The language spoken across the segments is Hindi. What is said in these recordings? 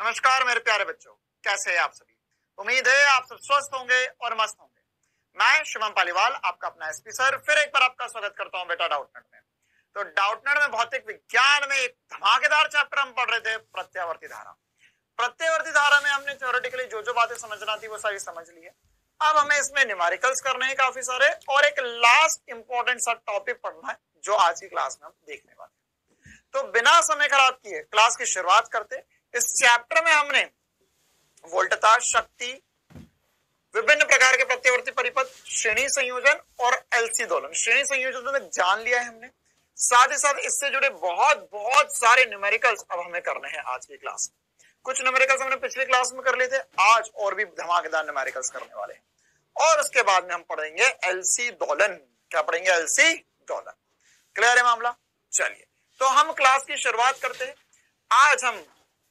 नमस्कार मेरे प्यारे बच्चों, कैसे हैं आप सभी। उम्मीद है आप सब स्वस्थ होंगे और मस्त होंगे। मैं शिवम पालीवाल, आपका अपना एसपी सर, फिर एक बार आपका स्वागत करता हूं बेटा डाउटनेट में। तो डाउटनेट में भौतिक विज्ञान में एक धमाकेदार चैप्टर हम पढ़ रहे थे, प्रत्यावर्ती धारा। प्रत्यावर्ती धारा में हमने थ्योरेटिकली जो बातें समझना थी वो सारी समझ ली है। अब हमें इसमें न्यूमेरिकल्स करने हैं काफी सारे, और एक लास्ट इंपॉर्टेंट सा टॉपिक पढ़ना है जो आज की क्लास में हम देखने वाले हैं। तो बिना समय खराब किए क्लास की शुरुआत करते। इस चैप्टर में हमने वोल्टता, शक्ति, विभिन्न प्रकार के प्रत्यावर्ती परिपथ, श्रेणी संयोजन और एलसी दोलन, श्रेणी संयोजन में जान लिया है हमने। साथ ही साथ इससे जुड़े बहुत सारे न्यूमेरिकल्स अब हमें करने हैं आज की क्लास में। कुछ न्यूमेरिकल्स हमने पिछली क्लास में कर लिए थे, आज और भी धमाकेदार न्यूमेरिकल्स करने वाले हैं। और उसके बाद में हम पढ़ेंगे एलसी दोलन। क्या पढ़ेंगे? एलसी दोलन। क्लियर है मामला? चलिए तो हम क्लास की शुरुआत करते हैं। आज हम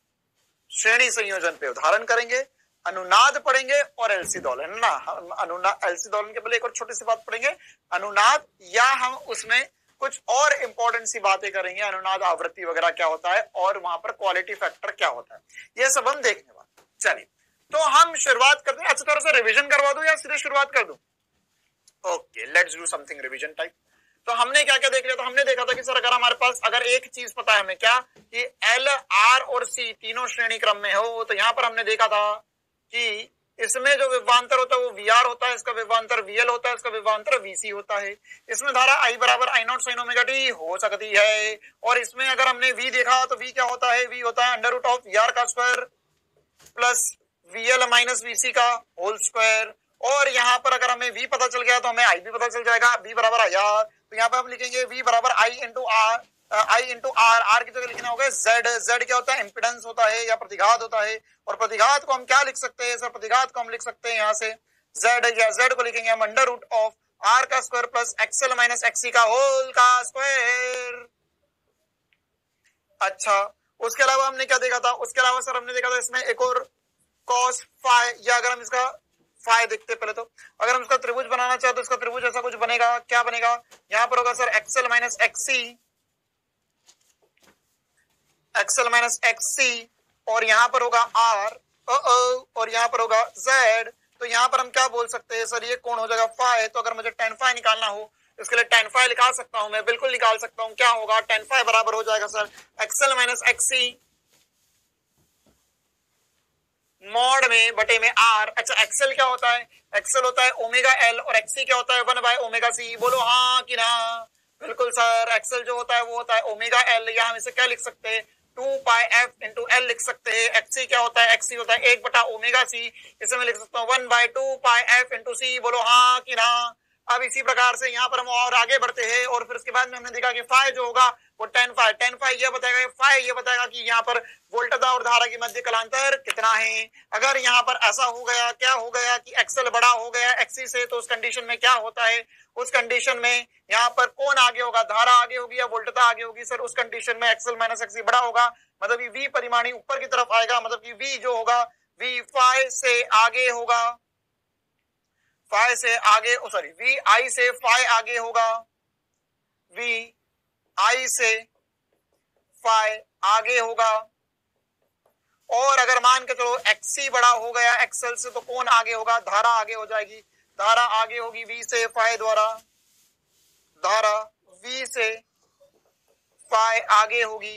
श्रेणी संयोजन पे उदाहरण करेंगे, अनुनाद पढ़ेंगे और एलसी दोलन ना। अनुनाद, एलसी दोलन के पहले एक और छोटी सी बात पढ़ेंगे, अनुनाद, या हम उसमें कुछ और इंपॉर्टेंट सी बातें करेंगे, अनुनाद आवृत्ति वगैरह क्या होता है और वहां पर क्वालिटी फैक्टर क्या होता है, ये सब हम देखने वाले। चलिए तो हम शुरुआत करते हैं। अच्छा थोड़ा सा रिविजन करवा दूं या सीधे शुरुआत कर दूं? Okay, let's do something revision type. तो हमने क्या क्या देख लिया? तो हमने देखा था कि सर अगर हमारे पास अगर एक चीज पता है हमें, क्या कि एल, आर और सी तीनों श्रेणी क्रम में हो, तो यहां पर हमने देखा था कि इसमें जो विभवांतर होता है वो वी आर होता है, इसका विभवांतर वीएल होता है, इसका विभवांतर वीसी होता है। इसमें धारा आई बराबर I not sine omega T हो सकती है। और इसमें अगर हमने वी देखा तो वी क्या होता है? वी होता है under root of V R का square plus VL minus VC का होल स्क्वायर। और यहाँ पर अगर हमें v पता चल गया तो हमें i भी पता चल जाएगा, v बराबर आई आर। तो यहाँ पे हम लिखेंगे v बराबर i इंटू आर, आर की जगह लिखना होगा z। z क्या होता है? इम्पिडेंस होता है या प्रतिघात होता है। और प्रतिघात को हम क्या लिख सकते हैं सर? प्रतिघात को हम लिख सकते हैं यहाँ से z, या z को लिखेंगे हम अंडर रूट ऑफ r का square plus XL minus XC का होल का स्क्वायर। अच्छा, उसके अलावा हमने क्या देखा था? उसके अलावा सर हमने देखा था इसमें एक और cos फाइ, या अगर हम इसका फाइ देखते पहले, तो अगर हम इसका त्रिभुज बनाना चाहते तो इसका त्रिभुज ऐसा कुछ बनेगा। क्या बनेगा? यहाँ पर होगा sir XL minus XC, XL minus XC, और यहाँ पर होगा आर, और यहाँ पर होगा जेड। तो यहाँ पर हम क्या बोल सकते हैं सर? ये कौन हो जाएगा? फाइ। तो अगर मुझे टेन फाइ निकालना हो इसके लिए टेन फाइ निकाल सकता हूं मैं, बिल्कुल निकाल सकता हूं। क्या होगा? टेन फाइ बराबर हो जाएगा sir XL minus XC mod में बटे में आर। अच्छा, एक्सेल क्या होता है? एक्सेल होता है ओमेगा एल, और एक्सी क्या होता है? 1 बाय ओमेगा सी। बोलो हाँ कि ना? बिल्कुल सर, एक्सेल जो होता है वो होता है ओमेगा एल, या हम इसे क्या लिख सकते हैं? 2 पाई एफ इंटू एल लिख सकते हैं। एक्सी क्या होता है? एक्सी होता है 1 बटा ओमेगा सी, इसे मैं लिख सकता हूँ 1 by 2 pi F into C. बोलो हाँ कि ना? अब इसी प्रकार से यहाँ पर हम और आगे बढ़ते हैं, और फिर उसके बाद में हमने देखा कि फाइ जो होगा वो टेन फाइ ये बताएगा, फाइ ये बताएगा कि यहाँ पर वोल्टता और धारा के मध्य कलांतर कितना है। अगर यहाँ पर ऐसा हो गया, क्या हो गया कि एक्सेल बड़ा हो गया एक्सी से, तो उस कंडीशन में क्या होता है? उस कंडीशन में यहाँ पर कौन आगे होगा? धारा आगे होगी या वोल्टता आगे होगी सर? उस कंडीशन में एक्सेल माइनस एक्सी बड़ा होगा, मतलब कि वी परिमाणी ऊपर की तरफ आएगा, मतलब कि वी जो होगा वी फाइ से आगे होगा, फाइ से आगे, सॉरी वी आई से फाइ आगे होगा, वी आई से फाइ आगे होगा। और अगर मान के चलो एक्सी बड़ा हो गया एक्सेल से, तो कौन आगे होगा? धारा आगे हो जाएगी, धारा आगे होगी वी से फाइ द्वारा, धारा वी से फाइ आगे होगी।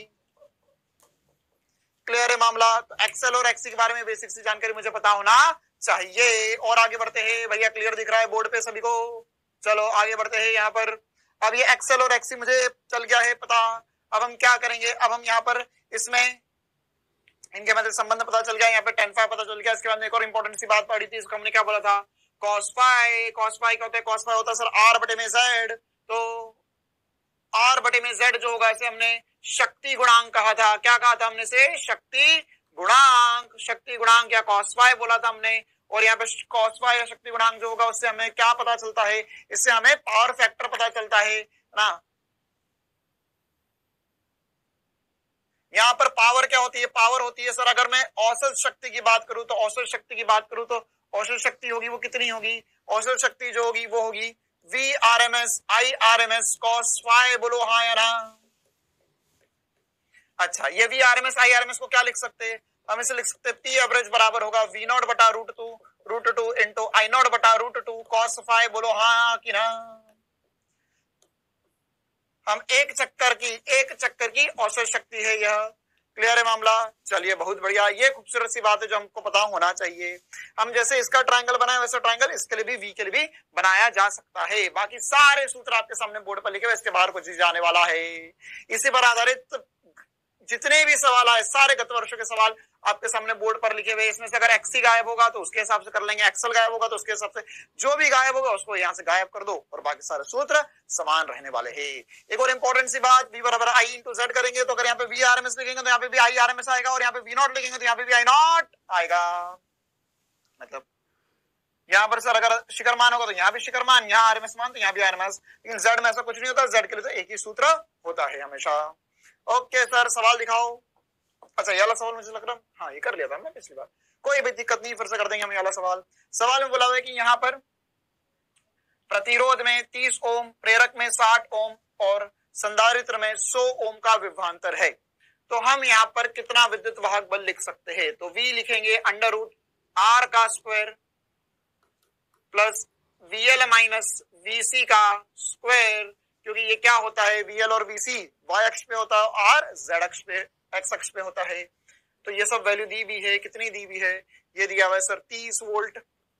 क्लियर है मामला? तो एक्सेल और एक्सी के बारे में बेसिक सी जानकारी मुझे पता होना चाहिए। और आगे बढ़ते हैं भैया, क्लियर दिख रहा है बोर्ड पे सभी को? चलो आगे बढ़ते हैं। यहाँ पर अब ये एक्सेल और एक्सी मुझे चल गया है पता। अब हम क्या करेंगे? अब हम यहाँ पर इसमें इनके मध्य संबंध पता चल गया, यहाँ पे टेन फाइ पता चल गया। इसके बाद में एक और इंपॉर्टेंट सी बात पढ़ी थी, इसको हमने क्या बोला था? Cos phi. कॉस फाइ क्या होता है? कॉस फाइ होता है सर आर बटे में जेड। तो आर बटे में जेड जो होगा इसे हमने शक्ति गुणांक कहा था। क्या कहा था हमने से? शक्ति गुणांक। शक्ति गुणांक या कॉस फाइ बोला था हमने। और यहाँ पे कॉस फाइ या शक्ति गुणांक जो होगा उससे हमें क्या पता चलता है? इससे हमें पावर फैक्टर पता चलता है ना। यहाँ पर पावर क्या होती है? पावर होती है सर, अगर मैं औसत शक्ति की बात करूं तो औसत शक्ति की बात करूं तो औसत शक्ति होगी वो कितनी होगी? औसत शक्ति जो होगी वो होगी V R M S I R M S cos phi. बोलो हाँ या ना? अच्छा, ये V R M S I R M S को क्या लिख सकते हैं? हम इसे लिख सकते हैं पी एवरेज बराबर होगा वी नॉट बटा root two into I not बटा रूट टू कॉस फाइव। बोलो हाँ कि ना। हम एक चक्कर की औसत शक्ति है यह। क्लियर है मामला। चलिए बहुत बढ़िया, ये खूबसूरत सी बात है जो हमको पता होना चाहिए। हम जैसे इसका ट्रायंगल बनाए वैसे ट्रायंगल इसके लिए भी वी के लिए भी बनाया जा सकता है। बाकी सारे सूत्र आपके सामने बोर्ड पर लिखे हुए, इसके बाहर कुछ जाने वाला है। इसी पर आधारित जितने भी सवाल आए सारे गत वर्षों के सवाल आपके सामने बोर्ड पर लिखे हुए। इसमें से अगर एक्सी गायब होगा तो उसके हिसाब से कर लेंगे, एक्सल गायब होगा तो उसके हिसाब से, जो भी गायब होगा उसको यहां से गायब कर दो और बाकी सारे सूत्र समान रहने वाले हैं। एक और इंपॉर्टेंट सी बात, वी बराबर आई इंटू जेड करेंगे तो अगर यहाँ पे वी आर एम एस लिखेंगे तो यहाँ पे भी आई आर एम एस आएगा, और यहाँ पे वी नॉट लिखेंगे तो यहाँ पे भी आई नॉट आएगा। मतलब यहाँ पर सर अगर शिखर मान होगा तो यहाँ भी शिखर मान, यहाँ आर एम एस मान तो यहाँ भी आर एम एस, लेकिन जेड में ऐसा कुछ नहीं होता। जेड के लिए तो एक ही सूत्र होता है हमेशा। ओके सर, सवाल दिखाओ। अच्छा ये वाला सवाल मुझे लग रहा, हाँ ये कर लिया था मैं पिछली बार, कोई भी दिक्कत नहीं, फिर से कर देंगे हम ये वाला सवाल। सवाल में बोला हुआ है कि यहाँ पर प्रतिरोध में 30 ओम, प्रेरक में 60 ओम और संधारित्र में 100 ओम का विभवांतर है, तो हम यहाँ पर कितना विद्युत वाहक बल लिख सकते हैं? तो V लिखेंगे अंडर रूट R का square plus VL minus VC का स्क्वायर, क्योंकि ये क्या होता है VL और VC y अक्ष पे होता है और z अक्ष पे x अक्ष पे होता है। तो ये सब वैल्यू दी भी है, कितनी दी भी है? ये दिया हुआ है सर 30 वोल्ट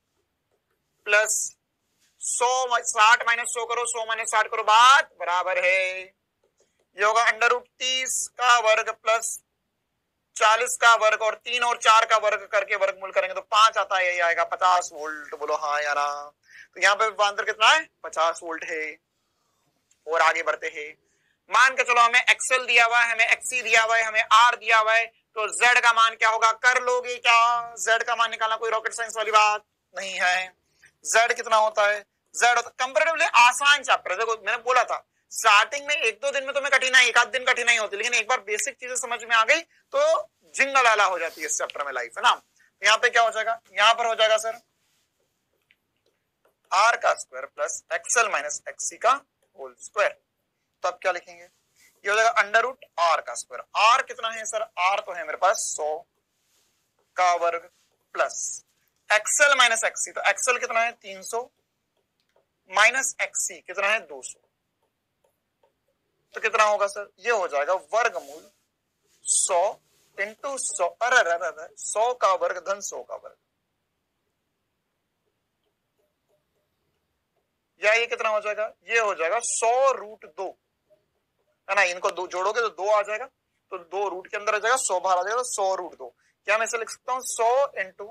प्लस 100, 60 माइनस 100 करो, 100 माइनस 60 करो, बात बराबर है। ये होगा अंडर रूट 30 का वर्ग प्लस 40 का वर्ग और 3 और 4 का वर्ग करके वर्गमूल करेंगे तो 5 आता है, यही आएगा 50 वोल्ट। बोलो हाँ यार। तो यहाँ पे विभवांतर कितना है? 50 वोल्ट है। और आगे बढ़ते हैं, मान के चलो हमें एक्सएल दिया हुआ है, हमें एक्सी दिया हुआ है, हमें आर दिया हुआ है, तो जेड का मान क्या होगा? कर लोगे क्या? जेड का मान निकालना कोई रॉकेट साइंस वाली बात नहीं है। जेड कितना होता है? जेड कंपैरेटिवली आसान चैप्टर। देखो मैंने बोला था स्टार्टिंग में 1-2 दिन में तुम्हें कठिनाई, 1 आध दिन कठिनाई होती है, लेकिन एक बार बेसिक चीजें समझ में आ गई तो जिंगलाला हो जाती है इस चैप्टर में लाइफ, है ना। यहाँ पे क्या हो जाएगा? यहाँ पर हो जाएगा सर आर का square plus XL minus XC का होल स्क्वायर। तो अब क्या लिखेंगे? ये हो जाएगा अंडर रूट आर का स्क्वायर। आर कितना है सर? आर तो है मेरे पास 100 का वर्ग प्लस एक्सएल माइनस एक्सी, तो एक्सएल कितना है? 300 माइनस एक्सी कितना है? 200। तो कितना होगा सर? ये हो जाएगा वर्गमूल 100 इंटू 100, अरे 100 का वर्ग धन 100 का वर्ग, या ये कितना हो जाएगा? ये हो जाएगा 100 रूट 2, है ना। इनको दो जोड़ोगे तो 2 आ जाएगा, तो 2 रूट के अंदर आ जाएगा, 100 बाहर आ जाएगा, 100 रूट 2। क्या मैं इसे लिख सकता हूँ? 100 इंटू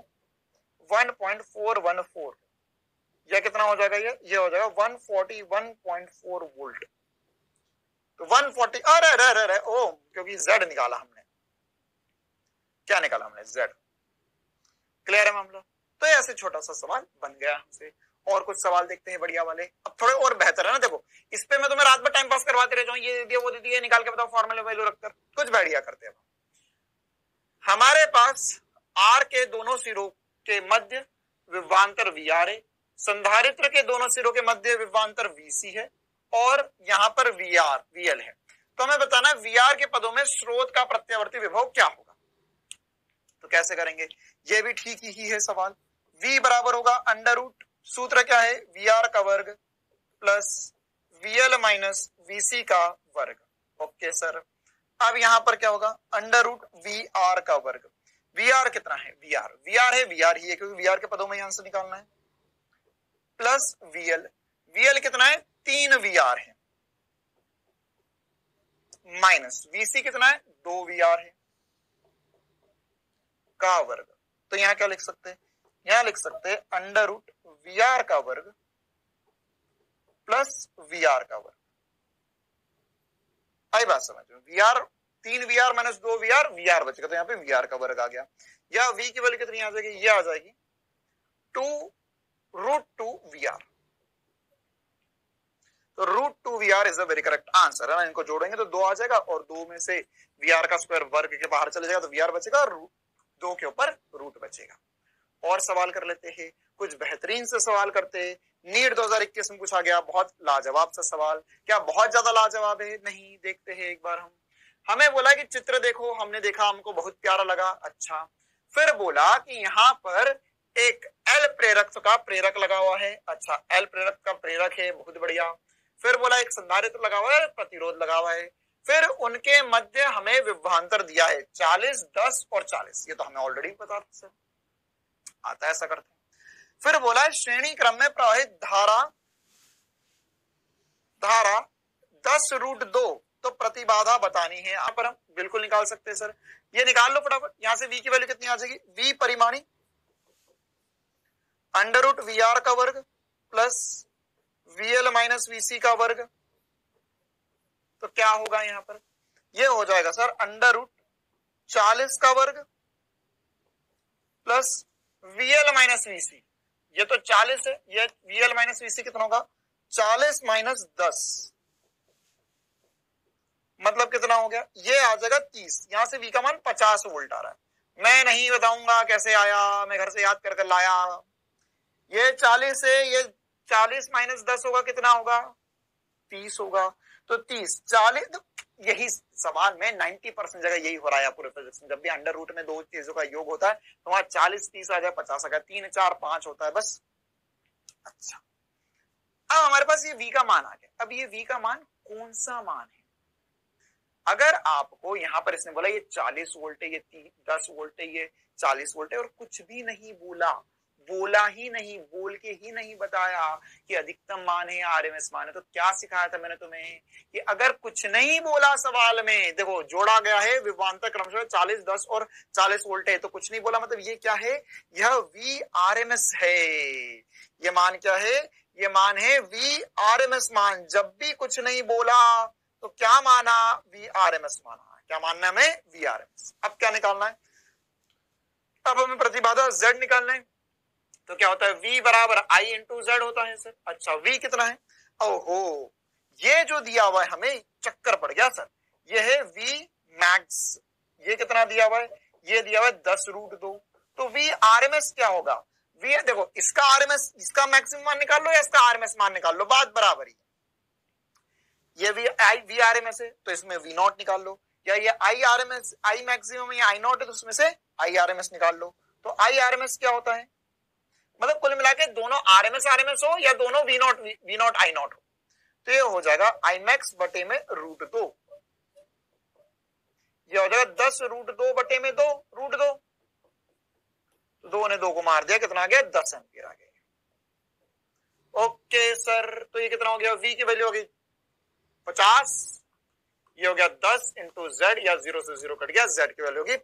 1.414, यह कितना हो जाएगा? ये हो जाएगा 141.4 वोल्ट। तो 140, अरे ओ, क्योंकि जेड निकाला हमने। क्या निकाला हमने? जेड। क्लियर है मामला। तो ऐसे छोटा सा सवाल बन गया हमसे। और कुछ सवाल देखते हैं बढ़िया वाले, अब थोड़े और बेहतर है ना। देखो इस पे मैं तुम्हें रात भर टाइम पास करवाते रह जाऊं, ये दे दिया वो दे दिया, निकाल के बताओ फॉर्मूला वैल्यू रखकर, कुछ बढ़िया करते हैं। हमारे पास आर के दोनों सिरों के मध्य विभवांतर वी आर है, संधारित्र के दोनों सिरों के मध्य विभवांतर वीसी है, और यहाँ पर वी आर वीएल है। तो हमें बताना वी आर के पदों में स्रोत का प्रत्यावर्ती विभव क्या होगा। तो कैसे करेंगे? ये भी ठीक ही है सवाल। V बराबर होगा अंडर रूट, सूत्र क्या है? वी आर का वर्ग प्लस VL माइनस VC का वर्ग। ओके सर, अब यहां पर क्या होगा? अंडर रूट VR का वर्ग। VR कितना है? VR है, VR ही है, क्योंकि VR के पदों में आंसर निकालना है, प्लस VL कितना है? 3 VR है, माइनस VC कितना है? 2 VR है का वर्ग। तो यहां क्या लिख सकते हैं? यहां लिख सकते हैं अंडर रूट VR का वर्ग प्लस VR का वर्ग। आई बात समझ में? VR 3 VR माइनस 2 VR बचेगा, तो यहाँ पे VR का वर्ग आ गया। या V की वैल्यू कितनी आ जाएगी? ये आ जाएगी 2√2 VR। तो √2 VR is a very correct answer, है ना। इनको जोड़ेंगे तो 2 आ जाएगा, और 2 में से VR का स्क्वायर वर्ग के बाहर चले जाएगा, तो VR बचेगा और 2 के ऊपर रूट बचेगा। और सवाल कर लेते हैं, कुछ बेहतरीन से सवाल करते हैं। नीट 2021 में पूछा गया बहुत लाजवाब सा सवाल। क्या बहुत ज्यादा लाजवाब है? नहीं, देखते हैं एक बार हम। हमें बोला कि चित्र देखो, हमने देखा, हमको बहुत प्यारा लगा, अच्छा। फिर बोला कि यहाँ पर एक एल प्रेरक का प्रेरक लगा हुआ है, अच्छा, एल प्रेरक का प्रेरक है, बहुत बढ़िया। फिर बोला एक संधारित्र लगा हुआ है, प्रतिरोध लगा हुआ है। फिर उनके मध्य हमें विभवांतर दिया है 40, 10 और 40, ये तो हमें ऑलरेडी पता था, आता है, ऐसा करते हैं। फिर बोला श्रेणी क्रम में प्रवाहित धारा 10√2, तो प्रतिबाधा बतानी है। यहाँ पर हम बिल्कुल निकाल सकते हैं सर, ये निकाल लो फटाफट। यहां से V की वैल्यू कितनी आ जाएगी, V परिमाणी √VR का वर्ग प्लस VL माइनस VC का वर्ग, तो क्या होगा यहाँ पर, ये हो जाएगा सर √40 का वर्ग प्लस VL माइनस VC, ये तो 40 है, ये VL माइनस VC कितना होगा, 40 माइनस 10, मतलब कितना हो गया, ये आ जाएगा 30। यहां से V का मान 50 वोल्ट आ रहा है। मैं नहीं बताऊंगा कैसे आया, मैं घर से याद कर लाया। ये 40 है, ये 40 माइनस 10 होगा, कितना होगा, 30 होगा। तो 30, 40, तो यही सवाल में 90% जगह यही हो रहा है पूरे फिजिक्स में। जब भी अंडर रूट में दो चीजों का योग होता है तो वहां 40, 30 आ जाए, 50 आ जाए, 3, 4, 5 होता है बस। अच्छा, अब हमारे पास ये V का मान आ गया। अब ये V का मान कौन सा मान है, अगर आपको यहाँ पर इसने बोला ये 40 वोल्ट है, ये 10 वोल्ट है, ये 40 वोल्ट है, और कुछ भी नहीं बोला ही नहीं, बोल के ही नहीं बताया कि अधिकतम मान है या आरएमएस मान है, तो क्या सिखाया था मैंने तुम्हें कि अगर कुछ नहीं बोला सवाल में, देखो जोड़ा गया है विभवांतर क्रमशः 40, 10 और 40 वोल्ट है, तो कुछ नहीं बोला मतलब ये क्या है, यह V RMS है। ये मान क्या है, ये मान है V RMS मान। जब भी कुछ नहीं बोला तो क्या माना, V RMS माना। क्या मानना है हमें, V RMS। अब क्या निकालना है, अब हमें प्रतिबाधा Z निकालना है। तो क्या होता है, V बराबर I इंटू Z होता है सर। अच्छा, V कितना है, ओहो, ये जो दिया हुआ है हमें चक्कर पड़ गया सर, ये है V मैक्स। ये कितना दिया हुआ है, ये दिया हुआ है 10√2। तो V RMS क्या होगा, V, देखो इसका RMS, इसका मैक्सिमम मान निकाल लो या इसका RMS मान निकाल लो, बात बराबर ही। ये V RMS है तो इसमें V नॉट निकाल लो, या ये I RMS, I मैक्सिमम या I नॉट है तो उसमें से I RMS निकाल लो। तो I RMS क्या होता है, मतलब कुल मिला के दोनों RMS हो या दोनों V नॉट I नॉट हो, तो ये हो जाएगा I मैक्स बटे में √2, ये हो जाएगा 10√2 बटे में 2 √2, तो 2 ने 2 को मार दिया, कितना आ गया, 10 एम्पियर आ गया। ओके सर, तो ये कितना हो गया, V की वैल्यू हो गई 50, ये हो गया 10 इंटू Z, या 0 से 0 कट गया, Z की वैल्यू होगी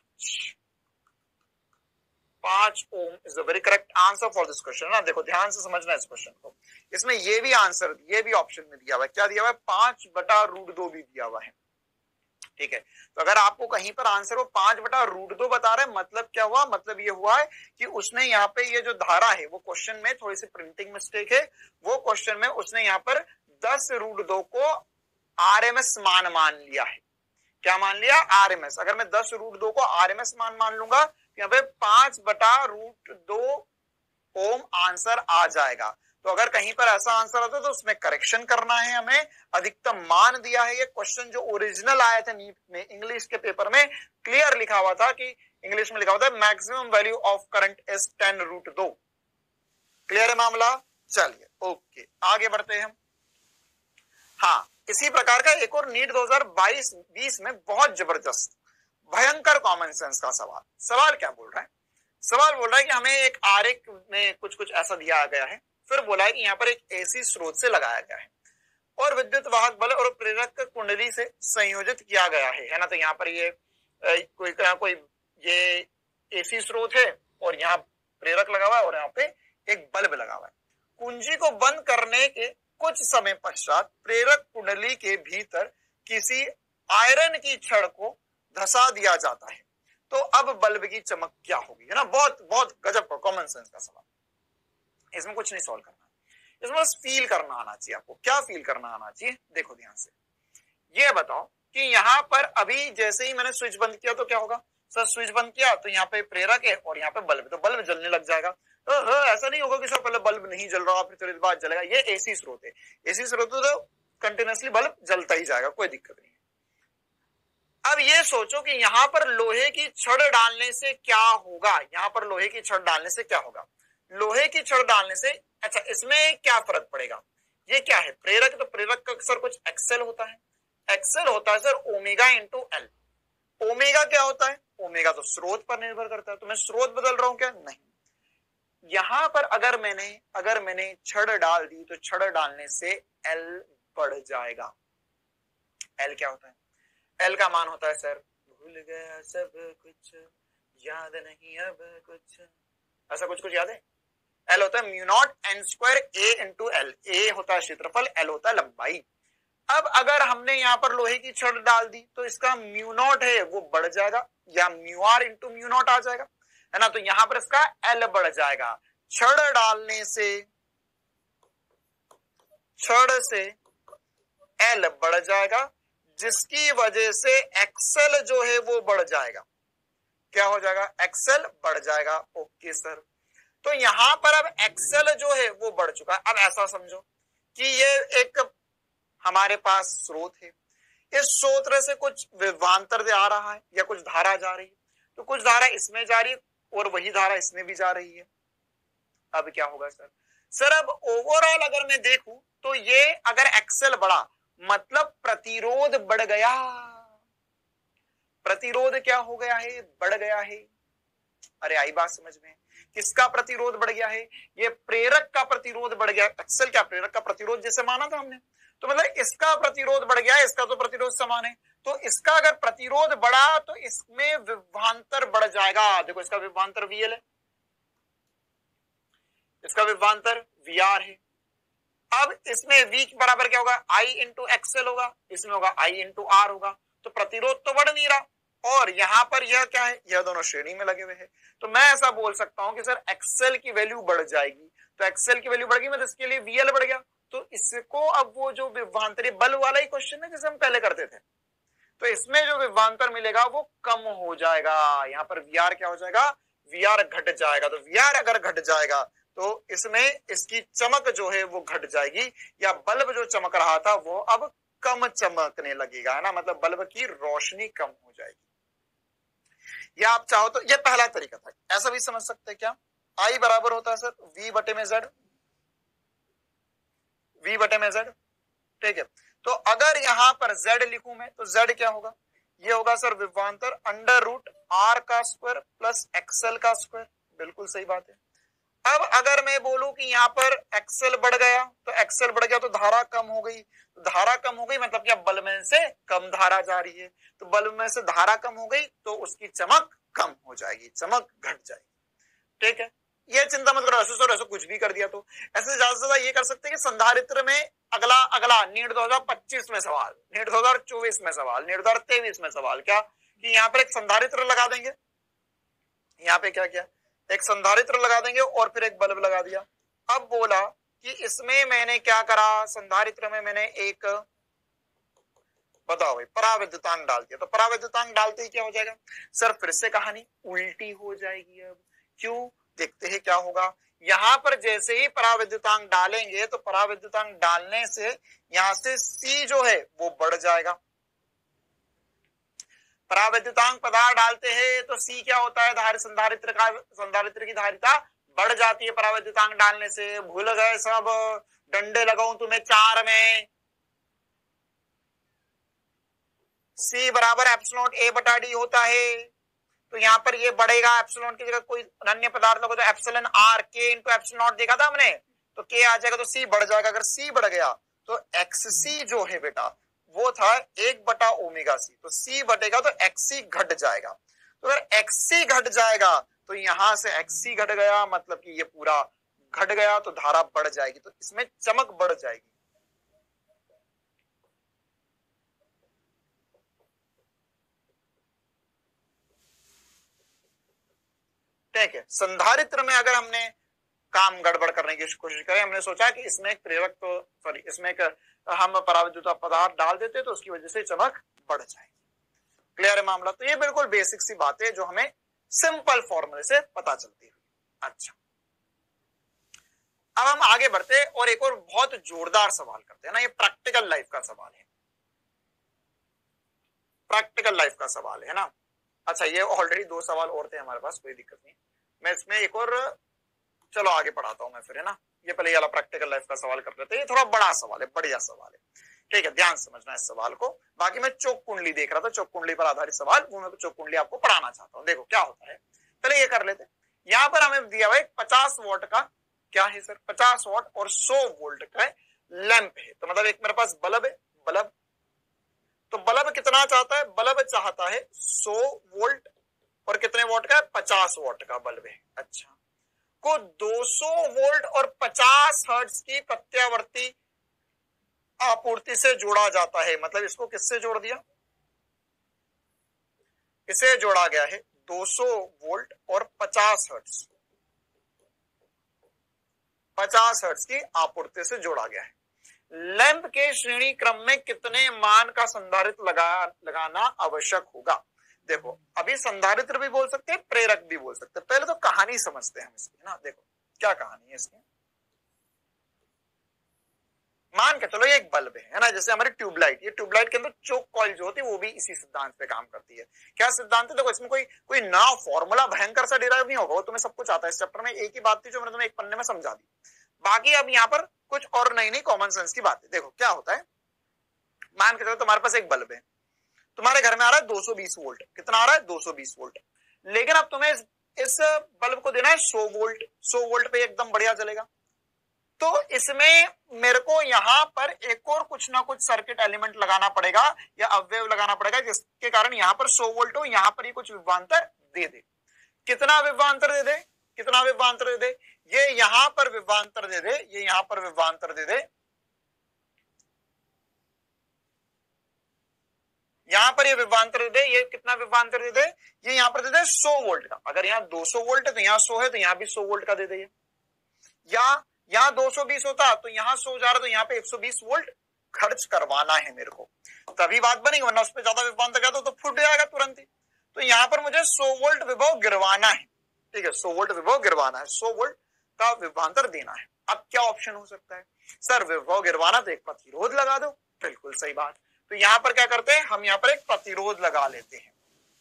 5 ohm is the very correct answer for this question ना। देखो ध्यान से समझना इस क्वेश्चन को, इसमें ये भी आंसर, ये भी ऑप्शन में दिया हुआ है, क्या दिया हुआ है, 5/√2 भी दिया हुआ है, ठीक है। तो अगर आपको कहीं पर आंसर वो 5/√2 बता रहे हैं, मतलब क्या हुआ, मतलब ये हुआ है कि उसने यहाँ पे ये जो धारा है, वो क्वेश्चन में थोड़ी सी प्रिंटिंग मिस्टेक है, वो क्वेश्चन में उसने यहाँ पर 10√2 को RMS मान लिया है। क्या मान लिया, RMS। अगर मैं 10√2 को RMS मान लूंगा, यहाँ पे 5/√2 ओम आंसर आ जाएगा। तो अगर कहीं पर ऐसा आंसर आता है तो उसमें करेक्शन करना है हमें। अधिकतम मान दिया है, ये क्वेश्चन जो ओरिजिनल आया था नीट में, इंग्लिश के पेपर में क्लियर लिखा हुआ था, कि इंग्लिश में लिखा हुआ था maximum value of current is 10√2। Clear है मामला, चलिए ओके आगे बढ़ते हैं हम। हाँ, इसी प्रकार का एक और नीट 2022-20 में बहुत जबरदस्त भयंकर कॉमन सेंस का सवाल क्या बोल रहा है, सवाल बोल रहा है कि हमें एक आरेख में कुछ ऐसा दिया गया है, फिर बोला है कि यहाँ पर एक एसी स्रोत से लगाया गया है और विद्युत वाहक बल और प्रेरक कुंडली से संयोजित किया गया है ना। तो यहाँ पर ये कोई ये एसी स्रोत है और यहाँ प्रेरक लगा हुआ है और यहाँ पे एक बल्ब लगा हुआ है। कुंजी को बंद करने के कुछ समय पश्चात प्रेरक कुंडली के भीतर किसी आयरन की छड़ को धसा दिया जाता है, तो अब बल्ब की चमक क्या होगी, है ना। बहुत बहुत गजब का कॉमन सेंस का सवाल, इसमें कुछ नहीं सॉल्व करना, इसमें बस फील करना आना चाहिए आपको। क्या फील करना आना चाहिए, देखो ध्यान से, ये बताओ कि यहाँ पर अभी जैसे ही मैंने स्विच बंद किया तो क्या होगा, सर स्विच बंद किया तो यहाँ पे प्रेरक है और यहाँ पे बल्ब, तो बल्ब जलने लग जाएगा। तो ऐसा नहीं होगा कि सर पहले बल्ब नहीं जल रहा फिर थोड़ी देर बाद जलेगा, ये एसी स्रोत है, एसी स्रोत तो कंटिन्यूअसली बल्ब जलता ही जाएगा, कोई दिक्कत नहीं है। अब ये सोचो कि यहां पर लोहे की छड़ डालने से क्या होगा, यहां पर लोहे की छड़ डालने से क्या होगा, लोहे की छड़ डालने से, अच्छा इसमें क्या फर्क पड़ेगा, ये क्या है प्रेरक, तो प्रेरक का सर कुछ एक्सेल होता है, एक्सेल होता है sir omega into L. Omega क्या होता है, ओमेगा तो स्रोत पर निर्भर करता है, तो मैं स्रोत बदल रहा हूं क्या, नहीं। यहां पर अगर मैंने छड़ डाल दी तो छड़ डालने से एल बढ़ जाएगा। एल क्या होता है, एल का मान होता है सर, भूल गया सब कुछ याद नहीं अब कुछ, ऐसा कुछ याद है। एल होता है mu not N square A into L, A होता है क्षेत्रफल, एल होता है लंबाई। अब अगर हमने यहाँ पर लोहे की छड़ डाल दी तो इसका म्यू नॉट है वो बढ़ जाएगा, या mu R into mu not आ जाएगा, है ना, तो यहां पर इसका एल बढ़ जाएगा। छड़ डालने से, छड़ से एल बढ़ जाएगा, जिसकी वजह से एक्सेल जो है वो बढ़ जाएगा। क्या हो जाएगा, एक्सेल बढ़ जाएगा। ओके सर, तो यहां पर अब एक्सेल जो है वो बढ़ चुका है। अब ऐसा समझो कि ये एक हमारे पास स्रोत है, इस स्रोत से कुछ विभवांतर आ रहा है या कुछ धारा जा रही है, तो कुछ धारा इसमें जा रही है और वही धारा इसमें भी जा रही है। अब क्या होगा सर, सर अब ओवरऑल अगर मैं देखूं तो ये अगर एक्सेल बढ़ा मतलब प्रतिरोध बढ़ गया, प्रतिरोध क्या हो गया है, बढ़ गया है। अरे आई बात समझ में, किसका प्रतिरोध बढ़ गया है, ये प्रेरक का प्रतिरोध बढ़ गया। एक्सेल क्या प्रेरक का प्रतिरोध जैसे माना था हमने, तो मतलब इसका प्रतिरोध बढ़ गया, इसका तो प्रतिरोध समान है, तो इसका अगर प्रतिरोध बढ़ा तो इसमें विभवांतर बढ़ जाएगा। देखो इसका विभवांतर वीएल है, इसका विभवांतर वीआर है। अब इसमें V के बराबर क्या होगा, I इंटू एक्सएल होगा, इसमें होगा I इंटू आर होगा, तो प्रतिरोध तो बढ़ नहीं रहा, और यहां पर यह क्या है, यह दोनों श्रेणी में लगे हुए हैं। तो मैं ऐसा बोल सकता हूं कि सर एक्सेल की वैल्यू बढ़ जाएगी, तो एक्सेल की वैल्यू बढ़ गई, मतलब इसके लिए VL बढ़ गया, तो इसको अब वो जो विभवांतर बल वाला ही क्वेश्चन है जैसे हम पहले करते थे, तो इसमें जो विभवांतर मिलेगा वो कम हो जाएगा। यहाँ पर वीआर क्या हो जाएगा, वीआर घट जाएगा। तो वीआर अगर घट जाएगा तो इसमें इसकी चमक जो है वो घट जाएगी, या बल्ब जो चमक रहा था वो अब कम चमकने लगेगा, है ना, मतलब बल्ब की रोशनी कम हो जाएगी। या आप चाहो तो ये पहला तरीका था, ऐसा भी समझ सकते हैं क्या, आई बराबर होता है सर वी बटे में जेड, वी बटे में जेड, ठीक है। तो अगर यहां पर z लिखूं मैं तो z क्या होगा, ये होगा सर विभवांतर अंडर रूट आर का स्क्वायर प्लस एक्सएल का स्क्वायर, बिल्कुल सही बात है। अब अगर मैं बोलूं कि यहाँ पर एक्सेल बढ़ गया, तो एक्सेल बढ़ गया तो धारा कम हो गई, तो धारा कम हो गई मतलब क्या, बल्ब में से कम धारा जा रही है, तो बल्ब में से धारा कम हो गई तो उसकी चमक कम हो जाएगी, चमक घट जाएगी, ठीक है। ये चिंता मत करो, ऐसे सर ऐसे कुछ भी कर दिया तो, ऐसे ज्यादा से ज्यादा ये कर सकते हैं कि संधारित्र में अगला अगला नीट 2025 में सवाल, नीट 2024 में सवाल, नीट 2023 में सवाल, क्या कि यहाँ पर एक संधारित्र लगा देंगे, यहाँ पे क्या किया, एक संधारित्र लगा देंगे और फिर एक बल्ब लगा दिया। अब बोला कि इसमें मैंने क्या करा, संधारित्र में मैंने एक, बताओ भाई, पराविद्युतांक डाल दिया, तो पराविद्युतांक डालते ही क्या हो जाएगा सर, फिर से कहानी उल्टी हो जाएगी। अब क्यों, देखते हैं क्या होगा। यहां पर जैसे ही पराविद्युतांक डालेंगे तो पराविद्युतांक डालने से यहां से C जो है वो बढ़ जाएगा। पराविद्युतांक पदार्थ डालते हैं तो C क्या होता है, धार संधारित्र का, संधारित्र की धारिता बढ़ जाती है पराविद्युतांक डालने से। भूल गए सब, डंडे लगाऊं तुम्हें 4 में, C बराबर एप्सिलॉन A बटा D होता है, तो यहाँ पर ये बढ़ेगा, एप्सिलॉन की जगह कोई अन्य पदार्थ लगो तो epsilon R K into epsilon देखा था हमने, तो K आ जाएगा तो C बढ़ जाएगा। अगर C बढ़ गया तो XC जो है बेटा वो था 1 बटा ओमेगा C, तो C बढ़ेगा तो XC घट जाएगा, तो अगर XC घट जाएगा तो यहां से XC घट गया मतलब कि ये पूरा घट गया, तो धारा बढ़ जाएगी, तो इसमें चमक बढ़ जाएगी। ठीक है, संधारित्र में अगर हमने काम गड़बड़ करने की कोशिश करें, हमने सोचा कि इसमें एक प्रेरक, तो सॉरी इसमें एक हम पराविद्युत पदार्थ डाल देते तो उसकी वजह से चमक बढ़ जाएगी। क्लियर है मामला, तो ये बिल्कुल बेसिक सी बात है जो हमें सिंपल फॉर्मूले से पता चलती है। अच्छा, अब हम आगे बढ़ते और एक और बहुत जोरदार सवाल करते हैं ना, ये प्रैक्टिकल लाइफ का सवाल है। प्रैक्टिकल लाइफ का सवाल है ना। अच्छा, ये ऑलरेडी 2 सवाल और थे हमारे पास, कोई दिक्कत नहीं। मैं इसमें एक और, चलो आगे पढ़ाता हूं मैं फिर, है ना। ये पहले ये वाला प्रैक्टिकल लाइफ का सवाल कर लेते हैं, ये थोड़ा बड़ा सवाल है, बढ़िया सवाल है, ठीक है, ध्यान समझना इस सवाल को। बाकी मैं चौक कुंडली देख रहा था, चौक कुंडली पर आधारित सवाल, वो मैं चौक कुंडली आपको पढ़ाना चाहता हूँ। देखो क्या होता है, पहले ये कर लेते। यहाँ पर हमें दिया हुआ 50 वॉट का, क्या है सर, 50 वॉट और 100 वोल्ट का लैंप है। तो मतलब एक मेरे पास बल्ब है, बल्ब, तो बल्ब कितना चाहता है, बल्ब चाहता है 100 वोल्ट और कितने वोल्ट का है, 50 वोल्ट का बल्ब है। अच्छा, को 200 वोल्ट और 50 हर्ट्ज की प्रत्यावर्ती आपूर्ति से जोड़ा जाता है। मतलब इसको किससे जोड़ दिया, इसे जोड़ा गया है 200 वोल्ट और 50 हर्ट्ज, 50 हर्ट्ज की आपूर्ति से जोड़ा गया है। लैंप के श्रेणी क्रम में कितने मान का संधारित्र लगाना आवश्यक होगा। देखो अभी संधारित्र भी बोल सकते हैं, प्रेरक भी बोल सकते हैं। पहले तो कहानी समझते हैं हम इसकी, ना। देखो क्या कहानी है इसकी। मान के चलो ये एक बल्ब है ना, जैसे हमारी ट्यूबलाइट, ये ट्यूबलाइट के अंदर चोक कॉइल जो होती है वो भी इसी सिद्धांत पे काम करती है। क्या सिद्धांत है, देखो इसमें कोई ना फॉर्मूला भयंकर सा डिराइव नहीं होगा, वो तुम्हें सब कुछ आता है। इस चैप्टर में एक ही बात थी जो मैंने तुम्हें एक पन्ने में समझा दी। बाकी अब यहाँ पर कुछ और नई कॉमन सेंस की बात है। देखो क्या होता है, मान के चलो तुम्हारे पास एक बल्ब है, तुम्हारे घर में आ रहा है 220 वोल्ट, कितना आ रहा है, 220 वोल्ट। लेकिन अब तुम्हें इस बल्ब को देना है 100 वोल्ट, 100 वोल्ट पे एकदम बढ़िया चलेगा। तो इसमें मेरे को यहाँ पर एक और कुछ ना कुछ सर्किट एलिमेंट लगाना पड़ेगा या अवयव लगाना पड़ेगा, जिसके कारण यहाँ पर 100 वोल्ट हो, यहाँ पर ही कुछ विभवांतर दे दे। कितना विभवांतर दे दे, कितना विभवांतर दे दे, ये यहां पर विभवांतर दे दे, ये यहां पर विभवांतर दे दे, यहां पर ये विभवांतर दे दे, ये कितना विभवांतर दे दे, ये यहां पर दे दे 100 वोल्ट का। अगर यहाँ 200 वोल्ट है तो यहाँ 100 है, तो यहाँ भी 100 वोल्ट का दे दे। या यहाँ 220 होता तो यहाँ 100 जा रहा, तो यहाँ पे 120 वोल्ट खर्च करवाना है मेरे को, तभी बात बनेगी, वरना उस पर ज्यादा विभवांतर क्या तो फुट जाएगा तुरंत ही। तो यहाँ पर मुझे 100 वोल्ट विभव गिरवाना है, ठीक है, 100 वोल्ट विभव गिरवाना है, 100 वोल्ट का विभवांतर देना है। अब क्या ऑप्शन हो सकता है, सर विभव गिरवाना तो एक प्रतिरोध लगा दो, बिल्कुल सही बात। तो यहाँ पर क्या करते हैं, हम यहाँ पर एक प्रतिरोध लगा लेते हैं,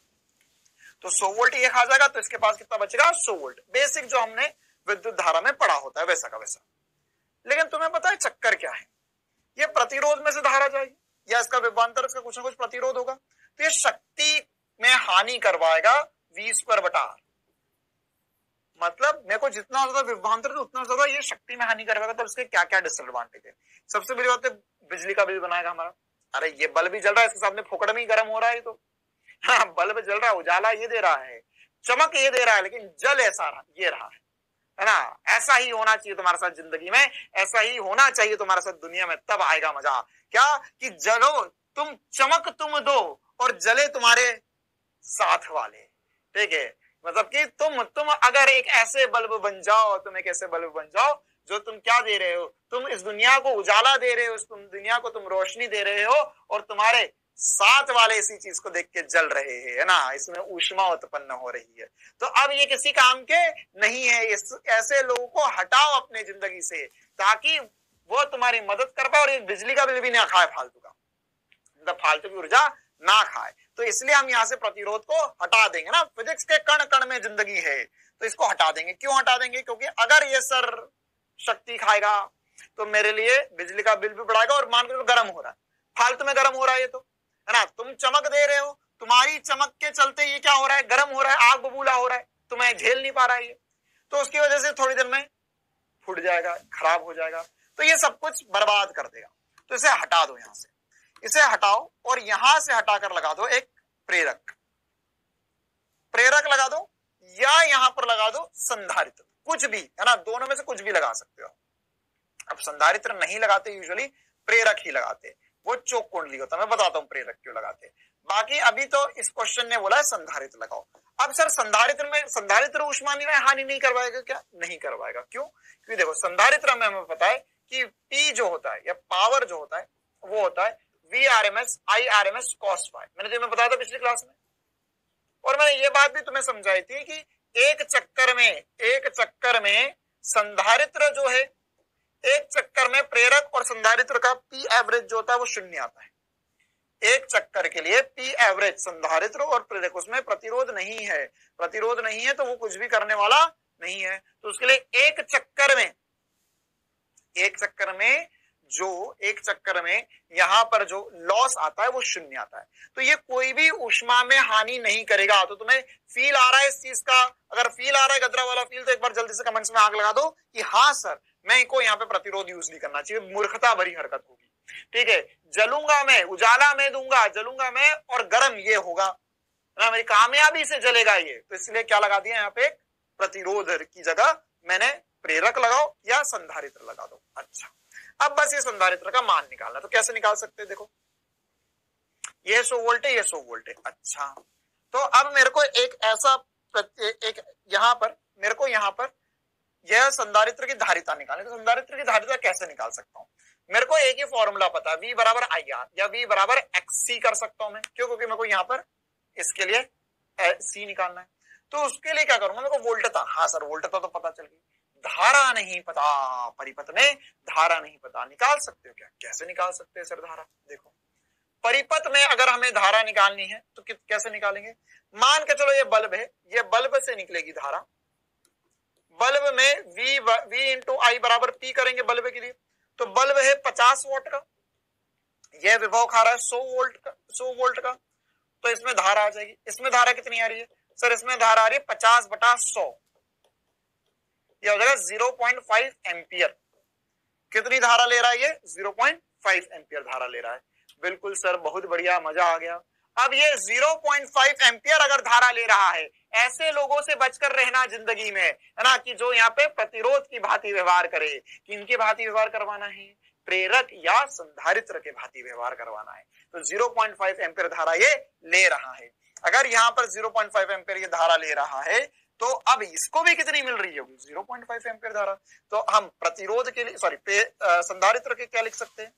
तो 100 वोल्ट ये खा जाएगा, तो इसके पास कितना बचेगा, 100 वोल्ट। बेसिक जो हमने विद्युत धारा में पढ़ा होता है वैसा का वैसा। लेकिन तुम्हें पता है चक्कर क्या है, ये प्रतिरोध में से धारा जाएगी या इसका विभवांतर, इसका कुछ ना कुछ प्रतिरोध होगा, तो ये शक्ति में हानि करवाएगा v²/r। मतलब मेरे को जितना ज्यादा विभवांतर है उतना ज्यादा ये शक्ति में हानि करवाएगा। तो इसके क्या क्या डिसएडवांटेज है, सबसे बड़ी बात है बिजली का बिल बनाएगा हमारा। अरे ये बल्ब भी जल रहा है, इसके सामने फोकट में ही गर्म हो रहा है, तो हाँ बल्ब जल रहा है, उजाला ये दे रहा है, चमक ये दे रहा है, लेकिन जल ऐसा ये रहा है ना। ऐसा ही होना चाहिए तुम्हारे साथ जिंदगी में, ऐसा ही होना चाहिए तुम्हारे साथ दुनिया में, तब आएगा मजा। क्या कि जलो तुम, चमक तुम दो और जले तुम्हारे साथ वाले, ठीक है। मतलब कि तुम अगर एक ऐसे बल्ब बन जाओ, तुम एक ऐसे बल्ब बन जाओ जो तुम क्या दे रहे हो, तुम इस दुनिया को उजाला दे रहे हो, तुम दुनिया को तुम रोशनी दे रहे हो, और तुम्हारे साथ वाले इसी चीज को देख के जल रहे हैं, है ना, इसमें ऊष्मा उत्पन्न हो रही है। तो अब ये किसी काम के नहीं है, ऐसे लोगों को हटाओ अपने जिंदगी से, ताकि वो तुम्हारी मदद कर पाए और एक बिजली का बिल भी ना खाए फालतू का, मतलब फालतू की ऊर्जा ना खाए। तो इसलिए हम यहाँ से प्रतिरोध को हटा देंगे ना, फिजिक्स के कण कण में जिंदगी है, तो इसको हटा देंगे। क्यों हटा देंगे, क्योंकि अगर ये सर शक्ति खाएगा तो मेरे लिए बिजली का बिल भी बढ़ाएगा, और मान के चलो गर्म हो रहा है, फालतू में गर्म हो रहा है ये, तो है ना, तुम चमक दे रहे हो, तुम्हारी चमक के चलते ये क्या हो रहा है, गर्म हो रहा है, आग बबूला हो रहा है, तुम्हें झेल नहीं पा रहा है ये, तो उसकी वजह से थोड़ी देर में फूट जाएगा, खराब हो जाएगा, तो ये सब कुछ बर्बाद कर देगा। तो इसे हटा दो, यहां से इसे हटाओ, और यहां से हटाकर लगा दो एक प्रेरक, प्रेरक लगा दो, या यहां पर लगा दो संधारित्र, कुछ भी, है ना, दोनों में से कुछ भी लगा सकते हो। अब संधारित्र नहीं लगाते, यूजुअली प्रेरक ही लगाते, वो चोक कुंडली होता है। मैं बताता हूं प्रेरक क्यों लगाते। बाकी अभी तो इस क्वेश्चन ने बोला है संधारित्र लगाओ। अब सर संधारित्र ऊष्मा में हानि नहीं करवाएगा क्या, नहीं करवाएगा। क्यों, क्योंकि देखो संधारित्र में हमें पता है कि P जो होता है या पावर जो होता है वो होता है VRMS IRMS cos phi। मैंने तुम्हें बताया था पिछली क्लास में, और मैंने ये बात भी तुम्हें समझाई थी कि एक चक्कर में संधारित्र जो है, एक चक्कर में प्रेरक और संधारित्र का P एवरेज जो होता है वो 0 आता है। एक चक्कर के लिए पी एवरेज संधारित्र और प्रेरक, उसमें प्रतिरोध नहीं है, प्रतिरोध नहीं है तो वो कुछ भी करने वाला नहीं है। तो उसके लिए एक चक्कर में यहां पर जो लॉस आता है वो शून्य आता है। तो ये कोई भी ऊष्मा में हानि नहीं करेगा। तो तुम्हें फील आ रहा है इस चीज का? अगर फील आ रहा है गदरा वाला फील, तो एक बार जल्दी से कमेंट्स में आग लगा दो कि हाँ सर मैं को यहाँ पे प्रतिरोध यूज नहीं करना चाहिए, मूर्खता भरी हरकत होगी। ठीक है, जलूंगा मैं, उजाला मैं दूंगा, जलूंगा मैं और गर्म ये होगा ना, मेरी कामयाबी से जलेगा ये। तो इसलिए क्या लगा दिया यहाँ पे, प्रतिरोध की जगह मैंने प्रेरक लगाओ या संधारित्र लगा दो। अच्छा, अब बस ये संधारित्र का मान निकालना। तो कैसे निकाल सकते हैं? देखो ये 100 वोल्ट है, ये 100 वोल्ट है। अच्छा, तो अब मेरे को एक ऐसा एक यहाँ पर यह संधारित्र की धारिता निकालनी। तो संधारित्र की धारिता कैसे निकाल सकता हूं? मेरे को एक ही फॉर्मूला पता है, V बराबर IR या V बराबर XC कर सकता हूं मैं। क्यों? क्योंकि मेरे को यहाँ पर इसके लिए C निकालना है। तो उसके लिए क्या करूंगा, मेरे को वोल्टता, हाँ सर वोल्टता तो पता चल गई, धारा नहीं पता, परिपथ में धारा नहीं पता। निकाल सकते हो क्या? कैसे निकाल सकते हैं सर धारा? देखो परिपथ में अगर हमें धारा निकालनी है तो कैसे निकालेंगे? मान के चलो ये बल्ब है, ये बल्ब से निकलेगी धारा। बल्ब में V इंटू I बराबर P करेंगे बल्ब के लिए। तो बल्ब है 50 वोल्ट का, यह विभव खा रहा है 100 वोल्ट का। तो इसमें धारा आ जाएगी। इसमें धारा कितनी आ रही है सर? इसमें धारा आ रही है 50/100, यह हो जाएगा 0.5 एम्पियर। कितनी धारा ले रहा है ये? 0.5 एम्पियर धारा ले रहा है। बिल्कुल सर, बहुत बढ़िया, मजा आ गया। अब ये 0.5 एम्पियर अगर धारा ले रहा है, ऐसे लोगों से बचकर रहना जिंदगी में, है ना, कि जो यहाँ पे प्रतिरोध की भांति व्यवहार करे। किनकी भांति व्यवहार करवाना है? प्रेरक या संधारित्र के भांति व्यवहार करवाना है। तो 0.5 एम्पियर धारा ये ले रहा है। अगर यहाँ पर 0.5 एम्पियर ये धारा ले रहा है, तो अब इसको भी कितनी मिल रही होगी? 0.5 एम्पियर धारा। तो हम प्रतिरोध के लिए संधारित्र के क्या लिख सकते हैं?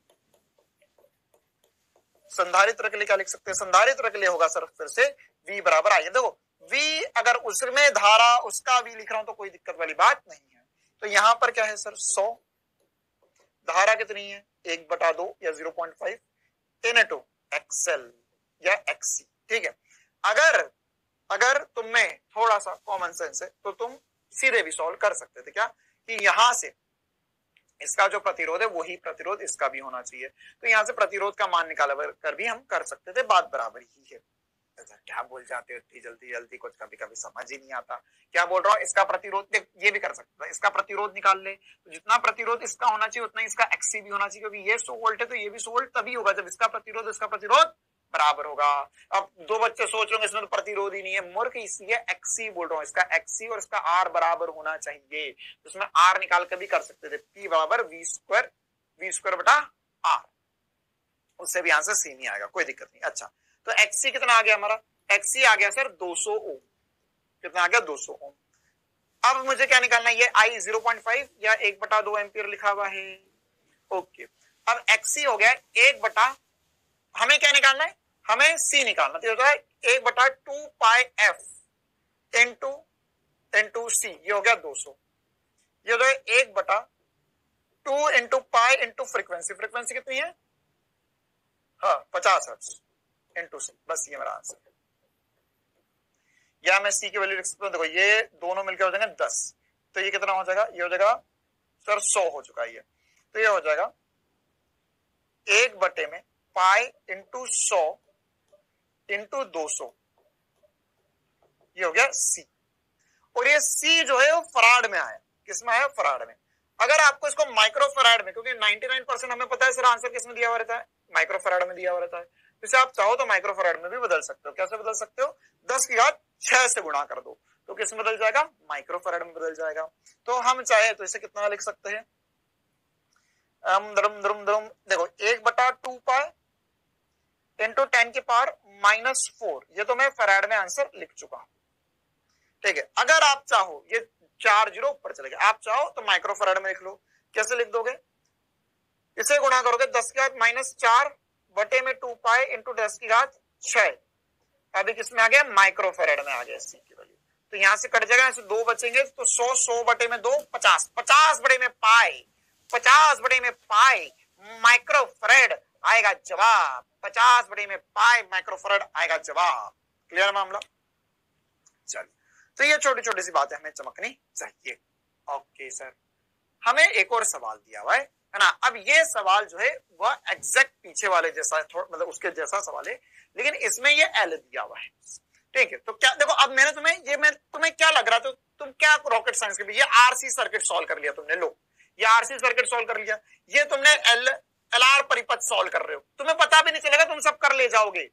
संधारित्र के लिए क्या लिख सकते हैं? संधारित्र के लिए होगा सर फिर से V बराबर I। देखो V अगर उसमें धारा उसका V लिख रहा हूं तो कोई दिक्कत वाली बात नहीं है। तो यहां पर क्या है सर? 100, धारा कितनी है? 1/2 या 0.5 इनटू XL या XC। ठीक है, अगर तुम में थोड़ा सा कॉमन सेंस है तो तुम सीधे भी सॉल्व कर सकते थे। क्या कि यहां से इसका जो प्रतिरोध है वही प्रतिरोध इसका भी होना चाहिए। तो यहां से प्रतिरोध का मान निकाल कर भी हम कर सकते थे, बात बराबर ही है। क्या बोल जाते हो इतनी जल्दी, कुछ कभी कभी समझ ही नहीं आता। क्या बोल रहा हूँ? इसका प्रतिरोध ये भी कर सकते हैं, इसका प्रतिरोध निकाल ले। तो जितना प्रतिरोध इसका होना चाहिए उतना इसका XC भी होना चाहिए, क्योंकि ये 100 वोल्ट है तो ये भी 100 वोल्ट तभी होगा जब इसका प्रतिरोध बराबर होगा। अब दो बच्चे सोच रहे इसमें तो प्रतिरोध ही नहीं है, मूर्ख, इसलिए XC बोल रहा हूँ। इसका XC और इसका R बराबर होना चाहिए। तो इसमें R निकाल कर भी कर सकते थे, P बराबर V स्क्वायर बटा R, उससे भी आंसर C नहीं आएगा, कोई दिक्कत नहीं। अच्छा, तो XC कितना आ गया हमारा? XC आ गया सर 200 ओम। कितना आ गया? 200 ओम। अब मुझे क्या निकालना है? ये I 0.5 या 1/2 एम्पियर लिखा हुआ है। ओके, अब XC हो गया 1/, हमें क्या निकालना है? हमें C निकालना। तो होता है 1/2 पाई F इंटू C, ये हो गया 200। ये हो गया 1/2 इंटू पाई इंटू फ्रीक्वेंसी कितनी है? हाँ 50 हर्ट्ज इंटू C। बस ये मेरा आंसर है। या मैं C की वैल्यू लिख सकता हूं। देखो ये दोनों मिलकर हो जाएंगे 10, तो ये कितना हो जाएगा? ये हो जाएगा सर 100 हो चुका है ये। तो ये हो जाएगा 1/, पाई इंटू 100 इंटू 200, ये हो गया C। और ये C जो है वो फराड में आया। किसमें आया? फराड में। अगर आपको इसको माइक्रो फराड में, क्योंकि 99% हमें पता है सर आंसर किसमें दिया हुआ रहता है? माइक्रो फराड में दिया हुआ रहता है। इसे आप चाहो तो माइक्रो फराड में भी बदल सकते हो। कैसे बदल सकते हो? 10⁶ से गुणा कर दो तो किसमें बदल जाएगा? माइक्रो फराड में बदल जाएगा। तो हम चाहे तो इसे कितना लिख सकते हैं? देखो 1/2 पाई इंटू 10⁻⁻⁴, ये तो मैं फराड में आंसर लिख चुका हूं। ठीक है, अगर आप चाहो, ये 4 0 ऊपर चले गए, आप चाहो तो माइक्रो फराड में लिख लो। कैसे लिख दोगे? इसे गुणा करोगे 10⁻⁴ बटे में 2 पाई इंटू 10⁶। अभी किसमें आ गया? माइक्रो फराड में आ गया C की वैल्यू। तो यहां से कट जाएगा, ऐसे 2 बचेंगे तो 100 बटे में 2 50 बटे में पाई माइक्रो फराड आएगा जवाब 50/पाई माइक्रोफैराड आएगा जवाब। क्लियर मामला? चलिए, तो ये छोटी छोटी सी बातें हमें चमकनी चाहिए। ओके सर, हमें एक और सवाल दिया हुआ है ना। अब ये सवाल जो है वह एग्जैक्ट पीछे वाले जैसा है, मतलब उसके जैसा सवाल है, लेकिन इसमें ये एल दिया हुआ है। ठीक है, तो क्या देखो, अब मैंने तुम्हें क्या लग रहा था, तुम क्या रॉकेट साइंस के भी ये आरसी सर्किट सॉल्व कर लिया तुमने। लो, ये आरसी सर्किट सॉल्व कर लिया, ये तुमने एलआर परिपथ सॉल्व कर रहे हो, तुम्हें पता भी नहीं चलेगा, तुम सब कर ले जाओगे।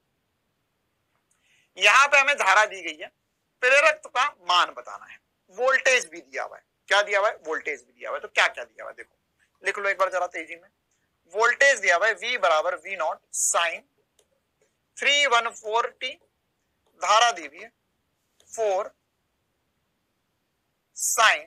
यहां पे हमें धारा दी गई है, प्रेरक का मान बताना है, वोल्टेज भी दिया हुआ है। क्या दिया हुआ है? वोल्टेज भी दिया हुआ है। तो क्या क्या दिया हुआ है देखो, लिख लो एक बार जरा तेजी में। वोल्टेज दिया हुआ है V बराबर V0 साइन 314t, धारा दी हुई है 4 साइन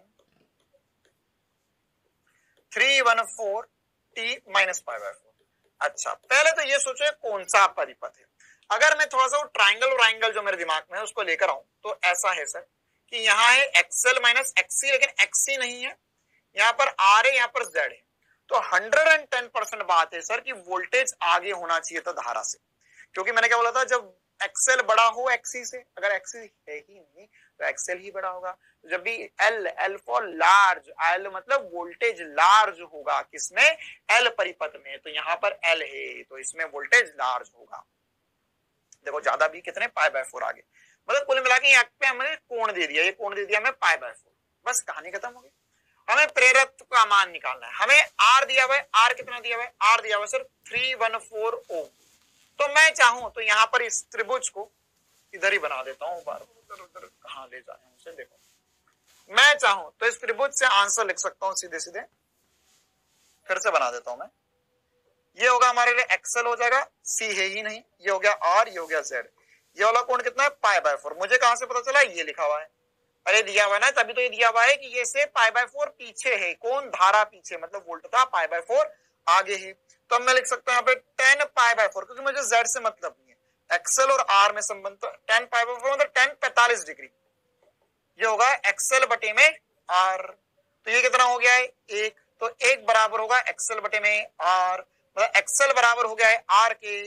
314t माइनस पाई/4। अच्छा, पहले तो ये सोचो कौन सा परिपथ है। अगर मैं थोड़ा सा ट्राइंगल और एंगल जो मेरे दिमाग में है उसको लेकर आऊं तो ऐसा है सर कि यहाँ है XL माइनस XC, लेकिन XC नहीं है, यहाँ पर R है, यहाँ पर Z है। तो 110% बात है सर कि वोल्टेज आगे होना चाहिए था धारा से, क्योंकि मैंने क्या बोला था, जब XL बड़ा हो XC से, अगर XC है ही नहीं तो XL ही बड़ा होगा। जब भी L फॉर लार्ज, L मतलब वोल्टेज लार्ज होगा किसमें? L परिपथ में। तो यहाँ पर L है तो इसमें वोल्टेज लार्ज होगा। देखो ज्यादा भी कितने पाई/4 आगे, मतलब कुल मिला के यहाँ पे हमें कोण दे दिया, ये कोण दे दिया हमें पाई/4, बस कहानी खत्म हो गई। हमें प्रेरक का मान निकालना है। हमें R दिया हुआ है, R कितना दिया हुआ है? R दिया हुआ है सर 314 ओम। तो मैं चाहूं तो यहाँ पर इस त्रिभुज को इधर ही बना देता हूँ, बार उधर कहाँ ले जाए उसे। देखो मैं चाहूं तो इस त्रिभुज से आंसर लिख सकता हूँ सीधे सीधे, फिर से बना देता हूं मैं। ये होगा हमारे लिए XL हो जाएगा, C है ही नहीं, ये हो गया R, ये हो गया Z। ये वाला कोण कितना है? पाई/4। मुझे कहां से पता चला? ये लिखा हुआ है, अरे दिया हुआ है ना, तभी तो ये दिया हुआ है कि ये से पाई/4 पीछे है। कौन? धारा पीछे, मतलब वोल्ट था, पाई/4 आगे है। तो अब मैं लिख सकता हूँ यहाँ पे 10 पाई/4, क्योंकि मुझे Z से मतलब नहीं है। XL और R में संबंध, तो 10 पाई/4 मतलब 10 45 डिग्री। ये होगा XL बटे में R। तो ये कितना हो गया है? 1। तो 1 बराबर होगा XL बटे में R, मतलब XL बराबर हो गया है R के।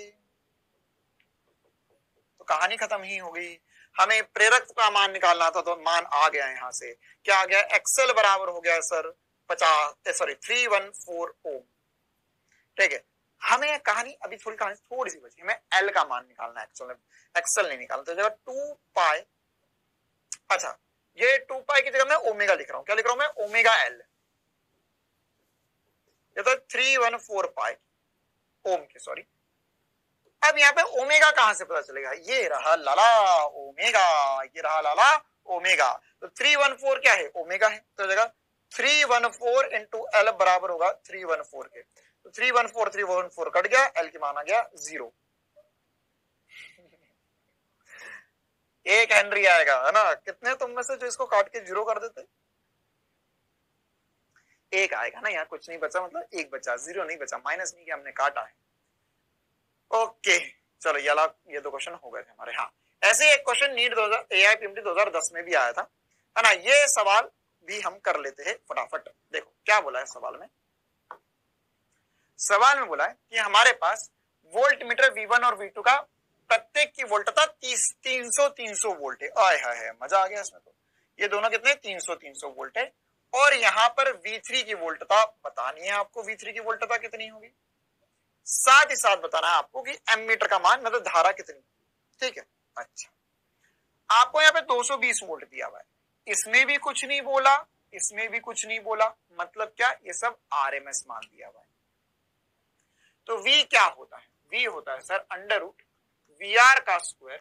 तो कहानी खत्म ही हो गई। हमें प्रेरक का मान निकालना था, तो मान आ गया यहाँ से। क्या आ गया? XL बराबर हो गया सर 314 ओम। ठीक है, हमें कहानी अभी थोड़ी सी बची, हमें L का मान निकालना है, एक्सेल नहीं निकालना। तो जगह 2 पाई, अच्छा ये 2 पाई की जगह मैं ओमेगा लिख रहा हूँ। क्या लिख रहा हूँ मैं? Omega L। ये तो 314 पाई ओम के, सॉरी। अब यहाँ पे ओमेगा कहां से पता चलेगा? ये रहा लाला ओमेगा, ये रहा लाला ओमेगा। तो 314 क्या है? ओमेगा है। तो जगह 314 इंटू एल बराबर होगा 314 के। तो 314 कट गया, एल की मान आ गया 0। 1 हेनरी आएगा, है ना? कितने तुम में से जो इसको काट के 0 कर देते? 1 आएगा ना, यहाँ कुछ नहीं बचा, मतलब 1 बचा, 0 नहीं बचा, माइनस नहीं किया, हमने काटा है। ओके चलो, ये 2 क्वेश्चन हो गए थे हमारे। हाँ, ऐसे एक क्वेश्चन नीट AIPMT 2010 में भी आया था, है ना? ये सवाल भी हम कर लेते हैं फटाफट। देखो क्या बोला है सवाल में। सवाल में बोला है कि हमारे पास वोल्ट मीटर V1 और V2 का प्रत्येक की वोल्टता 300 वोल्ट है। आय हाय, मजा आ गया इसमें। तो ये दोनों कितने? 300 वोल्ट है। और यहाँ पर V3 की वोल्टता बतानी है आपको। V3 की वोल्टता कितनी होगी, साथ ही साथ बताना है आपको कि एमीटर का मान, मतलब धारा कितनी। ठीक है, अच्छा आपको यहाँ पे 220 वोल्ट दिया हुआ है, इसमें भी कुछ नहीं बोला, इसमें भी कुछ नहीं बोला, मतलब क्या? ये सब RMS मान दिया हुआ है। तो V क्या होता है? V होता है सर √VR का स्क्वायर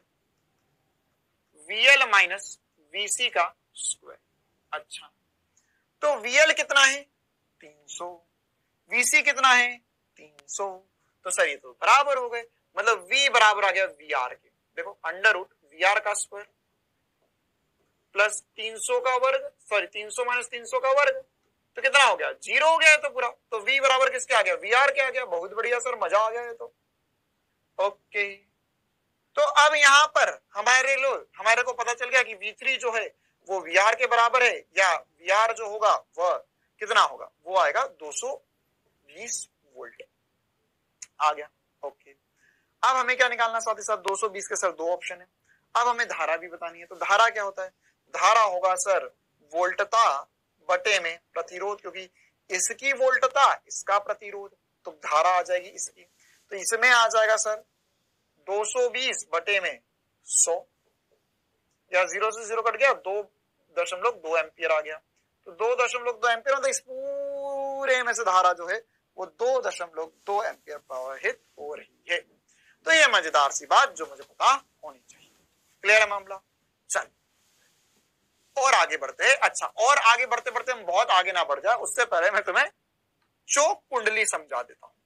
VL माइनस VC का स्क्वायर। अच्छा, तो VL कितना है? 300, VC कितना है? 300। तो सर ये तो बराबर हो गए, मतलब V बराबर आ गया VR के। देखो √VR का स्क्वायर प्लस 300 का वर्ग, सॉरी 300 माइनस 300 का वर्ग, तो कितना हो गया? 0 हो गया तो पूरा। तो V बराबर किसके आ गया? VR के आ गया। बहुत बढ़िया सर, मजा आ गया है। तो ओके, तो अब यहाँ पर हमारे को पता चल गया कि V3 जो है वो VR के बराबर है, या VR जो होगा वह कितना होगा? वो आएगा 220 वोल्ट। आ गया। ओके, अब हमें क्या निकालना साथ ही साथ 220 के सर दो ऑप्शन है। अब हमें धारा भी बतानी है। तो धारा क्या होता है? धारा होगा सर वोल्टता बटे में प्रतिरोध, क्योंकि इसकी वोल्टता इसका प्रतिरोध, तो धारा आ जाएगी इसकी। तो इसमें आ जाएगा सर 220 बटे में 100, या 0 से 0 कट गया, 2.2 एम्पियर आ गया। तो 2.2 एम्पियर मतलब इस पूरे में से धारा जो है वो 2.2 एम्पियर प्रवाहित हो रही है। तो ये मजेदार सी बात जो मुझे पता होनी चाहिए। क्लियर है मामला? चल और आगे बढ़ते हैं। अच्छा, और आगे बढ़ते बढ़ते हम बहुत आगे ना बढ़ जाए, उससे पहले मैं तुम्हें चोक कुंडली समझा देता हूं।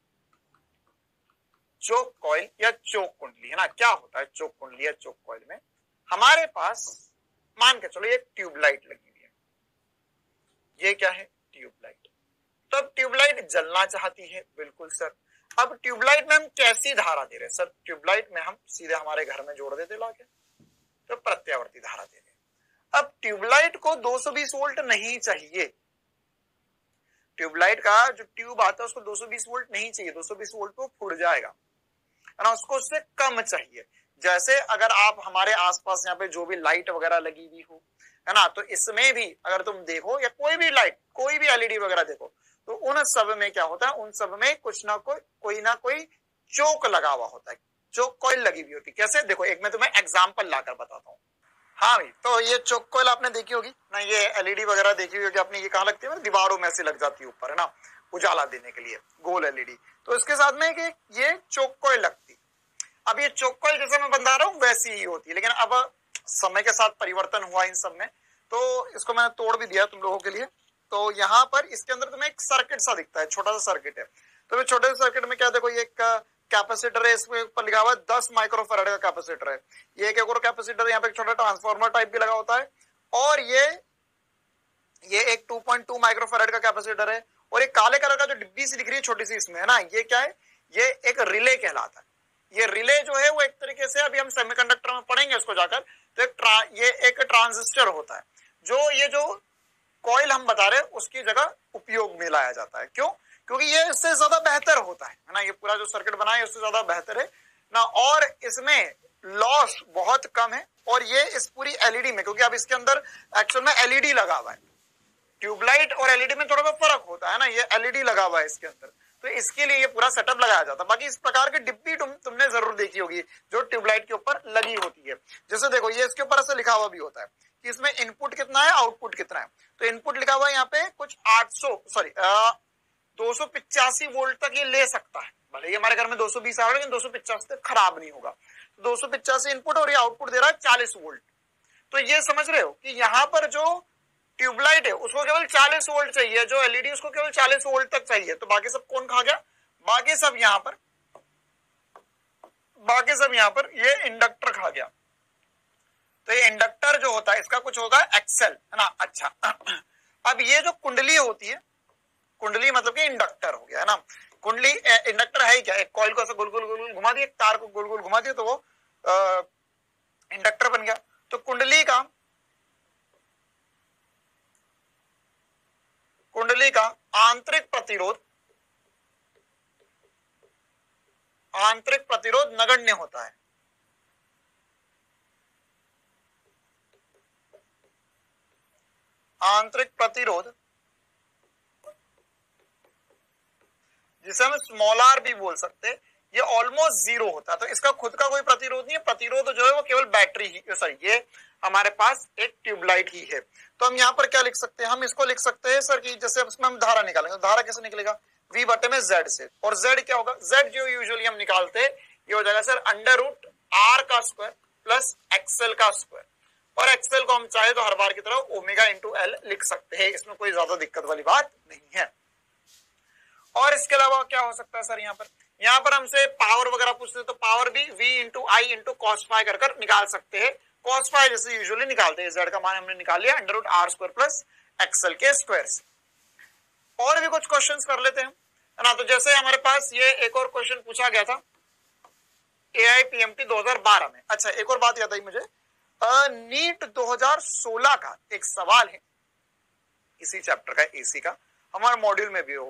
चोक कॉइल या चोक कुंडली है ना, क्या होता है चोक कुंडली या चोक कॉइल में? हमारे पास मान के चलो एक ट्यूबलाइट लगी हुई है। ये क्या है? ट्यूबलाइट। तो अब ट्यूबलाइट जलना चाहती है, बिल्कुल सर। अब ट्यूबलाइट में हम कैसी धारा दे रहे हैं? सर ट्यूबलाइट में हम सीधे हमारे घर में जोड़ देते लाके, तो प्रत्यावर्ती धारा दे रहे। अब ट्यूबलाइट को 220 वोल्ट नहीं चाहिए। ट्यूबलाइट का जो ट्यूब आता है उसको 220 वोल्ट नहीं चाहिए, 220 वोल्ट को फुट जाएगा, है ना, उसको उससे कम चाहिए। जैसे अगर आप हमारे आसपास यहाँ पे जो भी लाइट वगैरह लगी हुई हो, है ना, तो इसमें भी अगर तुम देखो या कोई भी लाइट, कोई भी एलईडी वगैरह देखो, तो उन सब में क्या होता है? उन सब में कुछ ना कोई चोक लगा हुआ होता है, चोक कॉइल लगी हुई होती है। कैसे? देखो एक मैं तुम्हें एग्जाम्पल लाकर बताता हूँ। हाँ भाई, तो ये चोक कॉइल आपने देखी होगी ना, ये एलईडी वगैरह देखी हुई होगी आपने। ये कहाँ लगती है? दीवारों में से लग जाती है ऊपर, है ना, उजाला देने के लिए, गोल एलईडी। तो इसके साथ में कि ये चोक कॉइल लगती। अब ये चोक कॉइल जैसे मैं बता रहा हूँ वैसी ही होती है, लेकिन अब समय के साथ परिवर्तन हुआ इन सब में, तो इसको मैंने तोड़ भी दिया तुम लोगों के लिए। तो यहाँ पर इसके अंदर तुम्हें एक सर्किट सा दिखता है, छोटा सा सर्किट है। तो छोटे से सर्किट में क्या देखो, ये एक कैपेसिटर है, इसमें ऊपर लिखा हुआ है 10 माइक्रोफैराड का कैपेसिटर है। ये एक और कैपेसिटर, यहाँ पे एक छोटा ट्रांसफार्मर टाइप भी लगा होता है। और ये एक 2.2 माइक्रोफैराड का कैपेसिटर है। और एक काले कलर का जो डिब्बी सी दिख रही है छोटी सी इसमें, है ना, ये क्या है? ये एक रिले कहलाता है। ये रिले जो है वो एक तरीके से, अभी हम सेमीकंडक्टर में पढ़ेंगे उसको जाकर, तो ये एक ट्रांजिस्टर होता है जो ये जो कॉइल हम बता रहे हैं उसकी जगह उपयोग में लाया जाता है। क्यों? क्योंकि ये इससे ज्यादा बेहतर होता है ना, ये पूरा जो सर्किट बना है उससे ज्यादा बेहतर है ना, और इसमें लॉस बहुत कम है। और ये इस पूरी एलईडी में, क्योंकि अब इसके अंदर एक्चुअल में एलईडी लगा हुआ है, ट्यूबलाइट और एलईडी में थोड़ा सा फर्क होता है ना, ये एलईडी लगा हुआ है इसके अंदर, तो इसके लिए ये पूरा सेटअप लगाया जाता है। बाकी इस प्रकार की डिब्बी तुमने जरूर देखी होगी जो ट्यूबलाइट के ऊपर लगी होती है। जैसे देखो ये इसके ऊपर ऐसे लिखा हुआ भी होता है कि इसमें इनपुट कितना है, आउटपुट कितना है। तो इनपुट लिखा हुआ है यहाँ पे कुछ 285 वोल्ट तक ये ले सकता है। भले ही हमारे घर में 220 आ रहा है, लेकिन 285 तक खराब नहीं होगा। 285 इनपुट और ये आउटपुट दे रहा है 40 वोल्ट। तो ये समझ रहे हो कि यहाँ पर जो ट्यूबलाइट है उसको केवल 40 वोल्ट चाहिए, जो एलईडी उसको केवल 40 वोल्ट तक चाहिए। तो बाकी सब कौन खा गया? बाकी सब यहाँ पर ये इंडक्टर खा गया। तो ये इंडक्टर जो होता है इसका कुछ होगा एक्सेल, है ना। अच्छा, अब ये जो कुंडली होती है, कुंडली मतलब कि इंडक्टर हो गया, है ना। कुंडली इंडक्टर है ही क्या? एक कॉइल को ऐसे गोल गोल गोल घुमा दिया, एक तार को गोल गोल घुमा दिया, तो वो इंडक्टर बन गया। तो कुंडली का आंतरिक प्रतिरोध नगण्य होता है। आंतरिक प्रतिरोध जिसे हम स्मॉल आर भी बोल सकते हैं, ये ऑलमोस्ट जीरो होता है। तो इसका खुद का कोई प्रतिरोध नहीं है, प्रतिरोध जो है वो केवल बैटरी ही, सॉरी ये हमारे पास एक ट्यूबलाइट ही है। तो हम यहाँ पर क्या लिख सकते हैं? हम इसको लिख सकते हैं सर कि जैसे इसमें हम धारा निकालेंगे, तो धारा कैसे निकलेगा? V बटे में Z से। और Z क्या होगा? Z जो यूजुअली हम निकालते हैं ये हो जाएगा सर √R का स्क्वायर प्लस XL का स्क्वायर। और XL को हम चाहे तो हर बार की तरह ओमेगा इंटू L लिख सकते हैं, इसमें कोई ज्यादा दिक्कत वाली बात नहीं है। और इसके अलावा क्या हो सकता है सर? यहाँ पर हमसे पावर वगैरह पूछते हैं तो पावर भी V into I into cos phi कर निकाल सकते हैं। कॉस फाई जैसे यूजुअली निकालते हैं, Z का मान हमने निकाल लिया √R स्क्वायर प्लस XL के स्क्वायर से। और भी कुछ क्वेश्चंस कर लेते हैं, है ना। तो जैसे हमारे पास ये एक और क्वेश्चन पूछा गया था AIPMT 2012 में। अच्छा, एक और बात याद आई मुझे, नीट 2016 का एक सवाल है इसी चैप्टर का, एसी का, हमारे मॉड्यूल में भी होगा।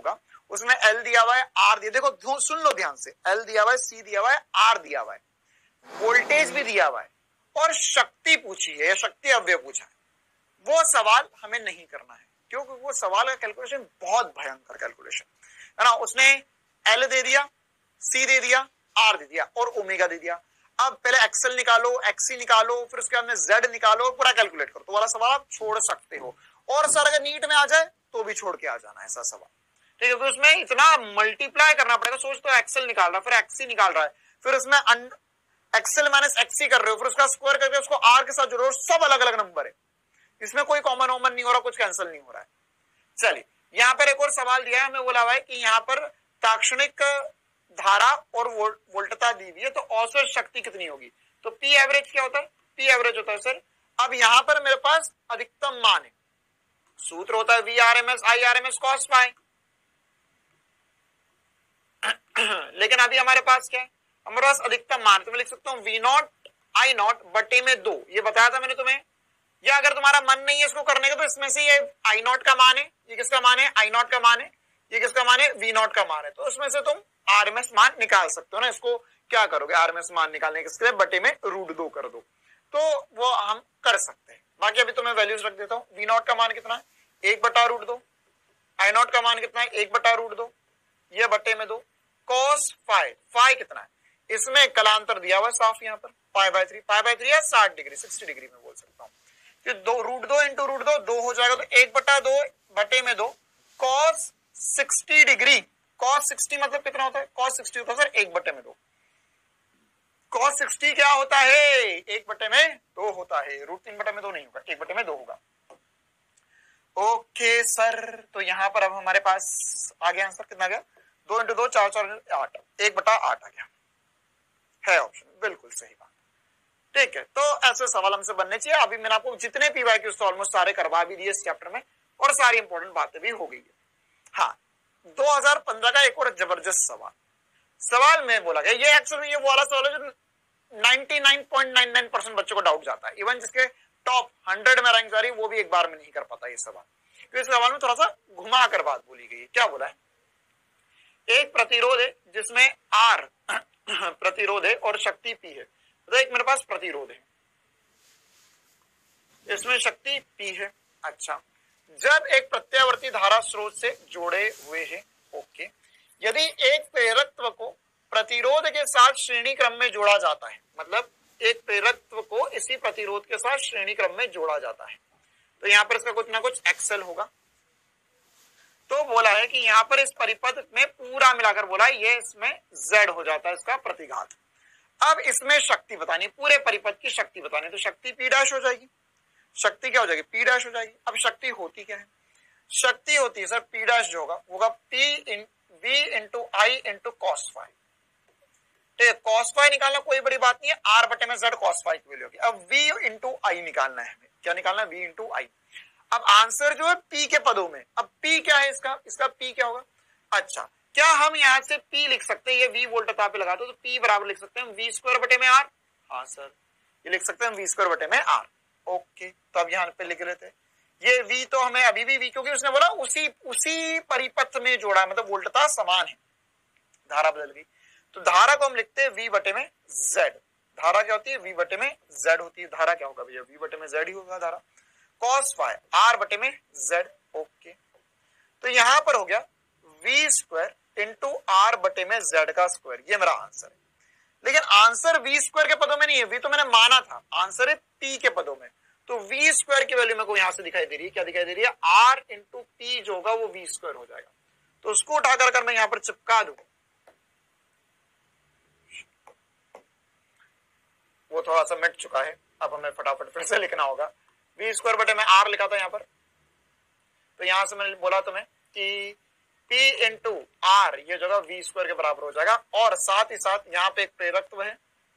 उसमें एल दिया हुआ है, आर दिया, देखो सुन लो ध्यान से, एल दिया हुआ है, सी दिया हुआ है, आर दिया हुआ है, वोल्टेज भी दिया हुआ है और शक्ति पूछी है या शक्ति अवयव पूछा है। वो सवाल हमें नहीं करना है क्योंकि वो सवाल का कैलकुलेशन बहुत भयंकर कैलकुलेशन है ना। उसने एल दे दिया, सी दे दिया, आर दे दिया और ओमेगा दे दिया। अब पहले एक्सएल निकालो, एक्सी निकालो, फिर उसके बाद में जेड निकालो, पूरा कैलकुलेट करो। तो वाला सवाल आप छोड़ सकते हो और सर अगर नीट में आ जाए तो भी छोड़ के आ जाना ऐसा सवाल, ठीक है। तो उसमें इतना मल्टीप्लाई करना पड़ेगा। सोच तो एक्सएल निकाल रहा है, फिर एक्सी निकाल रहा है, फिर उसमें एक्सएल माइनस एक्सी कर रहे हो, फिर उसका स्क्वायर करके उसको आर के साथ जोड़ो, सब अलग अलग नंबर है, इसमें कोई कॉमन वॉमन नहीं हो रहा, कुछ कैंसिल नहीं हो रहा है। चलिए यहां पर एक और सवाल दिया है, हमें बोला हुआ है कि यहां पर ताक्षणिक धारा और वोल्टता दी हुई है, तो औसत शक्ति कितनी होगी। तो पी एवरेज क्या होता है, पी एवरेज होता है सर, अब यहां पर मेरे पास अधिकतम मान है, सूत्र होता है V R M S I R M S cos phi, लेकिन अभी हमारे पास क्या है, हमारे पास अधिकतम मान, तो मैं लिख सकता हूं वी नॉट आई नॉट बटे में 2, ये बताया था मैंने तुम्हें। या अगर तुम्हारा मन नहीं है इसको करने का तो इसमें से ये आई नॉट का मान है, ये किसका मान है, आई नॉट का मान है, ये किसका मान है, वी नॉट का मान है, तो उसमें से तुम आरएमएस मान निकाल सकते हो ना। इसको क्या करोगे, आरएमएस मान निकालने के लिए बटे में √2 कर दो, तो वो हम कर सकते हैं। बाकी अभी तो मैं वैल्यूज रख देता हूं। वी नॉट का मान कितना है, 1/√2, आई नॉट का मान कितना है, 1/√2, ये बटे में 2, कॉस फाई कितना है, इसमें कलांतर दिया हुआ साफ यहाँ पर पाई/3, पाई/3 है 60 डिग्री, 60 डिग्री में बोल सकता हूँ। तो √2 इंटू √2 2 हो जाएगा, तो 1/2 बटे में 2 कॉस 60 डिग्री, कॉस 60 मतलब कितना होता है, कॉस 60 होता है सर 1/2, कॉस 60 क्या होता है, 1/2 होता है, √3/2 नहीं होगा, 1/2 होगा। ओके सर, तो यहां पर अब हमारे पास आ गया आंसर, कितना गया, 2 इंटू 2 4 4 8, 1/8 आ गया है ऑप्शन, बिल्कुल सही बात, ठीक है। तो ऐसे सवाल हमसे बनने चाहिए। अभी मैंने आपको जितने पीवाईक्यूज तो ऑलमोस्ट सारे करवा भी दिए इस चैप्टर में और सारी इंपॉर्टेंट बातें भी हो गई है। हाँ, 2015 का एक और जबरदस्त सवाल में बोला गया, ये एक्चुअली ये वो वाला सवाल है जो 99.99% बच्चों को डाउट जाता है, इवन जिसके टॉप 100 में रैंक जा रही वो भी एक बार में नहीं कर पाता ये सवाल, तो इस सवाल में थोड़ा सा घुमा कर बात बोली गई है। क्या बोला है, एक प्रतिरोध है जिसमें आर प्रतिरोध है और शक्ति पी है, तो एक मेरे पास प्रतिरोध है, इसमें शक्ति पी है। अच्छा, जब एक प्रत्यावर्ती धारा स्रोत से जोड़े हुए हैं, ओके, यदि एक प्रेरकत्व को प्रतिरोध के साथ श्रेणी क्रम में जोड़ा जाता है, मतलब एक प्रेरकत्व को इसी प्रतिरोध के साथ श्रेणी क्रम में जोड़ा जाता है, तो यहां पर इसका कुछ ना कुछ एक्सेल होगा। तो बोला है कि यहां पर इस परिपथ में पूरा मिलाकर बोला है ये इसमें Z हो जाता है इसका प्रतिघात। अब इसमें शक्ति बतानी, पूरे परिपथ की शक्ति बतानी, तो शक्ति P' हो जाएगी, शक्ति क्या हो जाएगी, P' हो जाएगी। अब शक्ति होती क्या है, शक्ति होती है सर P' जो होगा V into I into cos phi, ठीक है। कॉस फाई निकालना कोई बड़ी बात नहीं है, R बटे में Z कॉस फाई की वैल्यू होगी। अब V इंटू आई निकालना है हमें, क्या निकालना है, V इंटू आई। अब आंसर जो है P के पदों में, अब P क्या है इसका P क्या होगा। अच्छा, क्या हम यहां से P लिख सकते हैं, ये V वोल्टता पे लगा दो तो P बराबर लिख सकते हैं V² बटे में R, हाँ सर ये लिख सकते हैं V² बटे में R, ओके। तो अब यहाँ पे लिख लेते हैं ये V, तो हमें अभी भी V, क्योंकि उसने बोला उसी परिपथ में जोड़ा, मतलब वोल्टता समान है, धारा बदल गई, तो धारा को हम लिखते हैं V बटे में Z। धारा क्या होती है, V बटे में Z होती है, धारा क्या होगा भैया, V बटे में Z ही होगा धारा, कॉस फाई R बटे में Z, ओके। तो यहां पर हो गया V² इंटू R बटे में Z का स्क्वायर, ये मेरा आंसर है। लेकिन आंसर V² के पदों में नहीं है, V तो मैंने माना था, आंसर है P के पदों में, तो V² की वैल्यू मेरे को यहां से दिखाई दे रही है, क्या दिखाई दे रही है, R इंटू P जो होगा वो V² हो जाएगा, तो उसको उठाकर कर मैं यहां पर चिपका दूं, वो थोड़ा सा मिट चुका है, अब हमें फटाफट फिर से लिखना होगा। V² बटे में R लिखा था यहाँ पर, तो यहां से मैंने बोला तुम्हें कि P इंटू R ये जगह V² के बराबर हो जाएगा, और साथ ही साथ यहाँ पे एक प्रेरकत्व है,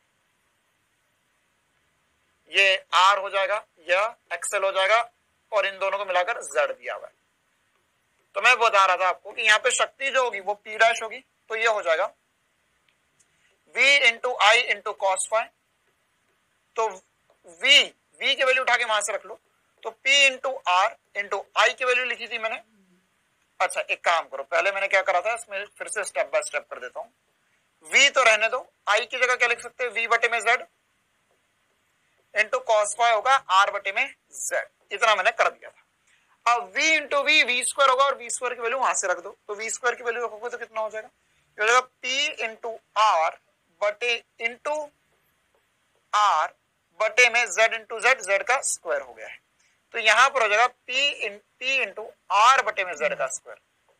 ये R हो जाएगा, यह XL हो जाएगा, और इन दोनों को मिलाकर Z दिया हुआ है। तो मैं बता रहा था आपको कि यहाँ पे शक्ति जो होगी वो P' होगी, तो ये हो जाएगा V into I into cos phi, तो V की वैल्यू उठा के वहां से रख लो, तो P into R into I की वैल्यू लिखी थी मैंने अच्छा एक काम करो, पहले मैंने क्या करा था इसमें फिर से स्टेप बाय स्टेप कर देता हूं। v तो रहने दो, i की जगह क्या लिख सकते हैं, v बटे में z इंटू कॉस फाई होगा r बटे में z, इतना मैंने कर दिया था। अब v इंटू वी स्क्वायर होगा और v स्क्वायर की वैल्यू वहां से रख दो, तो v स्क्वायर की वैल्यू रखोगे तो कितना हो जाएगा, ये हो जाएगा p इंटू आर बटे इंटू आर बटे में z इंटू z का स्क्वायर हो गया है, तो यहां पर हो जाएगा p इंटू आर बटे में z का स्क्वायर,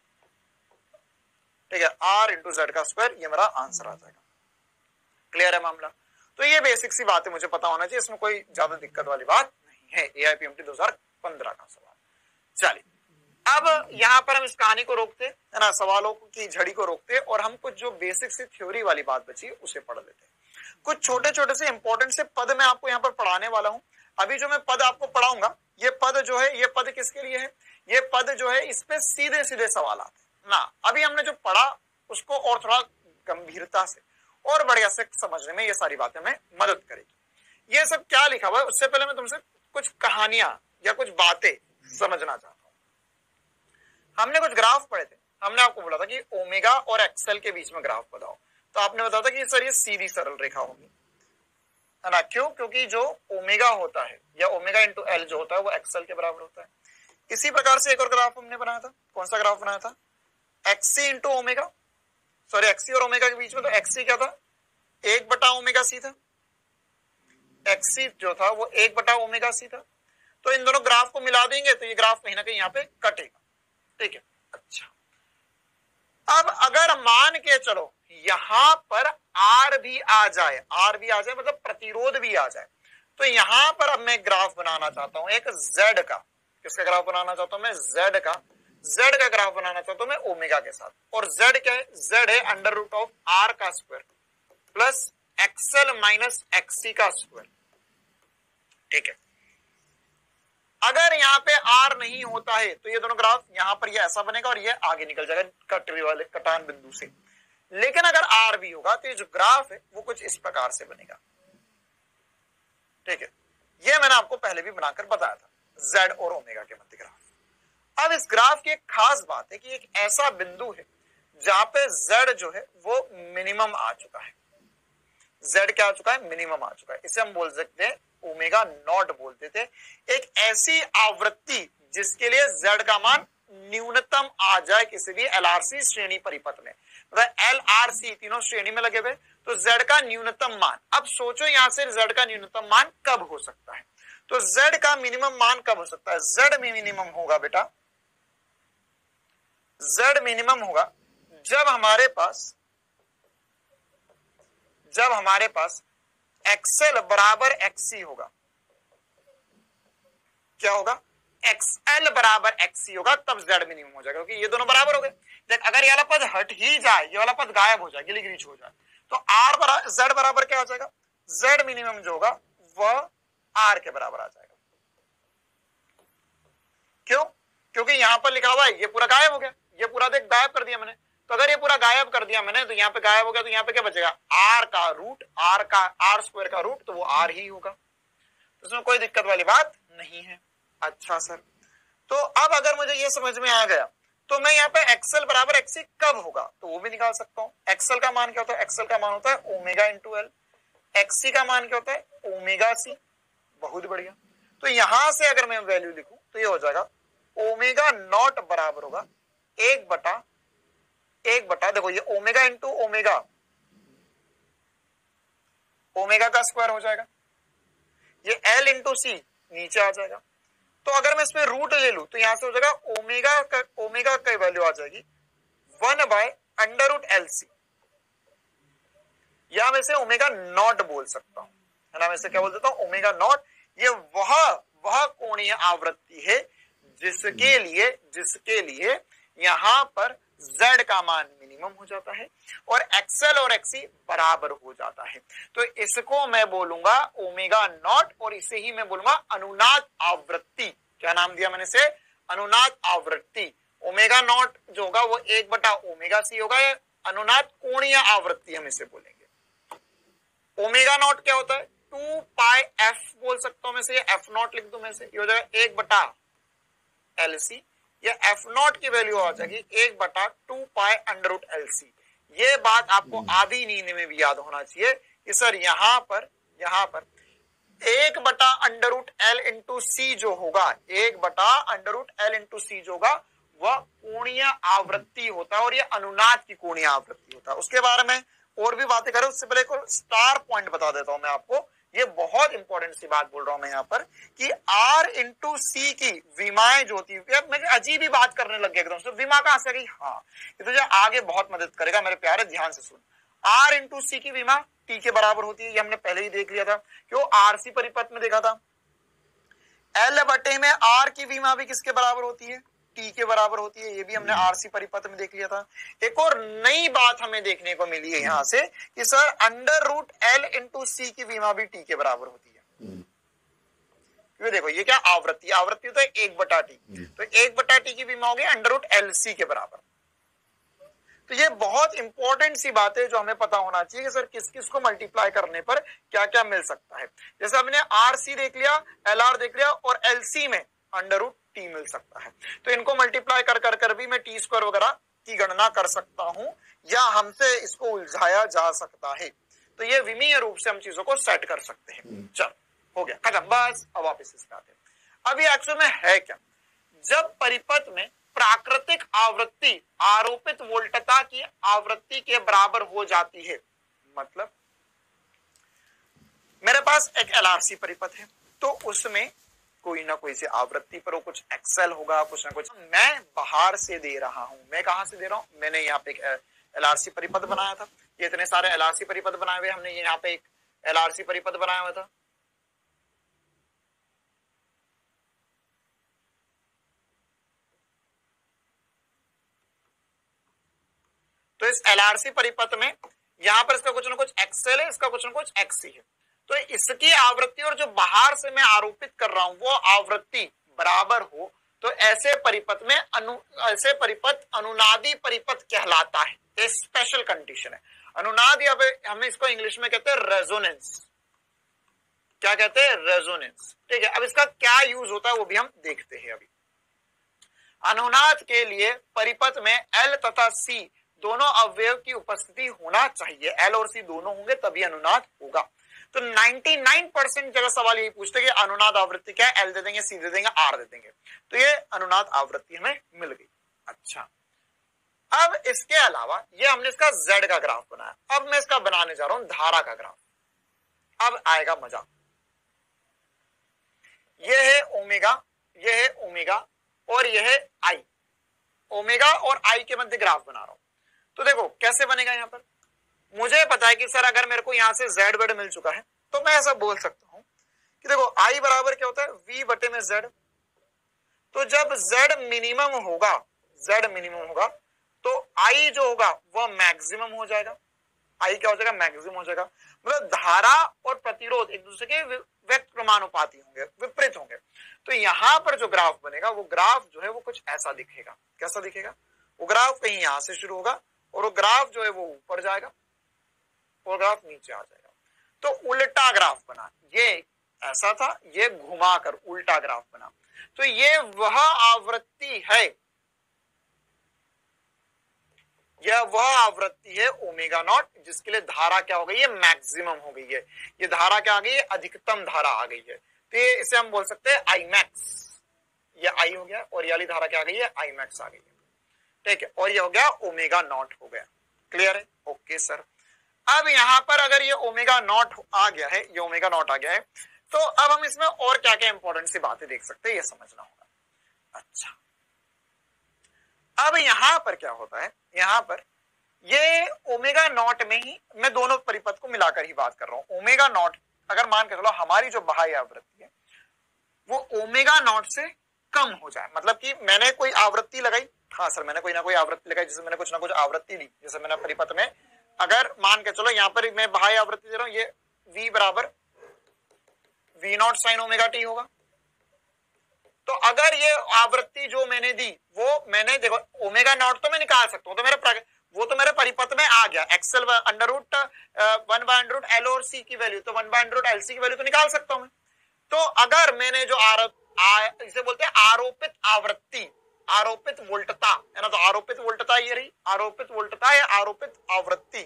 ठीक है, r इंटू z का स्क्वायर, ये मेरा आंसर आ जाएगा। क्लियर है मामला? तो ये बेसिक सी बात है, मुझे पता होना चाहिए, इसमें कोई ज्यादा दिक्कत वाली बात नहीं है। AIPMT 2015 का सवाल। चलिए अब यहां पर हम इस कहानी को रोकते है ना, सवालों की झड़ी को रोकते और हम कुछ जो बेसिक सी थ्योरी वाली बात बची उसे पढ़ लेते हैं। कुछ छोटे छोटे से इंपॉर्टेंट से पद मैं आपको यहाँ पर पढ़ाने वाला हूं। अभी जो मैं पद आपको पढ़ाऊंगा, ये पद जो है, ये पद किसके लिए है, ये पद जो है इस पे सीधे सीधे सवाल आते हैं ना। अभी हमने जो पढ़ा उसको और थोड़ा गंभीरता से और बढ़िया से समझने में ये सारी बातें हमें मदद करेगी। ये सब क्या लिखा हुआ है, उससे पहले मैं तुमसे कुछ कहानियां या कुछ बातें समझना चाहता हूं। हमने कुछ ग्राफ पढ़े थे, हमने आपको बोला था कि ओमेगा और एक्सेल के बीच में ग्राफ बताओ, तो आपने बताया था कि सर ये सीधी सरल रेखा होगी, है ना। क्यों? क्योंकि जो ओमेगा होता है या ओमेगा इंटू एल जो होता है वो एक्सेल के बराबर होता है। इसी प्रकार से एक और ग्राफ हमने बनाया था, कौन सा ग्राफ बनाया था, XC into omega, sorry XC और ओमेगा के बीच में, तो एक्सी क्या था, 1/ओमेगा सी था, एक्सी जो था वो 1/ओमेगा सी था। तो इन दोनों ग्राफ को मिला देंगे तो ये ग्राफ कहीं ना कहीं यहाँ पे कटेगा, ठीक है। अच्छा अब अगर मान के चलो यहां पर आर भी आ जाए, आर भी आ जाए मतलब प्रतिरोध भी आ जाए, तो यहां पर अब मैं ग्राफ बनाना चाहता हूं एक जेड का, किसका ग्राफ बनाना चाहता हूं मैं, जेड का, जेड का ग्राफ बनाना चाहता हूं मैं ओमेगा के साथ। और जेड क्या है, जेड है अंडर रूट ऑफ आर का square plus XL minus XC का स्क्वायर, ठीक है। अगर यहाँ पे आर नहीं होता है तो ये दोनों ग्राफ यहाँ पर ये ऐसा बनेगा और ये आगे निकल जाएगा कटरी वाले कटान बिंदु से। लेकिन अगर आर भी होगा तो ये जो ग्राफ है वो कुछ इस प्रकार से बनेगा, ठीक है। ये मैंने आपको पहले भी बनाकर बताया था, जेड और ओमेगा के मध्य ग्राफ। अब इस ग्राफ की एक खास बात है कि एक ऐसा बिंदु है जहां पे जेड जो है वो मिनिमम आ चुका है, जेड क्या आ चुका है, मिनिमम आ चुका है। इसे हम बोल सकते हैं ओमेगा नॉट बोलते थे, एक ऐसी आवृत्ति जिसके लिए जेड का मान न्यूनतम आ जाए किसी भी एलआरसी श्रेणी परिपथ में, मतलब एलआरसी तीनों श्रेणी में लगे हुए, तो जेड का न्यूनतम मान। अब सोचो यहां से जेड का न्यूनतम मान कब हो सकता है, तो जेड का मिनिमम मान कब हो सकता है, जेड मिनिमम होगा बेटा, जेड मिनिमम होगा जब हमारे पास एक्सएल बराबर एक्सी होगा। क्या होगा, एक्सएल बराबर एक्सी होगा, तब जेड मिनिमम हो जाएगा, क्योंकि ये दोनों बराबर हो गए। देख अगर ये वाला पद हट ही जाए, ये वाला पद गायब हो जाए, गिलीगिरीच हो जाए, तो आर बराबर जेड बराबर क्या हो जाएगा, जेड मिनिमम जो होगा वह आर के बराबर आ जाएगा। क्यों? क्योंकि यहां पर लिखा हुआ है ये पूरा गायब हो गया, ये पूरा देख गायब कर दिया मैंने, तो अगर ये पूरा गायब कर दिया मैंने तो यहाँ पे गायब हो गया, तो यहाँ पे क्या बचेगा, आर का रूट, आर स्क्वायर का रूट, तो वो आर ही होगा, तो इसमें कोई दिक्कत वाली बात नहीं है। अच्छा सर, तो अब अगर मुझे ये समझ में आ गया तो मैं यहाँ पे एक्सएल बराबर एक्सी कब होगा तो वो भी निकाल सकता हूँ। एक्सएल का मान क्या होता है, एक्सएल का मान होता है ओमेगा इंटू एल, एक्सी का मान क्या होता है ओमेगा सी, बहुत बढ़िया। तो यहां से अगर मैं वैल्यू लिखूं तो ये हो जाएगा ओमेगा नॉट बराबर होगा एक बटा देखो ये ओमेगा इंटू ओमेगा, ओमेगा का स्क्वायर हो जाएगा, ये एल इंटू सी नीचे आ जाएगा। तो अगर मैं इसमें रूट ले लूं तो यहां से हो जाएगा ओमेगा का वैल्यू आ जाएगी 1/√LC, या मैं इसे ओमेगा नॉट बोल सकता हूं, है ना। मैं इसे क्या बोल देता हूं, ओमेगा नॉट। ये वह कोणीय आवृत्ति है जिसके लिए यहां पर z का मान मिनिमम हो जाता है और एक्सएल और एक्सी बराबर हो जाता है। तो इसको मैं बोलूंगा ओमेगा नॉट और इसे ही मैं बोलूंगा अनुनाद आवृत्ति। क्या नाम दिया मैंने इसे, अनुनाद आवृत्ति। ओमेगा नॉट जो होगा वो 1/ओमेगा सी होगा, या अनुनाद कोणीय आवृत्ति हम इसे बोलेंगे। ओमेगा नॉट क्या होता है, 2πf बोल सकता हूं मैं से, एफ नॉट लिख दूं मैं से, ये हो जाएगा 1/LC ये एफ नॉट की वैल्यू आ जाएगी 1/2 पाई अंडर रूट LC। ये बात आपको आधी नींद में भी याद होना चाहिए कि सर यहां पर 1/√L इंटू सी जो होगा, 1/√L इंटू सी जो होगा वह कोणीय आवृत्ति होता है और ये अनुनाद की कोणीय आवृत्ति होता है। उसके बारे में और भी बातें करें उससे पहले एक स्टार पॉइंट बता देता हूं मैं आपको। ये बहुत इंपॉर्टेंट सी बात बोल रहा हूं मैं यहाँ पर कि R इंटू सी की विमाएं जो होती है, मैं अजीब ही बात करने लग गया एकदम से, विमा कहां से गई? हाँ, ये तुझे आगे बहुत मदद करेगा मेरे प्यारे, ध्यान से सुन। R इंटू सी की विमा T के बराबर होती है, ये हमने पहले ही देख लिया था, क्यों? RC परिपथ में देखा था। L बटे में R की विमा भी किसके बराबर होती है? T के बराबर होती है, ये भी हमने RC परिपथ में देख लिया था। एक और नई बात हमें देखने को मिली है यहां से कि सर अंडर√L इंटू सी की विमा भी T के बराबर होती है। ये देखो, ये क्या आवृत्ति, आवृत्ति होता है 1/T, तो 1/T की विमा होगी अंडर√LC के बराबर। तो ये बहुत इंपॉर्टेंट सी बात है जो हमें पता होना चाहिए कि सर किस किस को मल्टीप्लाई करने पर क्या क्या मिल सकता है। जैसे हमने RC देख लिया, LR देख लिया और LC में अंडर√T मिल सकता है, तो इनको मल्टीप्लाई कर भी मैं T स्क्वायर वगैरह की गणना कर सकता हूं या हमसे इसको उलझाया जा सकता है। तो ये विमीय रूप से हम चीजों को सेट कर सकते हैं। चल, हो गया, खत्म, बस। अब वापस इस पे आते हैं। अब ये एक्चुअल में है क्या? जब परिपथ में प्राकृतिक आवृत्ति आरोपित वोल्टता की आवृत्ति के बराबर हो जाती है, मतलब मेरे पास एक LRC परिपथ है, तो उसमें कोई ना कोई से आवृत्ति पर कुछ एक्सेल होगा, कुछ ना कुछ मैं बाहर से दे रहा हूं। मैं कहां से दे रहा हूं? मैंने यहाँ पे एक LRC परिपथ बनाया था, ये इतने सारे LRC परिपथ बनाए हुए हमने, यहाँ पे एक LRC परिपथ बनाया हुआ था। तो इस LRC परिपथ में यहां पर इसका कुछ ना कुछ एक्सएल है, इसका कुछ ना कुछ एक्सी है। तो इसकी आवृत्ति और जो बाहर से मैं आरोपित कर रहा हूं वो आवृत्ति बराबर हो, तो ऐसे परिपथ में ऐसे परिपथ अनुनादी परिपथ कहलाता है। ये स्पेशल कंडीशन है अनुनाद, या हम इसको इंग्लिश में कहते हैं रेजोनेंस। क्या कहते हैं? रेजोनेंस। ठीक है, अब इसका क्या यूज होता है वो भी हम देखते हैं। अभी अनुनाद के लिए परिपथ में L तथा C दोनों अवयव की उपस्थिति होना चाहिए। L और C दोनों होंगे तभी अनुनाद होगा। तो 99% जगह सवाल यही पूछते कि अनुनाद आवृत्ति क्या है? L दे देंगे, C दे देंगे, R दे देंगे, तो ये अनुनाद आवृत्ति हमें मिल गई। अच्छा, अब इसके अलावा ये हमने इसका Z का ग्राफ बनाया, अब मैं इसका बनाने जा रहा हूं धारा का ग्राफ। अब आएगा मजा। ये है ओमेगा, ये है ओमेगा और ये है I। ओमेगा और I के मध्य ग्राफ बना रहा हूं। तो देखो कैसे बनेगा। यहां पर मुझे पता है कि सर अगर मेरे को यहां से Z वेड मिल चुका है तो मैं ऐसा बोल सकता हूं कि देखो I बराबर क्या होता है? V बटे में Z। तो जब Z मिनिमम होगा, Z मिनिमम होगा तो I जो होगा वह मैक्सिमम हो जाएगा। I क्या हो जाएगा? मैक्सिमम हो जाएगा। मतलब धारा और प्रतिरोध एक दूसरे के व्यक्त क्रमानुपाती होंगे, विपरीत होंगे। तो यहां पर जो ग्राफ बनेगा वो ग्राफ जो है वो कुछ ऐसा दिखेगा। कैसा दिखेगा? वो ग्राफ कहीं यहां से शुरू होगा और वो ग्राफ जो है वो ऊपर जाएगा और ग्राफ नीचे आ जाएगा। तो उल्टा ग्राफ बना, ये ऐसा था, ये घुमाकर उल्टा ग्राफ बना। तो ये वह आवृत्ति है, यह वह आवृत्ति है ओमेगा नॉट जिसके लिए धारा क्या हो गई है? मैक्सिमम हो गई है। ये धारा क्या आ गई है? अधिकतम धारा आ गई है। तो ये इसे हम बोल सकते हैं आई मैक्स। ये आई हो गया और ये वाली धारा क्या आ गई है? आई मैक्स आ गई है। ठीक है, और ये हो गया ओमेगा नॉट हो गया। क्लियर है? Okay sir. अब यहां पर अगर ये ओमेगा नॉट आ गया है, ये ओमेगा नॉट आ गया है, तो अब हम इसमें और क्या क्या इंपॉर्टेंट सी बातें देख सकते हैं, ये समझना होगा। अच्छा, अब यहां पर क्या होता है? यहां पर ये ओमेगा नॉट में ही मैं दोनों परिपथ को मिलाकर ही बात कर रहा हूं। ओमेगा नॉट अगर मान के चलो हमारी जो बाह्य आवृत्ति है वो ओमेगा नॉट से कम हो जाए, मतलब कि मैंने कोई आवृत्ति लगाई, हाँ सर मैंने कोई ना कोई आवृत्ति लगाई, जैसे मैंने कुछ ना कुछ आवृत्ति दी, जैसे मैंने परिपथ में अगर मान के चलो यहाँ पर मैं बाह्य आवृत्ति दे रहा हूं, ये V बराबर V naught sine omega T होगा। तो अगर ये आवृत्ति जो मैंने दी वो मैंने देखो ओमेगा नॉट तो मैं निकाल सकता हूँ, तो वो तो मेरे परिपथ में आ गया, एक्सेल अंडर रूट 1/√L और C की वैल्यू, तो 1/√LC की वैल्यू तो निकाल सकता हूं मैं। तो अगर मैंने जो इसे बोलते हैं आरोपित आवृत्ति, आरोपित वोल्टता है ना, तो आरोपित वोल्टता ये रही, आरोपित वोल्टता या आरोपित आवृत्ति।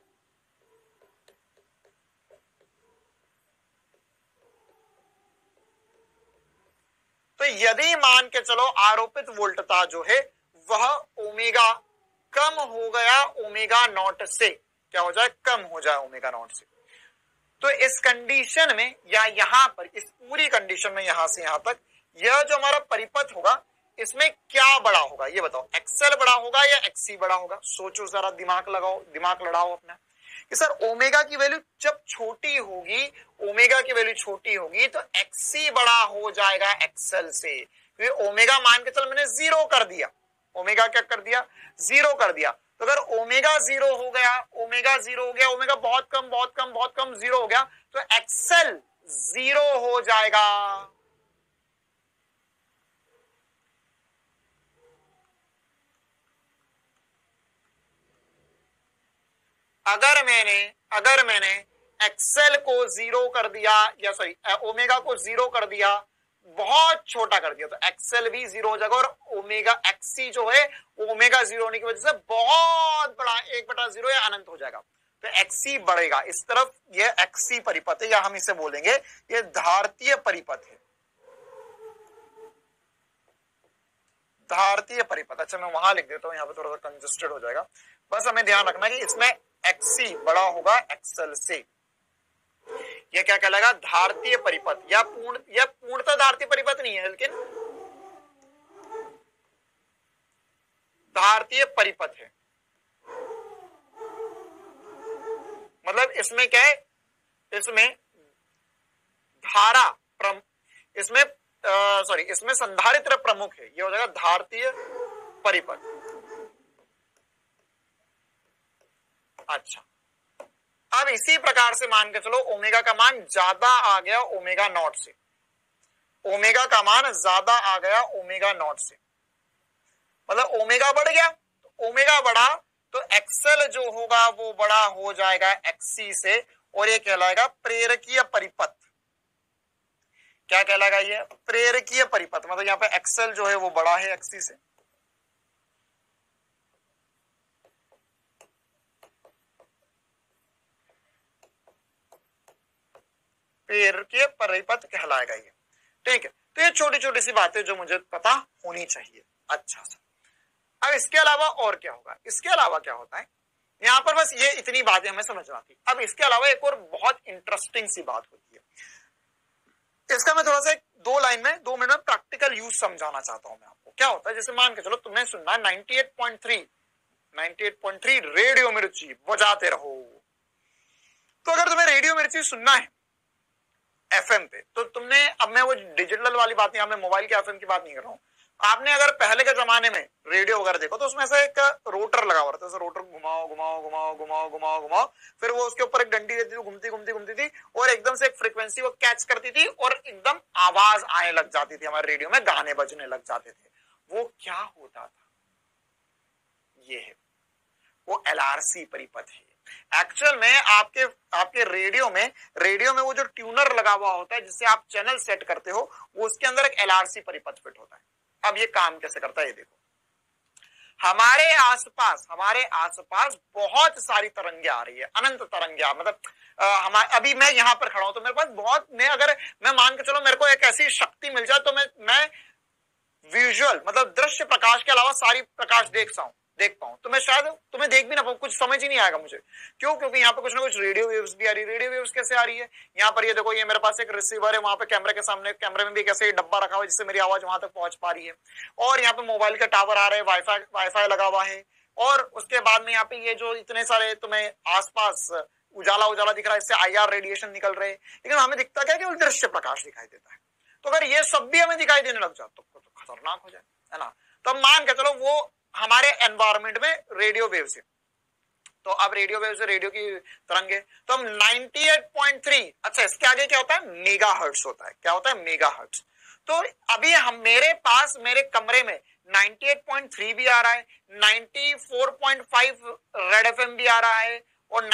तो यदि मान के चलो आरोपित वोल्टता जो है वह ओमेगा कम हो गया ओमेगा नॉट से, क्या हो जाए, कम हो जाए ओमेगा नॉट से, तो इस कंडीशन में या यहां पर इस पूरी कंडीशन में यहां से यहां तक यह जो हमारा परिपथ होगा इसमें क्या बड़ा होगा, ये बताओ, एक्सएल बड़ा होगा या एक्सी बड़ा होगा? सोचो जरा, दिमाग लगाओ, दिमाग लड़ाओ अपना कि सर ओमेगा की वैल्यू जब छोटी होगी, ओमेगा की वैल्यू छोटी होगी तो एक्सी बड़ा हो जाएगा एक्सएल से, क्योंकि ओमेगा मान के चल मैंने जीरो कर दिया, ओमेगा क्या कर दिया, जीरो कर दिया, तो अगर ओमेगा जीरो हो गया, ओमेगा जीरो हो गया, ओमेगा बहुत कम बहुत कम बहुत कम जीरो हो गया, तो एक्सएल जीरो हो जाएगा। अगर मैंने एक्सएल को जीरो कर दिया, या सॉरी ओमेगा को जीरो कर दिया, बहुत छोटा कर दिया, तो एक्सएल भी जीरो हो जाएगा और ओमेगा एक्सी जो है ओमेगा जीरो होने की वजह से बहुत बड़ा 1/0 या अनंत हो जाएगा, तो एक्सी बढ़ेगा इस तरफ, ये एक्सी परिपथ है, या हम इसे बोलेंगे ये धारतीय परिपथ है, धारतीय परिपथ। अच्छा मैं वहां लिख देता हूं, यहाँ पे थोड़ा सा कंजेस्टेड हो जाएगा, बस हमें ध्यान रखना कि इसमें एक्सी बड़ा होगा एक्सएल से, यह क्या कहलाएगा, धारतीय परिपथ, या पूर्णतः धारतीय परिपथ नहीं है लेकिन धारतीय परिपथ है। मतलब इसमें क्या है, इसमें धारा इसमें इसमें संधारित्र प्रमुख है, ये हो जाएगा धारतीय परिपथ। अच्छा, अब इसी प्रकार से मान के चलो ओमेगा का मान ज्यादा आ गया ओमेगा नॉट से, ओमेगा का मान ज्यादा आ गया ओमेगा नॉट से, मतलब ओमेगा बढ़ गया, तो ओमेगा बढ़ा तो एक्सएल जो होगा वो बड़ा हो जाएगा एक्सी से, और ये कहलाएगा प्रेरकीय परिपथ। क्या कहलाएगा ये, प्रेरकीय परिपथ, मतलब यहाँ पे एक्सएल जो है वो बड़ा है एक्सी से, प्रेरकीय परिपथ कहलाएगा ये, ठीक है। तो ये छोटी छोटी सी बातें जो मुझे पता होनी चाहिए। अच्छा सा, अब इसके अलावा और क्या होगा, इसके अलावा क्या होता है, यहाँ पर बस ये इतनी बातें हमें समझना थी। अब इसके अलावा एक और बहुत इंटरेस्टिंग सी बात होती है, इसका मैं थोड़ा सा 2 मिनट में प्रैक्टिकल यूज समझाना चाहता हूं मैं आपको। क्या होता है, जैसे मान के चलो तुम्हें सुनना है 98.3 रेडियो मिर्ची बजाते रहो, तो अगर तुम्हें रेडियो मिर्ची सुनना है एफएम पे, तो तुमने, अब मैं वो डिजिटल वाली बात नहीं, मैं मोबाइल के एफएम की बात नहीं कर रहा हूँ, आपने अगर पहले के जमाने में रेडियो वगैरह देखो तो उसमें से एक रोटर लगा हुआ था, रोटर घुमाओ घुमाओ घुमाओ घुमाओ घुमाओ घुमाओ, फिर वो उसके ऊपर एक डंडी रहती थी, घूमती घूमती घूमती थी, और एकदम से एक फ्रीक्वेंसी वो कैच करती थी और एकदम आवाज आने लग जाती थी, हमारे रेडियो में गाने बजने लग जाते थे। वो क्या होता था, ये है वो एलआरसी परिपथ है। एक्चुअल में आपके रेडियो में वो जो ट्यूनर लगा हुआ होता है जिससे आप चैनल सेट करते हो, वो उसके अंदर एक एलआरसी परिपथ फिट होता है। अब ये काम कैसे करता है, ये देखो, हमारे आसपास बहुत सारी तरंगे आ रही है, अनंत तरंगे, मतलब अभी मैं यहां पर खड़ा हूं तो मेरे पास बहुत, अगर मैं मान के चलो मेरे को एक ऐसी शक्ति मिल जाए तो मैं विजुअल मतलब दृश्य प्रकाश के अलावा सारी प्रकाश देख पाऊं, तो मैं शायद तुम्हें देख भी ना पाऊं, कुछ समझ ही नहीं आएगा मुझे। क्यों? क्योंकि यहाँ पे कुछ ना कुछ रेडियो वेव्स भी आ रही है। रेडियो वेव्स कैसे आ रही है, यहाँ पर ये देखो, ये मेरे पास एक रिसीवर है, वहां पे कैमरे के सामने, कैमरे में भी कैसे डब्बा रखा हुआ है जिससे मेरी आवाज वहां तक पहुंच पा रही है, और यहाँ पे मोबाइल के टावर आ रहे हैं, वाईफाई लगा हुआ है, और उसके बाद में यहाँ पे ये जो इतने सारे तुम्हें आसपास उजाला दिख रहा है, इससे IR रेडिएशन निकल रहे हैं, लेकिन हमें दिखता क्या है, केवल दृश्य प्रकाश दिखाई देता है। तो अगर ये सब भी हमें दिखाई देने लग जाए तो खतरनाक हो जाए, है ना। तो मान के चलो वो हमारे एनवायरमेंट में रेडियो वेव्स है, तो अब रेडियो वेव्स, रेडियो की तरंगे, तो हम 98.3, अच्छा इसके आगे क्या होता है, मेगाहर्ट्ज होता है। क्या होता है, मेगाहर्ट्ज। तो अभी मेरे कमरे में 98.3 भी आ रहा है, 94.5 रेड एफएम भी आ रहा है, और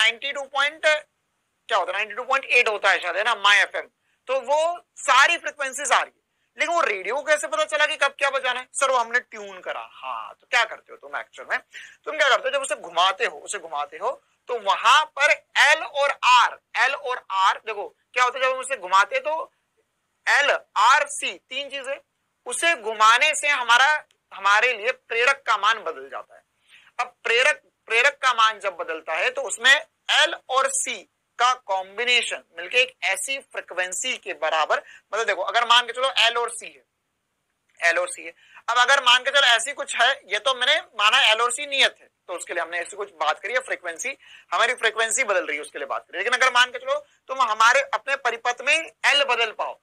92.8 होता है शायद, है ना, माई एफएम। तो वो सारी फ्रिक्वेंसीज आ रही है, लेकिन वो रेडियो कैसे पता चला कि कब क्या बजाना है? सर वो हमने ट्यून करा। हाँ, तो क्या करते हो तुम एक्चुअल में? तुम क्या करते हो, जब उसे घुमाते हो तो वहां पर एल और आर देखो क्या होता है, जब हम उसे घुमाते तो एल आर सी तीन चीजें, उसे घुमाने से हमारे लिए प्रेरक का मान बदल जाता है। अब प्रेरक का मान जब बदलता है तो उसमें एल और सी का कॉम्बिनेशन मिलके एक ऐसी फ्रीक्वेंसी के बराबर, मतलब देखो अगर मान के चलो एल और सी है, अब अगर मान के चलो ऐसी कुछ है, ये तो मैंने माना एल और सी नियत है, तो उसके लिए हमने ऐसी कुछ बात करी है, फ्रीक्वेंसी हमारी फ्रीक्वेंसी बदल रही है उसके लिए बात करी। लेकिन अगर मान के चलो तुम हमारे अपने परिपथ में एल बदल पाओ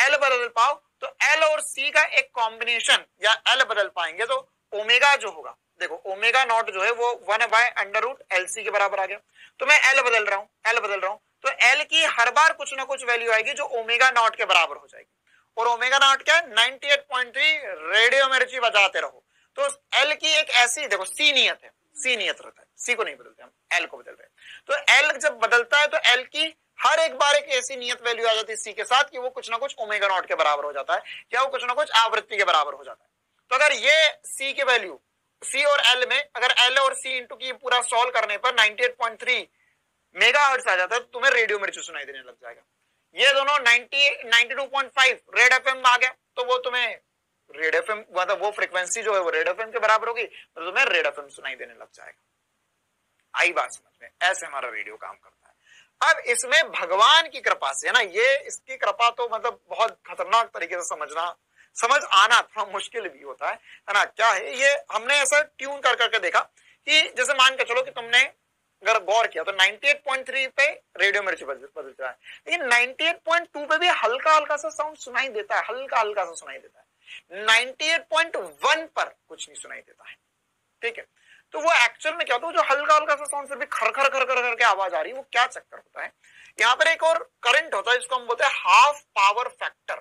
तो एल और सी का एक कॉम्बिनेशन या एल बदल पाएंगे तो ओमेगा जो होगा, देखो ओमेगा नॉट जो है वो 1/√LC के बराबर आ गया। तो मैं एल बदल रहा हूं तो एल की हर बार कुछ ना कुछ वैल्यू आएगी जो ओमेगा नॉट के बराबर हो जाएगी। और ओमेगा नॉट क्या है? 98.3 रेडियो मिर्ची बजाते रहो। तो एल की एक ऐसी, देखो सी नियत रहता है, सी को नहीं बदलते हम, एल को बदल रहे हैं। तो एल जब बदलता है तो एल की हर एक बार एक ऐसी नियत वैल्यू आ जाती है सी के साथ कि वो कुछ ना कुछ ओमेगा नॉट के बराबर हो जाता है या वो कुछ ना कुछ आवृत्ति के बराबर हो जाता है। तो अगर ये सी की वैल्यू सी और एल में, अगर एल और सी इंटू की पूरा सॉल्व करने पर 98.3 मेगाहर्ट्ज आ जाता है तो तुम्हें रेडियो मिर्ची सुनाई देने लग जाएगा। ये दोनों 92.5 रेड एफएम आ गया तो वो तुम्हें रेड एफएम, मतलब वो फ्रीक्वेंसी जो है वो रेड एफएम के बराबर होगी तो तुम्हें रेड एफएम सुनाई देने लग जाएगा। आई बात समझ में? ऐसे हमारा रेडियो काम करता है। अब इसमें भगवान की कृपा से है ना, ये इसकी कृपा तो मतलब बहुत खतरनाक तरीके से समझ आना थोड़ा मुश्किल भी होता है ना। क्या है ये, हमने ऐसा ट्यून कर करके देखा कि जैसे मान के चलो कि तुमने अगर गौर किया तो 98.3 पे रेडियो मिर्ची बदल रहा है, लेकिन 98.2 पे भी हल्का हल्का सा साउंड सुनाई देता है, हल्का हल्का सा सुनाई देता है। 98.1 पर कुछ नहीं सुनाई देता है, ठीक है। तो वो एक्चुअल में क्या होता है, जो हल्का हल्का सा साउंड फिर भी खर खर खर खर करके आवाज आ रही है, वो क्या चक्कर होता है? यहाँ पर एक और करंट होता है जिसको हम बोलते हैं हाफ पावर फैक्टर।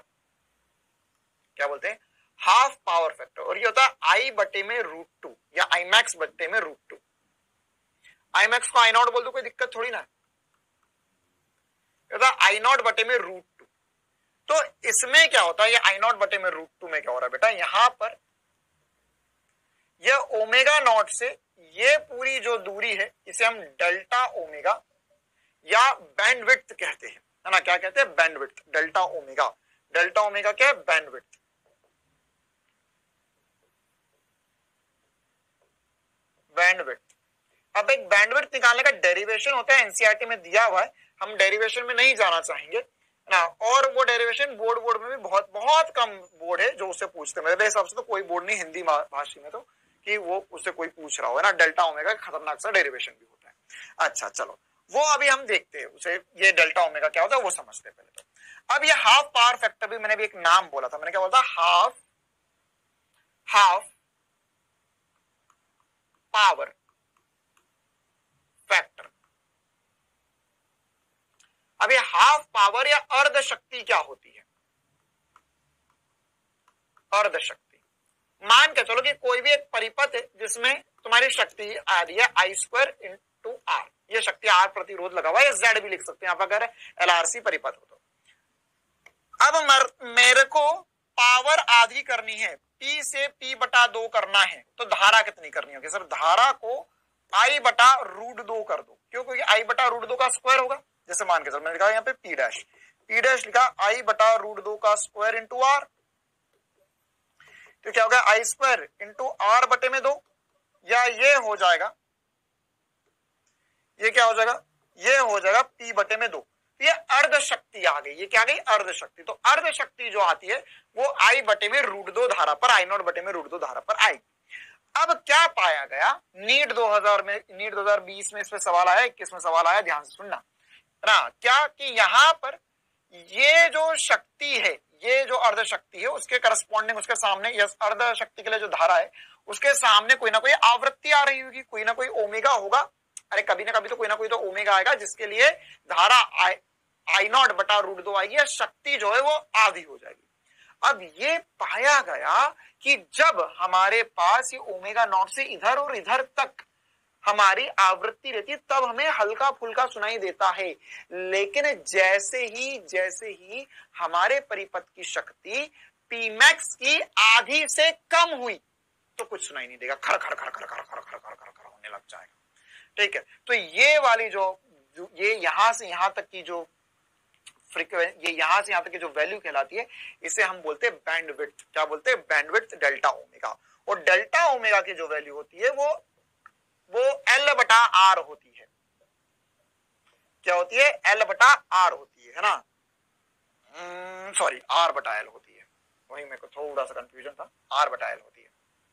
क्या बोलते हैं? Half power factor. और ये होता है I/√2 या Imax/√2। Imax को I0 बोल दो, कोई दिक्कत थोड़ी ना है। I0/√2। तो इसमें क्या होता है, ये I0/√2 में क्या हो रहा है बेटा, यहां पर यह ओमेगा नॉट से ये पूरी जो दूरी है इसे हम डेल्टा ओमेगा या बैंडविड्थ कहते हैं, है ना। क्या कहते हैं? बैंडविड्थ। डेल्टा ओमेगा क्या है? बैंडविड्थ। अब एक बैंडविड्थ निकालने का डेरिवेशन होता है, एनसीईआरटी में दिया हुआ है, हम डेरिवेशन में नहीं जाना चाहेंगे ना। और वो डेरिवेशन बोर्ड में भी बहुत कम बोर्ड है जो उससे पूछते हैं। मेरे हिसाब से तो कोई बोर्ड नहीं हिंदी भाषा में तो कि वो उससे कोई पूछ रहा हो, है ना। डेल्टा ओमेगा खतरनाक सा डेरिवेशन भी होता है। अच्छा चलो, वो अभी हम देखते हैं उसे, ये डेल्टा ओमेगा क्या होता है वो समझते हैं पहले तो। अब ये हाफ पावर फैक्टर भी मैंने भी एक नाम बोला था, मैंने क्या बोला था? Half power factor. अब ये हाफ पावर या अर्ध शक्ति क्या होती है? अर्ध शक्ति, मान के चलो कि कोई भी एक परिपथ है जिसमें तुम्हारी शक्ति आ रही है I² × R। ये शक्ति R प्रतिरोध लगा हुआ है, Z भी लिख सकते हैं आप अगर LRC परिपथ हो तो। अब मेरे को पावर आधी करनी है, P से P/2 करना है, तो धारा कितनी करनी होगी? सर धारा को I/√2 कर दो। क्यों? क्योंकि I/√2 का स्क्वायर होगा। जैसे मान के चलो मैंने लिखा यहाँ पे P' लिखा I/√2 का स्क्वायर × R। तो क्या होगा? I² × R/2 या ये हो जाएगा, ये क्या हो जाएगा? ये हो जाएगा P/2। ये अर्ध शक्ति आ गई। ये क्या आ गई? अर्ध शक्ति। तो अर्ध शक्ति जो आती है वो I/√2 धारा पर, I0/√2 धारा पर आएगी। अब क्या पाया गया नीट 2020 में इस पे सवाल आया, 21 में सवाल आया, ध्यान से सुनना ना। क्या कि यहां पर ये जो शक्ति है, ये जो अर्ध शक्ति है उसके करस्पॉन्डिंग, उसके सामने, यस अर्ध शक्ति के लिए जो धारा है उसके सामने कोई ना कोई आवृत्ति आ रही होगी, कोई ना कोई ओमेगा होगा। अरे कभी ना कभी तो कोई ना कोई तो ओमेगा आएगा जिसके लिए धारा I0/√2 आएगी या शक्ति जो है वो आधी हो जाएगी। अब ये पाया गया कि जब हमारे पास ये ओमेगा नॉट से इधर और इधर तक हमारी आवृत्ति रहती है तब हमें हल्का फुल्का सुनाई देता है, लेकिन जैसे ही हमारे परिपथ की शक्ति पी मैक्स की आधी से कम हुई तो कुछ सुनाई नहीं देगा, खर खर खर खर खर खर खर खर खर खर होने लग जाएगा। ठीक है, तो ये वाली जो ये यहां से यहां तक की जो फ्रीक्वेंसी, ये यहां से यहां तक की जो वैल्यू कहलाती है, इसे हम बोलते हैं बैंडविड्थ। क्या बोलते हैं? Bandwidth delta omega. और डेल्टा ओमेगा की जो वैल्यू होती है वो एल बटा आर होती है। क्या होती है? एल बटा आर होती है ना, सॉरी आर बटा एल होती है, वही मेरे को थोड़ा सा कंफ्यूजन था, आर बटा एल होती है,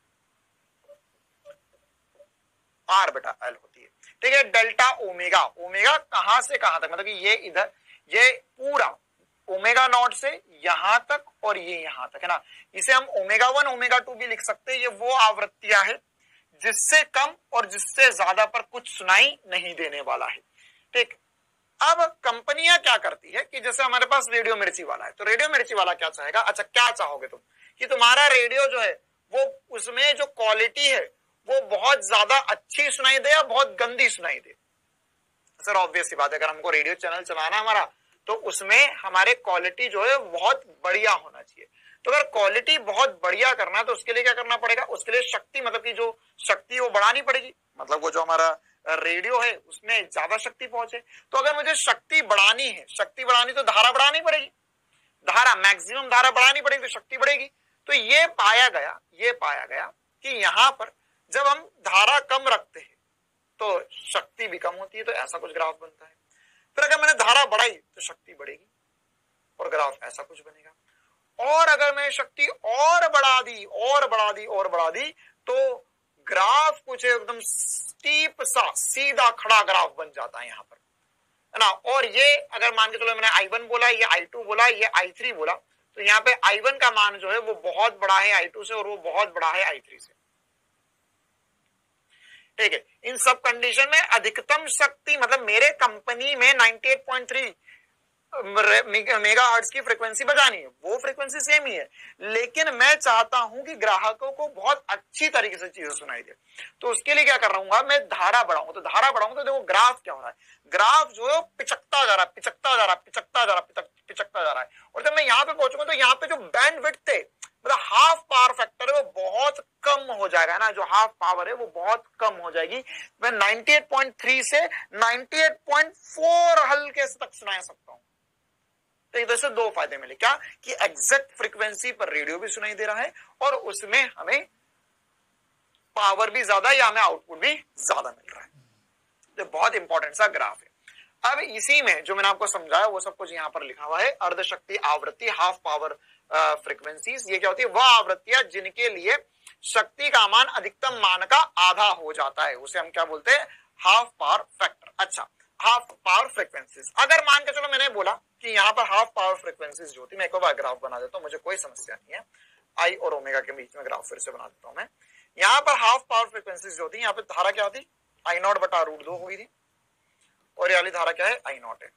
आर बटा एल होती है। ठीक है, डेल्टा ओमेगा, ओमेगा कहां से कहां तक, मतलब कि ये इधर, ये पूरा ओमेगा नॉट से यहां तक और ये यहां तक है ना, इसे हम ओमेगा 1 ओमेगा 2 भी लिख सकते हैं। ये वो आवृत्तियां है जिससे कम और जिससे ज्यादा पर कुछ सुनाई नहीं देने वाला है। ठीक, अब कंपनियां क्या करती है कि जैसे हमारे पास रेडियो मिर्ची वाला है, तो रेडियो मिर्ची वाला क्या चाहेगा, अच्छा क्या चाहोगे तुम कि तुम्हारा रेडियो जो है वो उसमें जो क्वालिटी है वो बहुत ज्यादा अच्छी सुनाई दे या बहुत गंदी सुनाई दे? सर ऑब्वियस सी बात है, अगर हमको रेडियो चैनल चलाना है हमारा, तो उसमें हमारे क्वालिटी जो है बहुत बढ़िया होना चाहिए। तो अगर क्वालिटी बहुत बढ़िया करना है तो उसके लिए क्या करना पड़ेगा? उसके लिए शक्ति, मतलब कि जो शक्ति वो बढ़ानी पड़ेगी, मतलब वो जो हमारा रेडियो है उसमें ज्यादा शक्ति पहुंचे। तो अगर मुझे शक्ति बढ़ानी है, शक्ति बढ़ानी तो धारा बढ़ानी पड़ेगी, धारा मैक्सिमम धारा बढ़ानी पड़ेगी तो शक्ति बढ़ेगी। तो ये पाया गया कि यहां पर जब हम धारा कम रखते हैं तो शक्ति भी कम होती है, तो ऐसा कुछ ग्राफ बनता है। फिर अगर मैंने धारा बढ़ाई तो शक्ति बढ़ेगी और ग्राफ ऐसा कुछ बनेगा। और अगर मैं शक्ति और बढ़ा दी तो ग्राफ कुछ एकदम स्टीप सा सीधा खड़ा ग्राफ बन जाता है यहां पर, है ना। और ये अगर मान के चलो मैंने I1 बोला, ये I2 बोला, ये I3 बोला, तो यहाँ पे I1 का मान जो है वो बहुत बड़ा है I2 से और वो बहुत बड़ा है I3 से। ठीक है, इन सब कंडीशन में अधिकतम शक्ति, मतलब मेरे कंपनी में 98.3 मेगा हर्ट्ज की फ्रीक्वेंसी बजानी है, वो फ्रीक्वेंसी सेम ही है, लेकिन मैं चाहता हूं कि ग्राहकों को बहुत अच्छी तरीके से चीजें सुनाई दे। तो उसके लिए क्या कर रहा हूँ मैं? धारा बढ़ाऊंगा। तो धारा बढ़ाऊंगा तो देखो ग्राफ क्या हो रहा है, ग्राफ जो है पिचकता जा रहा है। और जब मैं यहाँ पे पहुंचूंगा तो यहाँ पे जो बैंडविड्थ है, मतलब हाफ पावर फैक्टर है, वो बहुत कम हो जाएगा ना, जो हाफ पावर है वो बहुत कम हो जाएगी। मैं 98.3 से 98.4 हल्के से तक सुना सकता हूं। तो इधर से दो फायदे मिले, क्या कि एग्जैक्ट फ्रीक्वेंसी पर रेडियो भी सुनाई दे रहा है और उसमें हमें पावर भी ज्यादा या हमें आउटपुट भी ज्यादा मिल रहा है। तो बहुत इंपॉर्टेंट सा ग्राफ है। अब इसी में जो मैंने आपको समझाया वो सब कुछ यहां पर लिखा हुआ है, अर्धशक्ति आवृत्ति, हाफ पावर फ्रीक्वेंसीज। ये क्या होती है? वह आवृत्तियां जिनके लिए शक्ति का मान अधिकतम मान का आधा हो जाता है, उसे हम क्या बोलते हैं? Half power factor. अच्छा, हाफ पावर फ्रीक्वेंसीज, अगर मान के चलो मैंने बोला कि यहाँ पर हाफ पावर फ्रीक्वेंसीज जो होती है, मैं एक बार ग्राफ बना देता हूँ, मुझे कोई समस्या नहीं है, आई और ओमेगा के बीच में ग्राफ फिर से बना देता हूं मैं। यहाँ पर हाफ पावर फ्रीक्वेंसीज जो होती है, यहाँ पे धारा क्या होती? I0 बटा √2 हुई थी, और ये वाली धारा क्या है? I0 है।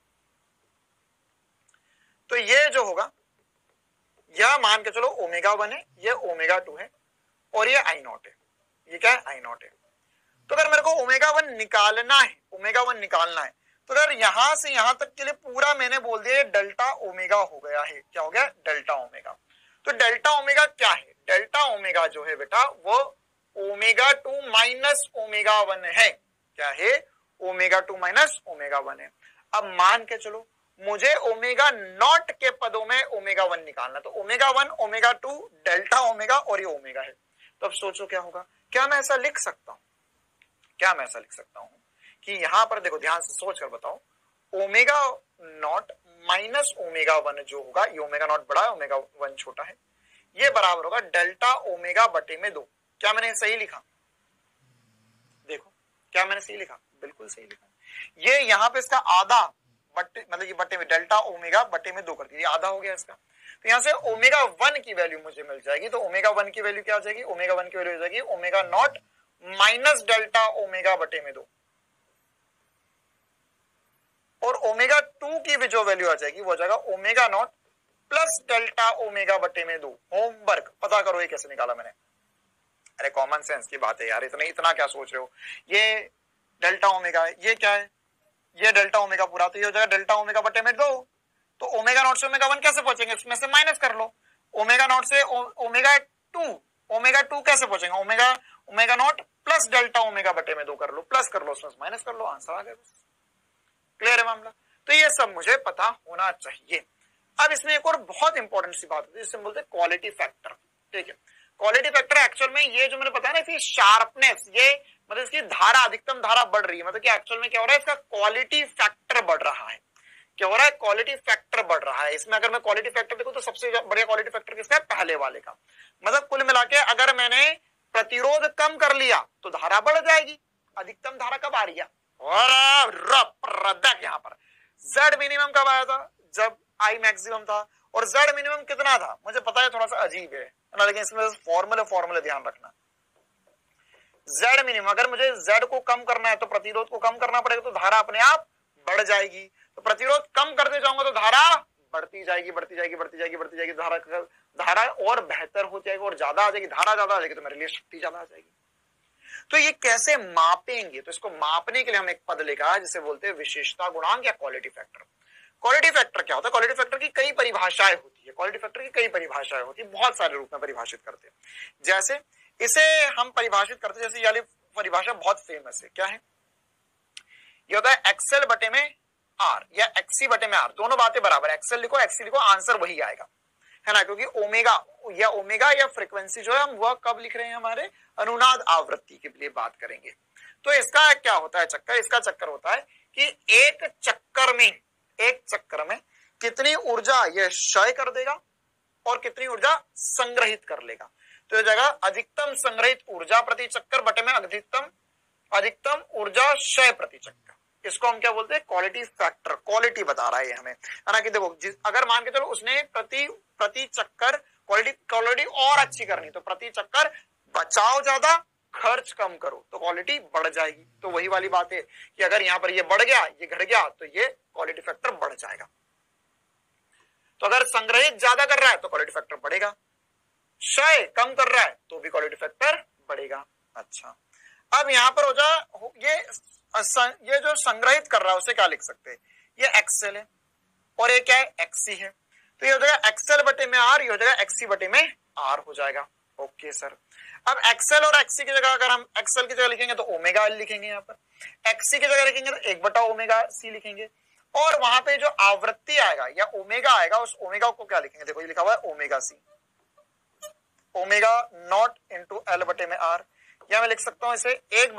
तो ये जो होगा, यह मान के चलो ओमेगा 1 है, ये ओमेगा 2 है, और ये I0 है। ये क्या है? I0 है। तो अगर मेरे को ओमेगा 1 निकालना है, तो अगर यहां से यहां तक के लिए पूरा मैंने बोल दिया डेल्टा ओमेगा हो गया है। क्या हो गया? Delta omega. तो डेल्टा ओमेगा क्या है? डेल्टा ओमेगा जो है बेटा वो ओमेगा 2 माइनस ओमेगा 1 है। क्या है? ओमेगा 2 माइनस ओमेगा 1 है। अब मान के चलो मुझे ओमेगा नॉट के पदों में ओमेगा 1 निकालना, तो ओमेगा 1 ओमेगा 2 डेल्टा ओमेगा और ये ओमेगा है। तो अब सोचो क्या होगा? क्या मैं ऐसा लिख सकता हूं कि यहां पर देखो, ध्यान से सोच कर बताओ, ओमेगा नॉट माइनस ओमेगा 1 जो होगा, ये ओमेगा नॉट बड़ा है, ओमेगा 1 छोटा है, ये बराबर होगा डेल्टा ओमेगा बटे में 2। क्या मैंने सही लिखा? देखो, क्या मैंने सही लिखा? बिल्कुल सही लिखा। ये यहाँ पे इसका आधा बटे, मतलब ये बटे में डेल्टा ओमेगा बटे में 2 कर दिया, आधा हो गया इसका। तो यहाँ से ओमेगा 1 की वैल्यू मुझे मिल जाएगी। तो ओमेगा 1 की वैल्यू क्या हो जाएगी? ओमेगा 1 की वैल्यू हो जाएगी omega naught minus delta omega बटे में 2, और ओमेगा 2 की जो वैल्यू आ जाएगी वो हो जाएगा omega naught plus delta omega बटे में 2। होमवर्क पता करो ये कैसे निकाला मैंने। अरे कॉमन सेंस की बात है यार, इतना क्या सोच रहे हो? ये डेल्टा ओमेगा है, ये क्या है? ये डेल्टा ओमेगा पूरा, तो ये हो जाएगा डेल्टा ओमेगा बटे में 2। तो ओमेगा नॉट से ओमेगा 1 कैसे पहुंचेंगे? इसमें से माइनस कर लो। ओमेगा नॉट से ओमेगा टू कैसे पहुंचेगा, omega naught plus delta omega बटे में 2 कर लो, प्लस कर लो उसमें माइनस कर लो, आंसर आ गया। क्लियर है मामला। तो ये सब मुझे पता होना चाहिए। अब इसमें एक और बहुत इंपॉर्टेंट सी बात होती है जिसे बोलते हैं क्वालिटी फैक्टर। ठीक है, क्वालिटी फैक्टर एक्चुअल में ये जो मैंने बताया ना कि शार्पनेस, ये मतलब इसकी धारा, अधिकतम धारा बढ़ रही है, मतलब कि एक्चुअल में क्या हो रहा है, इसका क्वालिटी फैक्टर बढ़ रहा है। क्या हो रहा है, क्वालिटी फैक्टर बढ़ रहा है। इसमें अगर मैं क्वालिटी फैक्टर देखूं तो सबसे बढ़िया क्वालिटी फैक्टर किसका है, पहले वाले का। मतलब कुल मिला के अगर मैंने प्रतिरोध कम कर लिया तो धारा बढ़ जाएगी। अधिकतम धारा कब आ रही है, और यहां पर Z मिनिमम कब आया था, जब I मैक्सिमम था। और Z मिनिमम कितना था, मुझे पता है थोड़ा सा अजीब है ना, लेकिन इसमें फॉर्मूले ध्यान रखना। Z मिनिमम, अगर मुझे Z को कम करना है तो प्रतिरोध को कम करना पड़ेगा, तो धारा अपने आप बढ़ जाएगी। तो प्रतिरोध कम करते जाऊंगा तो धारा बढ़ती जाएगी, बढ़ती जाएगी, बढ़ती जाएगी, बढ़ती जाएगी, धारा और बेहतर हो जाएगी और ज्यादा आ जाएगी। धारा ज्यादा आ जाएगी तो मेरे लिए शक्ति ज्यादा आ जाएगी। तो ये कैसे मापेंगे, तो इसको मापने के लिए हम एक पद लेगा जिसे बोलते हैं विशेषता गुणांक या क्वालिटी फैक्टर। क्वालिटी फैक्टर क्या होता है, क्वालिटी फैक्टर की कई परिभाषाएं होती है, क्वालिटी फैक्टर की कई परिभाषाएं होती है, बहुत सारे रूप में परिभाषित करते हैं। जैसे इसे हम परिभाषित करते हैं, जैसे ये वाली परिभाषा बहुत फेमस है, क्या है, ये होता है एक्सएल बटे में आर या एक्सी बटे में आर, दोनों बातें बराबर, एक्सएल लिखो एक्सी लिखो, आंसर वही आएगा, है ना, क्योंकि ओमेगा या फ्रीक्वेंसी जो है हम वह कब लिख रहे हैं, हमारे अनुनाद आवृत्ति के लिए बात करेंगे। तो इसका क्या होता है चक्कर, इसका चक्कर होता है कि एक चक्कर में कितनी ऊर्जा यह क्षय कर देगा और कितनी ऊर्जा संग्रहित कर लेगा। तो जगह अधिकतम संग्रहित ऊर्जा प्रति चक्कर बटे में अधिकतम ऊर्जा क्षय प्रति चक्कर, इसको हम क्या बोलते हैं, क्वालिटी फैक्टर। क्वालिटी बता रहा है हमें, है ना, कि देखो अगर मान के चलो उसने प्रति चक्कर क्वालिटी और अच्छी करनी, तो प्रति चक्कर बचाओ ज्यादा खर्च कम करो तो क्वालिटी बढ़ जाएगी। तो वही वाली बात है कि अगर यहां पर ये बढ़ गया, ये घट गया, तो ये क्वालिटी फैक्टर बढ़ जाएगा। तो अगर संग्रहित ज्यादा कर रहा है तो क्वालिटी फैक्टर बढ़ेगा, क्षय कम कर रहा है तो भी क्वालिटी फैक्टर बढ़ेगा। अच्छा, अब यहां पर हो जाए ये जो संग्रहित कर रहा है उसे क्या लिख सकते हैं, ये एक्सएल है और ये क्या है, एक्सी है। तो ये हो जाएगा एक्सएल बटे में आर, ये हो जाएगा एक्सी बटे में आर हो जाएगा। ओके सर, अब एक्सएल और एक्सी की जगह अगर हम एक्सएल की जगह लिखेंगे तो ओमेगा एल लिखेंगे, यहाँ पर एक्सी की जगह लिखेंगे तो 1/ओमेगा सी लिखेंगे, और वहां पे जो आवृत्ति आएगा या ओमेगा आएगा, उस ओमेगा को क्या लिखेंगे, देखो ये लिखा हुआ है omega C, omega naught into L बटे में आर, या मैं लिख सकता हूं इसे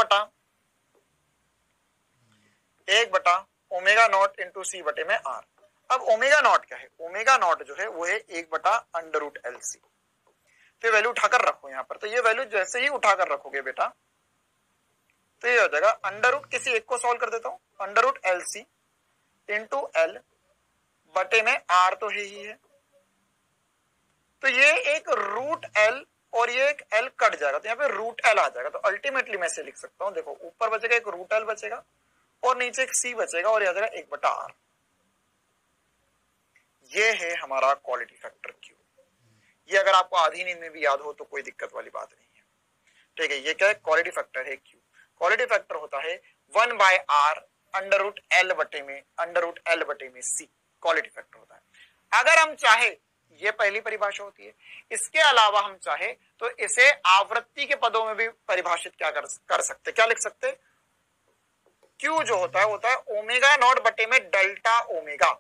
1/1 ओमेगा नॉट इंटू सी बटे में आर। अब ओमेगा नॉट क्या है, ओमेगा नॉट जो है वो है 1/√LC। तो वैल्यू उठाकर रखो यहाँ पर, तो ये वैल्यू जैसे ही उठाकर रखोगे बेटा तो ये हो जाएगा अंडर किसी एक को सॉल्व कर देता हूं, √LC इंटू एल बटे में आर तो है ही है, तो ये एक √L और ये एक L कट जाएगा, तो यहाँ पे √L आ जाएगा। तो अल्टीमेटली मैं इसे लिख सकता हूं, देखो ऊपर बचेगा एक √L बचेगा और नीचे एक C बचेगा और यह आ जाएगा 1/R। ये है हमारा क्वालिटी फैक्टर Q। ये अगर आपको आधी नींद में भी याद हो तो कोई दिक्कत वाली बात नहीं है, ठीक है। ये क्या है, क्वालिटी फैक्टर है Q। क्वालिटी फैक्टर होता है 1/R √L बटे में C, क्वालिटी फैक्टर होता है। अगर हम चाहे, ये पहली परिभाषा होती है, इसके अलावा हम चाहे तो इसे आवृत्ति के पदों में भी परिभाषित क्या कर सकते, क्या लिख सकते, Q जो होता है ओमेगा नॉट बटे में डेल्टा ओमेगा,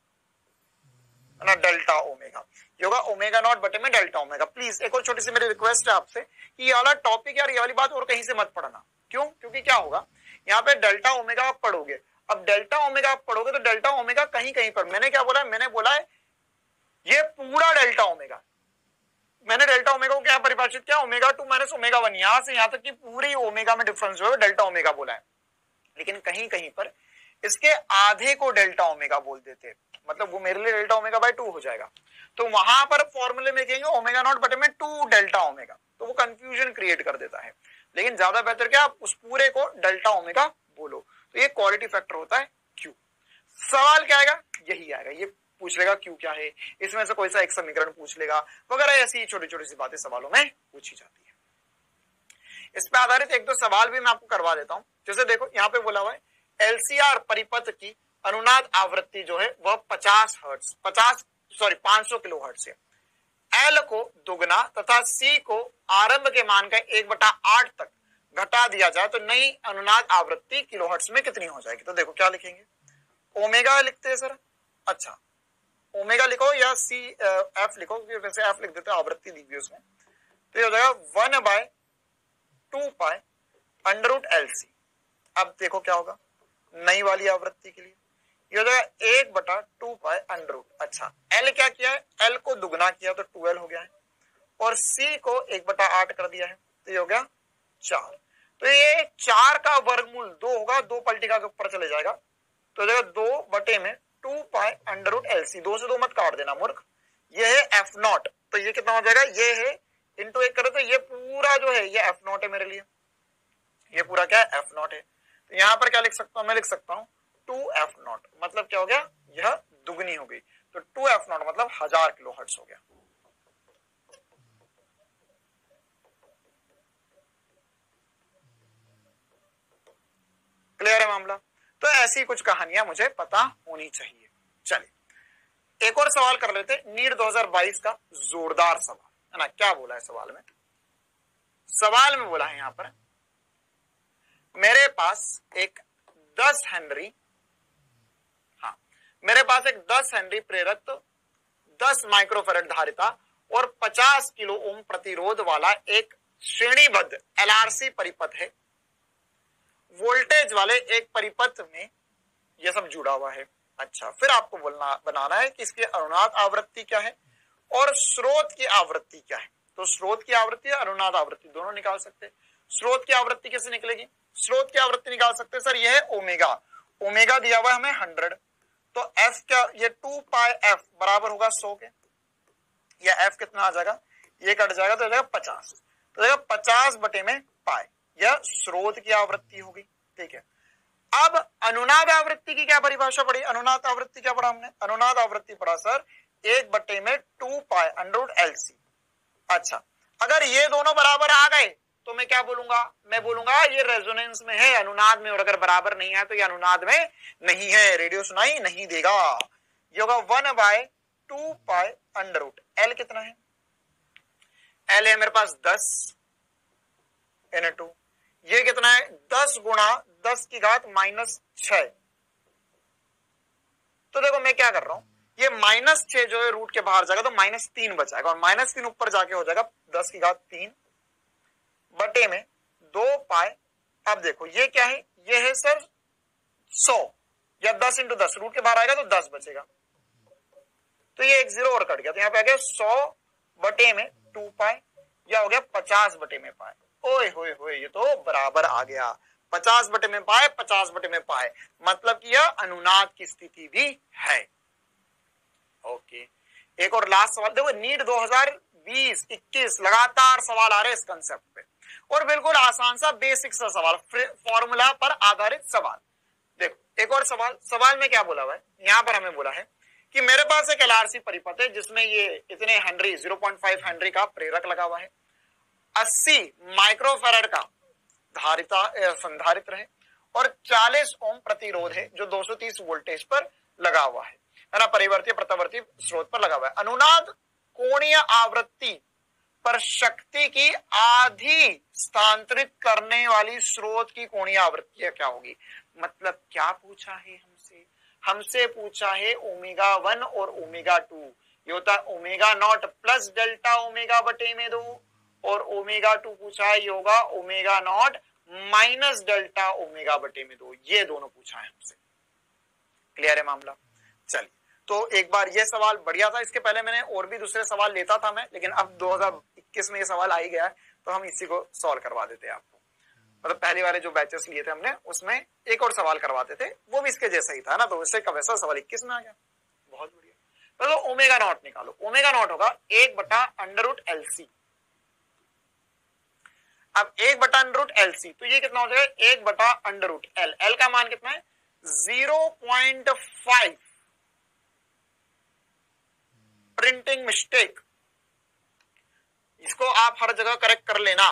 ना डेल्टा ओमेगा, ये होगा ओमेगा नॉट बटे में डेल्टा ओमेगा। प्लीज एक और छोटी सी मेरी रिक्वेस्ट है आपसे कि ये वाला टॉपिक यार, ये वाली बात और कहीं से मत पढ़ना। क्यों, क्योंकि क्या होगा, यहाँ पे डेल्टा ओमेगा आप पढ़ोगे, अब डेल्टा ओमेगा आप पढ़ोगे तो डेल्टा ओमेगा कहीं कहीं पर, मैंने क्या बोला है, मैंने बोला है ये पूरा डेल्टा ओमेगा, मैंने डेल्टा ओमेगा को क्या परिभाषित किया, ओमेगा 2 माइनस ओमेगा 1, यहां से यहां तक कि पूरी ओमेगा में डिफरेंस जो है डेल्टा ओमेगा बोला है। लेकिन कहीं कहीं पर इसके आधे को डेल्टा ओमेगा बोल देते, मतलब वो मेरे लिए डेल्टा ओमेगा बाय 2 हो जाएगा, तो वहां पर फॉर्मूले में कहेंगे ओमेगा नॉट बटे में 2 डेल्टा ओमेगा, तो वो कंफ्यूजन क्रिएट कर देता है। लेकिन ज्यादा बेहतर क्या, आप उस पूरे को डेल्टा ओमेगा बोलो। तो ये क्वालिटी फैक्टर होता है Q। सवाल क्या आएगा, यही आएगा, ये पूछ लेगा Q क्या है, इसमें से कोई सा एक समीकरण पूछ लेगा वगैरह, ऐसी छोटी छोटी सी बातें सवालों में पूछी जाती है। इस पे आधारित एक दो सवाल भी मैं आपको करवा देता हूं। जैसे देखो यहाँ पे बोला हुआ है LCR परिपथ की अनुनाद आवृत्ति जो है वह 500 किलो हर्ट्ज है। एल को दुगना तथा सी को आरंभ के मान का 1/8 तक घटा दिया जाए तो नई अनुनाद आवृत्ति किलोहर्ट्ज में कितनी हो जाएगी। तो देखो क्या लिखेंगे, ओमेगा लिखते हैं सर, अच्छा ओमेगा लिखो या सी एफ लिखो, वैसे एफ लिख देते हैं, आवृत्ति दी हुई उसमें, तो ये हो जाएगा 1/2 √LC। अब देखो क्या होगा नई वाली आवृत्ति के लिए, ये हो जाएगा 1/2 अच्छा एल क्या किया है, एल को दुगना किया तो 2L हो गया है, और सी को 1/8 कर दिया है तो ये हो गया 4। तो ये 4 का वर्गमूल 2 होगा, 2 पलटिका के ऊपर चले जाएगा तो 2/2 √LC, 2 से 2 मत काट देना मूर्ख, ये है F0, तो ये कितना हो जाएगा, ये है इंटू 1 करे तो ये पूरा जो है ये F0 है मेरे लिए, ये पूरा क्या है F0 है। तो यहां पर क्या लिख सकता हूं, मैं लिख सकता हूं 2F0, मतलब क्या हो गया, यह दुगनी हो गई, तो 2F0 मतलब 1000 किलोहर्ट्ज हो गया। क्लियर है मामला। तो ऐसी कुछ कहानियां मुझे पता होनी चाहिए। चलिए एक और सवाल कर लेते, नीट 2022 का जोरदार सवाल है ना। क्या बोला है सवाल में, सवाल में बोला है यहां पर, मेरे पास एक 10 हेनरी, हाँ मेरे पास एक 10 हेनरी प्रेरक, 10 माइक्रोफैराड धारिता और 50 किलो ओम प्रतिरोध वाला एक श्रेणीबद्ध LRC परिपथ है। वोल्टेज वाले एक परिपथ में यह सब जुड़ा हुआ है। अच्छा फिर आपको बनाना है कि इसकी अनुनाद आवृत्ति क्या है और स्रोत की आवृत्ति क्या है। तो स्रोत की आवृत्ति और अनुनाद आवृत्ति दोनों निकाल सकते हैं। स्रोत की आवृत्ति कैसे निकलेगी, स्रोत की आवृत्ति निकाल सकते हैं सर, यह है ओमेगा, ओमेगा दिया हुआ है हमें 100, तो एफ क्या, ये 2πf बराबर होगा 100 के, या एफ कितना आ जाएगा, ये कट जाएगा तो हो जाएगा 50, तो जाएगा 50/π, यह स्रोत की आवृत्ति होगी। ठीक है, अब अनुनाद आवृत्ति की क्या परिभाषा पड़ी, अनुनाद आवृत्ति क्या पढ़ा हमने, अनुनाद आवृत्ति पढ़ा सर 1/2π√LC। अच्छा अगर ये दोनों बराबर आ गए तो मैं क्या बोलूंगा, मैं बोलूंगा ये रेजोनेंस में है अनुनाद में, और अगर बराबर नहीं है तो ये अनुनाद में नहीं है, रेडियो सुनाई नहीं देगा। ये होगा 1/2π L कितना है, L है मेरे पास 10 N2, ये कितना है 10 गुणा 10 की घात -6। तो देखो मैं क्या कर रहा हूं, ये -6 जो है रूट के बाहर जाएगा तो -3 बचाएगा, और -3 ऊपर जाके हो जाएगा 10 की घात 3 बटे में 2π। अब देखो ये क्या है, ये है सर 100, या 10 × 10 रूट के बाहर आएगा तो 10 बचेगा, तो ये एक 0 और कट गया, तो यहाँ पे आ गया 100 बटे में 2π, या हो गया 50/π। ओए होए होए ये तो बराबर आ गया, 50/π 50/π, मतलब कि यह अनुनाद की स्थिति भी है। ओके एक और लास्ट सवाल देखो, नीट 2020-21 लगातार सवाल आ रहे हैं इस कंसेप्ट पे, और बिल्कुल आसान सा बेसिक सा सवाल, फॉर्मूला पर आधारित सवाल। देखो एक और सवाल में क्या बोला हुआ है, यहां पर हमें बोला है कि मेरे पास एक LRC परिपथ है जिसमें ये इतने हेनरी 0.5 हेनरी का प्रेरक लगा हुआ है, 80 माइक्रोफैराड का धारिता संधारित्र है, और 40 ओम प्रतिरोध है जो 230 वोल्टेज पर लगा हुआ है ना, परिवर्ती प्रत्यावर्ती स्रोत पर लगा हुआ है। अनुनाद कोणीय आवृत्ति पर शक्ति की आधी स्थानांतरित करने वाली स्रोत की कोणीय आवृत्ति क्या होगी। मतलब क्या पूछा है हमसे, हमसे पूछा है ω1 और ω2, ये होता है ω0 प्लस डेल्टा ओमेगा बटे में 2, और ω2 पूछा है ये होगा ω0 माइनस डेल्टा ओमेगा बटे में 2, ये दोनों पूछा है हमसे। क्लियर है मामला। चलिए तो एक बार ये सवाल बढ़िया था, इसके पहले मैंने और भी दूसरे सवाल लेता था मैं, लेकिन अब 2021 में ये सवाल आ ही गया है तो हम इसी को सॉल्व करवा देते हैं आपको। मतलब पहले वाले जो बैचेस लिए थे हमने उसमें एक और सवाल करवाते थे, वो भी इसके जैसा ही था ना, तो उससे का वैसा सवाल 21 में आ गया। बहुत बढ़िया। तो ω0 निकालो, ω0 होगा 1/√LC। अब 1/√LC तो ये कितना हो जाएगा 1/√L, L का मान कितना है 0.5, प्रिंटिंग मिस्टेक, इसको आप हर जगह करेक्ट कर लेना।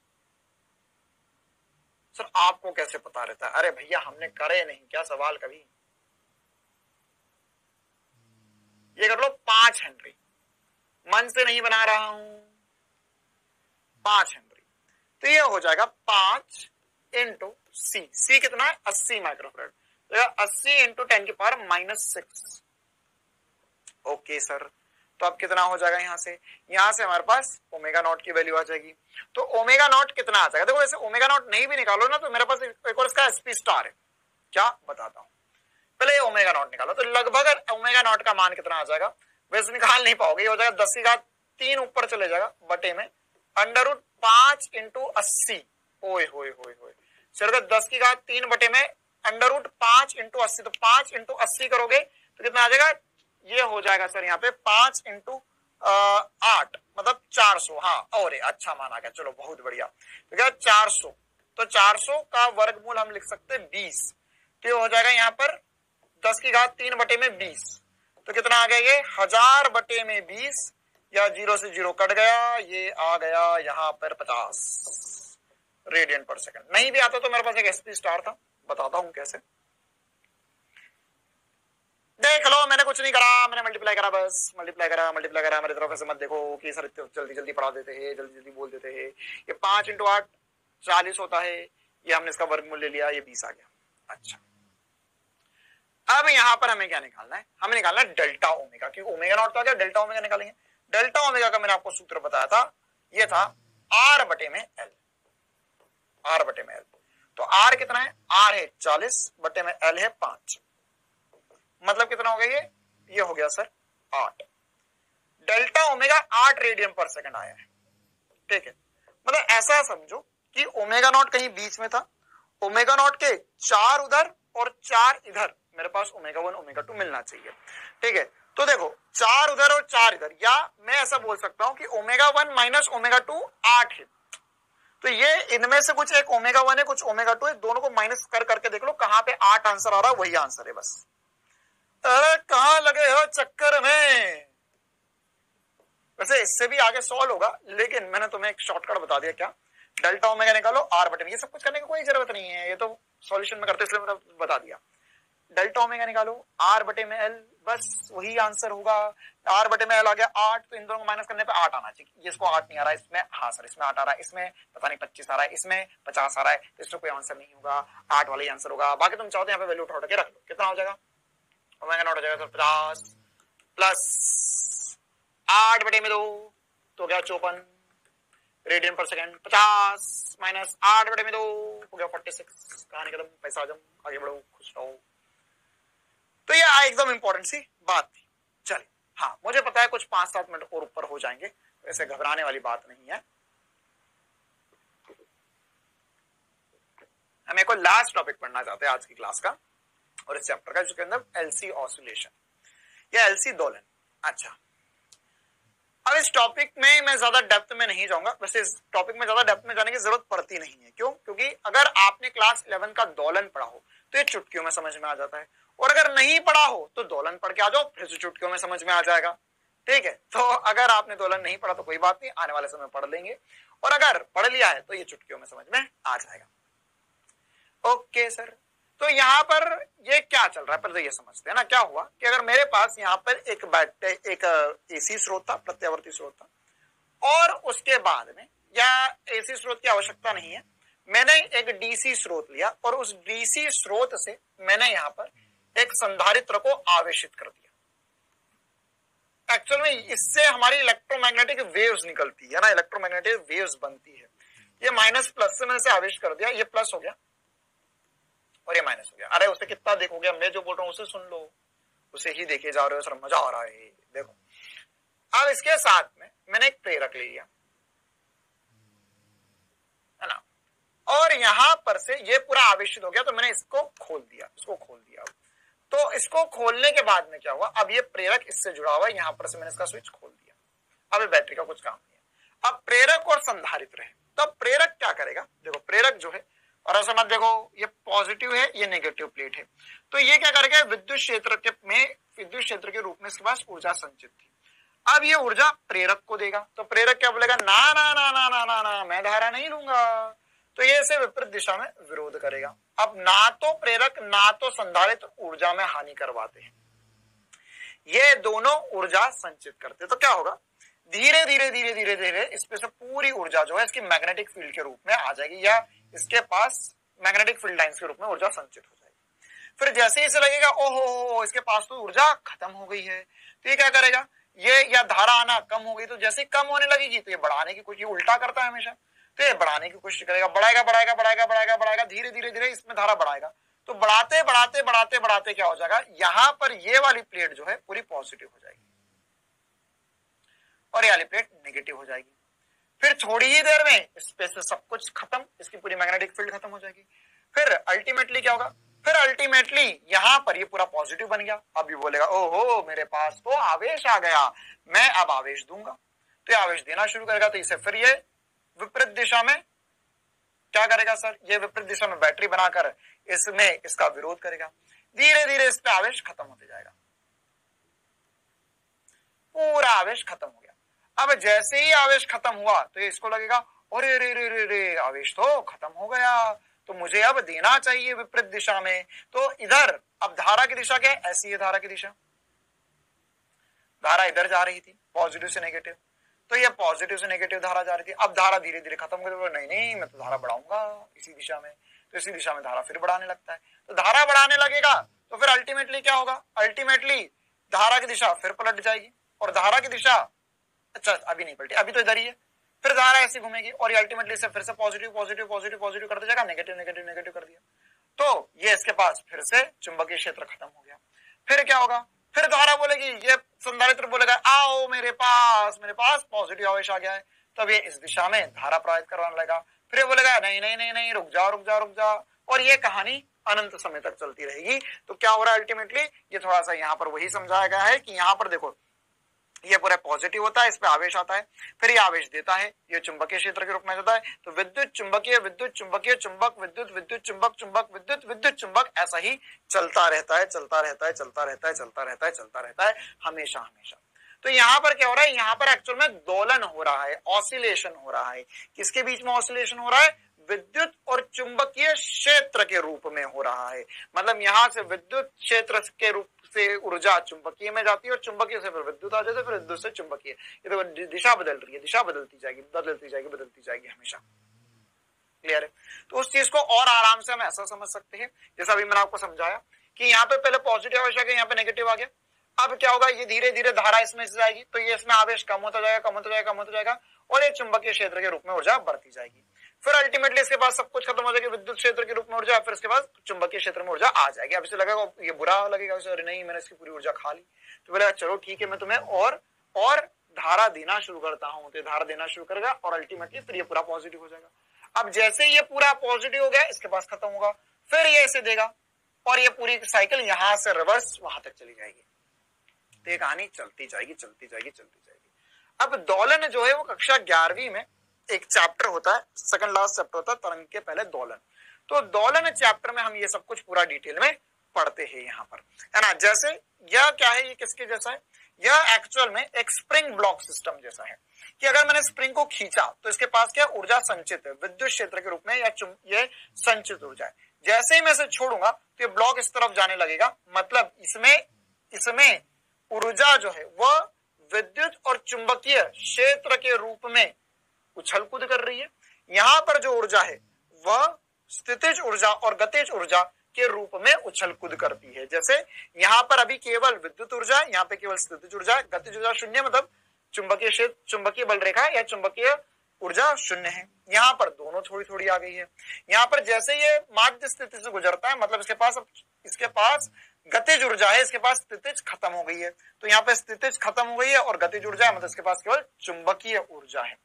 सर आपको कैसे पता रहता है, अरे भैया हमने करे नहीं क्या सवाल कभी। ये कर लो 5 हेनरी, मन से नहीं बना रहा हूं, 5 हेनरी। तो ये हो जाएगा 5 इंटू सी कितना है 80 माइक्रोफेरेड, तो 80 इंटू 10⁻⁻6। ओके सर, तो अब कितना हो जाएगा यहां से हमारे पास ओमेगा नॉट की वैल्यू आ जाएगी। तो ओमेगा नॉट कितना आ जाएगा, देखो वैसे ओमेगा नॉट नहीं भी निकालो ना तो मेरे पास एक और इसका एसपी स्टार है, क्या बताता हूं। पहले ओमेगा नॉट निकालो, तो लगभग ओमेगा नॉट का मान कितना आ जाएगा, वैसे निकाल नहीं पाओगे, ये हो जाएगा 10⁻3 ऊपर चले जाएगा बटे में √5 इंटू 80। ओए होए होए होए सर, 10⁻3 बटे में √5 इंटू 80, तो 5 इंटू 80 करोगे तो कितना आ जाएगा, ये हो जाएगा सर यहाँ पे 5 इंटू 8 मतलब 400। हाँ और अच्छा मान आ गया, चलो बहुत बढ़िया। तो क्या 400, तो 400 का वर्गमूल हम लिख सकते हैं 20, तो ये हो जाएगा यहाँ पर 10⁻3 बटे में 20, तो कितना आ गया ये 1000 बटे में 20, या 0 से 0 कट गया, ये आ गया यहाँ पर 50 रेडियन पर सेकंड। नहीं भी आता तो मेरे पास एक एसपी स्टार था, बताता हूं कैसे। देख लो मैंने कुछ नहीं करा, मैंने मल्टीप्लाई करा, बस मल्टीप्लाई करा मेरी तरफ ऐसे मत देखो कि सर जल्दी जल्दी पढ़ा देते हैं, जल्दी जल्दी बोल देते हैं। ये 5 इंटू 8 40 होता है, ये हमने इसका वर्गमूल ले लिया, ये 20 आ गया। अच्छा अब यहां पर हमें क्या निकालना है, हमें निकालना है डेल्टा ओमेगा, क्योंकि ओमेगा नॉट तो आ गया, डेल्टा ओमेगा निकालेंगे। डेल्टा ओमेगा का मैंने आपको सूत्र बताया था, ये था R बटे में L, R बटे में L। तो R कितना है, R है 40 बटे में L है 5, मतलब कितना हो गया ये हो गया sir 8। Delta omega 8 radian per second आया है, ठीक है। मतलब ऐसा समझो कि ओमेगा नॉट कहीं बीच में था, ओमेगा नॉट के 4 उधर और 4 इधर, मेरे पास ओमेगा 1 ओमेगा 2 मिलना चाहिए, ठीक है। तो देखो 4 उधर और 4 इधर, या मैं ऐसा बोल सकता हूं कि ओमेगा 1 माइनस ओमेगा 2 8 है, तो ये इनमें से कुछ एक ओमेगा 1 है कुछ ओमेगा 2 है, दोनों को माइनस कर करके देख लो कहां पे 8 आंसर आ रहा है, वही आंसर है बस। अरे कहां लगे हो चक्कर में, वैसे इससे भी आगे सॉल्व होगा, लेकिन मैंने तुम्हें एक शॉर्टकट बता दिया। क्या, डेल्टा ओमेगा निकालो R बटे में, ये सब कुछ करने की कोई जरूरत नहीं है, ये तो सॉल्यूशन में करते इसलिए मैंने बता दिया। डेल्टा ओमेगा निकालो R बटे में L, बस वही आंसर होगा। R बटे में L आ गया 8, तो इन दोनों को माइनस करने पे 8 आना चाहिए। ये इसको 8 नहीं आ रहा है, इसमें हाँ सर इसमें 8 आ रहा है, इसमें पता नहीं 25 आ रहा है, इसमें 50 आ रहा है, तो इसमें कोई आंसर नहीं होगा, 8 वाला ही आंसर होगा। बाकी तुम चाहो तो यहाँ पे वैल्यू उठा के रख लो, कितना हो जाएगा, ओमेगा नॉट हो जाएगा सर 50 प्लस 8 बटे में 2 तो क्या 54 रेडियन पर सेकंड, 50 माइनस 8 बटे में 2 हो गया 46। कहानी खत्म, पैसा आ जाओ, आगे बढ़ो, खुश रहो। तो ये एकदम इंपॉर्टेंट सी बात थी। चलिए हाँ, मुझे पता है कुछ 5-7 मिनट और ऊपर हो जाएंगे, ऐसे घबराने वाली बात नहीं है। हम एक लास्ट टॉपिक पढ़ना चाहते हैं आज की क्लास का और इस चैप्टर का, जिसके अंदर एलसी ऑसिलेशन या एलसी दोलन। अच्छा अब इस टॉपिक में मैं ज्यादा डेप्थ में नहीं जाऊंगा, वैसे इस टॉपिक में ज्यादा डेप्थ में जाने की जरूरत पड़ती नहीं है। क्यों, क्योंकि अगर आपने क्लास 11 का दोलन पढ़ा हो तो ये चुटकियों में समझ में आ जाता है, और अगर नहीं पढ़ा हो तो दोलन पढ़ के आ जाओ, फिर से चुटकियों में समझ में आ जाएगा, ठीक है। तो अगर आपने दोलन नहीं पढ़ा तो कोई बात नहीं, आने वाले समय पढ़ लेंगे, और अगर पढ़ लिया है तो ये चुटकियों में समझ में आ जाएगा। ओके सर, तो यहाँ पर ये क्या चल रहा है पहले तो ये समझते हैं ना। क्या हुआ कि अगर मेरे पास यहाँ पर एक एसी स्रोत था, प्रत्यावर्ती स्रोत था, और उसके बाद में, या एसी स्रोत की आवश्यकता नहीं है, मैंने एक डीसी स्रोत लिया और उस डीसी स्रोत से मैंने यहाँ पर एक संधारित्र को आवेशित कर दिया। एक्चुअल में इससे हमारी इलेक्ट्रोमैग्नेटिक वेव्स निकलती है ना, इलेक्ट्रोमैग्नेटिक वेव्स बनती है। ये माइनस प्लस से मैंने इसे आवेश कर दिया, ये प्लस हो गया और ये माइनस हो गया। अरे उसे कितना देखोगे, मैं जो बोल रहा हूँ उसे सुन लो, उसे ही देखे जा रहे हो, सर मजा आ रहा है। देखो अब इसके साथ में मैंने एक प्रेरक ले लिया है ना, और यहां पर से ये पूरा आवेशित हो गया, तो मैंने इसको खोल दिया, तो इसको खोलने के बाद में क्या हुआ, अब ये प्रेरक इससे जुड़ा हुआ है, यहां पर से मैंने इसका स्विच खोल दिया, अब ये बैटरी का कुछ काम नहीं है। अब प्रेरक और संधारित्र है, तो अब प्रेरक क्या करेगा, देखो प्रेरक जो है, और ऐसा मत देखो ये पॉजिटिव है ये नेगेटिव प्लेट है, तो ये क्या करेगा, विद्युत क्षेत्र के रूप में इसके पास ऊर्जा संचित थी। अब ये ऊर्जा प्रेरक को देगा, तो प्रेरक क्या बोलेगा, ना ना ना ना ना ना ना, मैं धारा नहीं लूंगा, तो ये इसे विपरीत दिशा में विरोध करेगा। अब ना तो प्रेरक ना तो संधारित्र ऊर्जा में हानि करवाते हैं, ये दोनों ऊर्जा संचित करते, तो क्या होगा, धीरे धीरे धीरे धीरे धीरे इसमें से पूरी ऊर्जा जो है इसकी मैग्नेटिक फील्ड के रूप में आ जाएगी, या इसके पास मैग्नेटिक फील्ड लाइंस के रूप में ऊर्जा संचित हो जाएगी। फिर जैसे ही इसे लगेगा ओहो इसके पास तो ऊर्जा खत्म हो गई है, तो ये क्या करेगा, ये या धारा आना कम हो गई, तो जैसे ही कम होने लगेगी तो ये बढ़ाने की कोशिश, उल्टा करता है हमेशा, तो ये बढ़ाने की कोशिश करेगा, बढ़ाएगा बढ़ाएगा बढ़ाएगा बढ़ाएगा बढ़ाएगा, धीरे धीरे धीरे इसमें धारा बढ़ाएगा, तो बढ़ाते बढ़ाते बढ़ाते बढ़ाते क्या हो जाएगा, यहां पर ये वाली प्लेट जो है पूरी पॉजिटिव हो जाएगी और ये वाली प्लेट नेगेटिव हो जाएगी। फिर थोड़ी ही देर में स्पेस से सब कुछ खत्म, इसकी पूरी मैग्नेटिक फील्ड खत्म हो जाएगी। फिर अल्टीमेटली क्या होगा, फिर अल्टीमेटली यहां पर ये पूरा पॉजिटिव बन गया। अब ये बोलेगा ओहो मेरे पास तो आवेश आ गया, मैं अब आवेश दूंगा, तो ये आवेश देना शुरू करेगा, तो इसे फिर ये विपरीत दिशा में क्या करेगा सर, ये विपरीत दिशा में बैटरी बनाकर इसमें इसका विरोध करेगा, धीरे धीरे इस पे आवेश खत्म होते जाएगा, पूरा आवेश खत्म हो गया। अब जैसे ही आवेश खत्म हुआ तो ये इसको लगेगा अरे रे रे रे रे आवेश तो खत्म हो गया, तो मुझे अब देना चाहिए विपरीत दिशा में। तो इधर अब धारा की दिशा क्या है, ऐसी है धारा की दिशा, धारा इधर जा रही थी पॉजिटिव से नेगेटिव, तो ये पॉजिटिव से नेगेटिव धारा जा रही थी। अब धारा धीरे धीरे खत्म हो गई, नहीं नहीं मैं तो धारा बढ़ाऊंगा इसी दिशा में, तो इसी दिशा में धारा फिर बढ़ाने लगता है। तो धारा बढ़ाने लगेगा तो फिर अल्टीमेटली क्या होगा, अल्टीमेटली धारा की दिशा फिर पलट जाएगी, और धारा की दिशा अच्छा अभी नहीं पलटी, अभी तो इधर ही है, फिर धारा ऐसी घूमेगी और ये अल्टीमेटली से फिर से पॉजिटिव पॉजिटिव पॉजिटिव पॉजिटिव करते जाएगा, नेगेटिव नेगेटिव नेगेटिव कर दिया, तो ये इसके पास फिर से चुंबकीय क्षेत्र खत्म हो गया। फिर क्या होगा, फिर धारा बोलेगी, ये संधारित्र बोलेगा आओ मेरे पास पॉजिटिव आवेश आ गया है, तब ये इस दिशा में धारा प्रवाहित करवाने लगेगा। फिर ये बोलेगा नहीं नहीं नहीं नहीं रुक जा रुक जा रुक जा, और ये कहानी अनंत समय तक चलती रहेगी। तो क्या हो रहा है अल्टीमेटली, ये थोड़ा सा यहाँ पर वही समझाया गया है कि यहाँ पर देखो ये पूरा पॉजिटिव होता है, इस पे आवेश आता है, फिर ये आवेश देता है, ये चुंबकीय क्षेत्र के रूप में जाता है, तो विद्युत चुंबकीय चुंबक विद्युत विद्युत चुंबक चुंबक विद्युत विद्युत चुंबक, ऐसा ही चलता रहता है चलता रहता है चलता रहता है चलता रहता है चलता रहता है हमेशा हमेशा। तो यहाँ पर क्या हो रहा है, यहाँ पर एक्चुअल में दोलन हो रहा है, ऑसिलेशन हो रहा है। किसके बीच में ऑसिलेशन हो रहा है, विद्युत और चुंबकीय क्षेत्र के रूप में हो रहा है। मतलब यहाँ से विद्युत क्षेत्र के रूप से ऊर्जा चुंबकीय में जाती है और चुंबकीय से फिर विद्युत आ जाती है, फिर विद्युत से चुंबकीय, ये तो दिशा बदल रही है, दिशा बदलती जाएगी बदलती जाएगी बदलती जाएगी हमेशा। क्लियर है। तो उस चीज को और आराम से हम ऐसा समझ सकते हैं, जैसा अभी मैंने आपको समझाया कि यहाँ पे पहले पॉजिटिव आवेश आ गया, यहाँ पे नेगेटिव आ गया। अब क्या होगा, ये धीरे धीरे धारा इसमें से जाएगी, तो ये इसमें आवेश कम होता जाएगा कम होता जाएगा कम होता जाएगा, और ये चुंबकीय क्षेत्र के रूप में ऊर्जा बढ़ती जाएगी। फिर अल्टीमेटली इसके पास सब कुछ खत्म हो जाएगी, विद्युत क्षेत्र के रूप में ऊर्जा, फिर इसके बाद चुंबकीय क्षेत्र में ऊर्जा आ जाएगी। अब इसे लगेगा ये बुरा लगेगा, अरे नहीं मैंने इसकी पूरी ऊर्जा खा ली, तो बोलेगा चलो ठीक है मैं तुम्हें और धारा देना शुरू करता हूँ, तो धारा देना शुरू करेगा और अल्टीमेटली फिर ये पूरा पॉजिटिव हो जाएगा। अब जैसे ये पूरा पॉजिटिव हो गया, इसके पास खत्म होगा, फिर ये इसे देगा और ये पूरी साइकिल यहां से रिवर्स वहां तक चली जाएगी। तो ये कहानी चलती जाएगी चलती जाएगी चलती जाएगी। अब दोलन जो है वो कक्षा 11वीं में एक चैप्टर होता है, सेकंड लास्ट चैप्टर होता है तरंग के पहले दोलन। तो दोलन चैप्टर में हम ये सब कुछ पूरा डिटेल में पढ़ते हैं यहाँ पर, है ना। जैसे यह क्या है, ये किसके जैसा है, यह एक्चुअल में एक स्प्रिंग ब्लॉक सिस्टम जैसा है कि अगर मैंने स्प्रिंग को खींचा तो इसके पास क्या ऊर्जा संचित है विद्युत क्षेत्र के रूप में, या ये संचित ऊर्जा है। जैसे ही मैं इसे छोड़ूंगा तो ये ब्लॉक इस तरफ जाने लगेगा, मतलब इसमें ऊर्जा जो है वह विद्युत और चुंबकीय क्षेत्र के रूप में उछल कूद कर रही है। यहाँ पर जो ऊर्जा है वह स्थितिज ऊर्जा और गतिज ऊर्जा के रूप में उछल कूद करती है। जैसे यहाँ पर अभी केवल विद्युत ऊर्जा, यहाँ पे केवल स्थितिज ऊर्जा, गतिज ऊर्जा शून्य, मतलब चुंबकीय क्षेत्र चुंबकीय बल रेखा या चुंबकीय ऊर्जा शून्य है। यहाँ पर दोनों थोड़ी थोड़ी आ गई है। यहाँ पर जैसे ये माध्य स्थिति से गुजरता है, मतलब इसके पास गतिज ऊर्जा है, इसके पास स्थितिज खत्म हो गई है, तो यहाँ पे स्थितिज खत्म हो गई है और गतिज ऊर्जा है, मतलब इसके पास केवल चुंबकीय ऊर्जा है।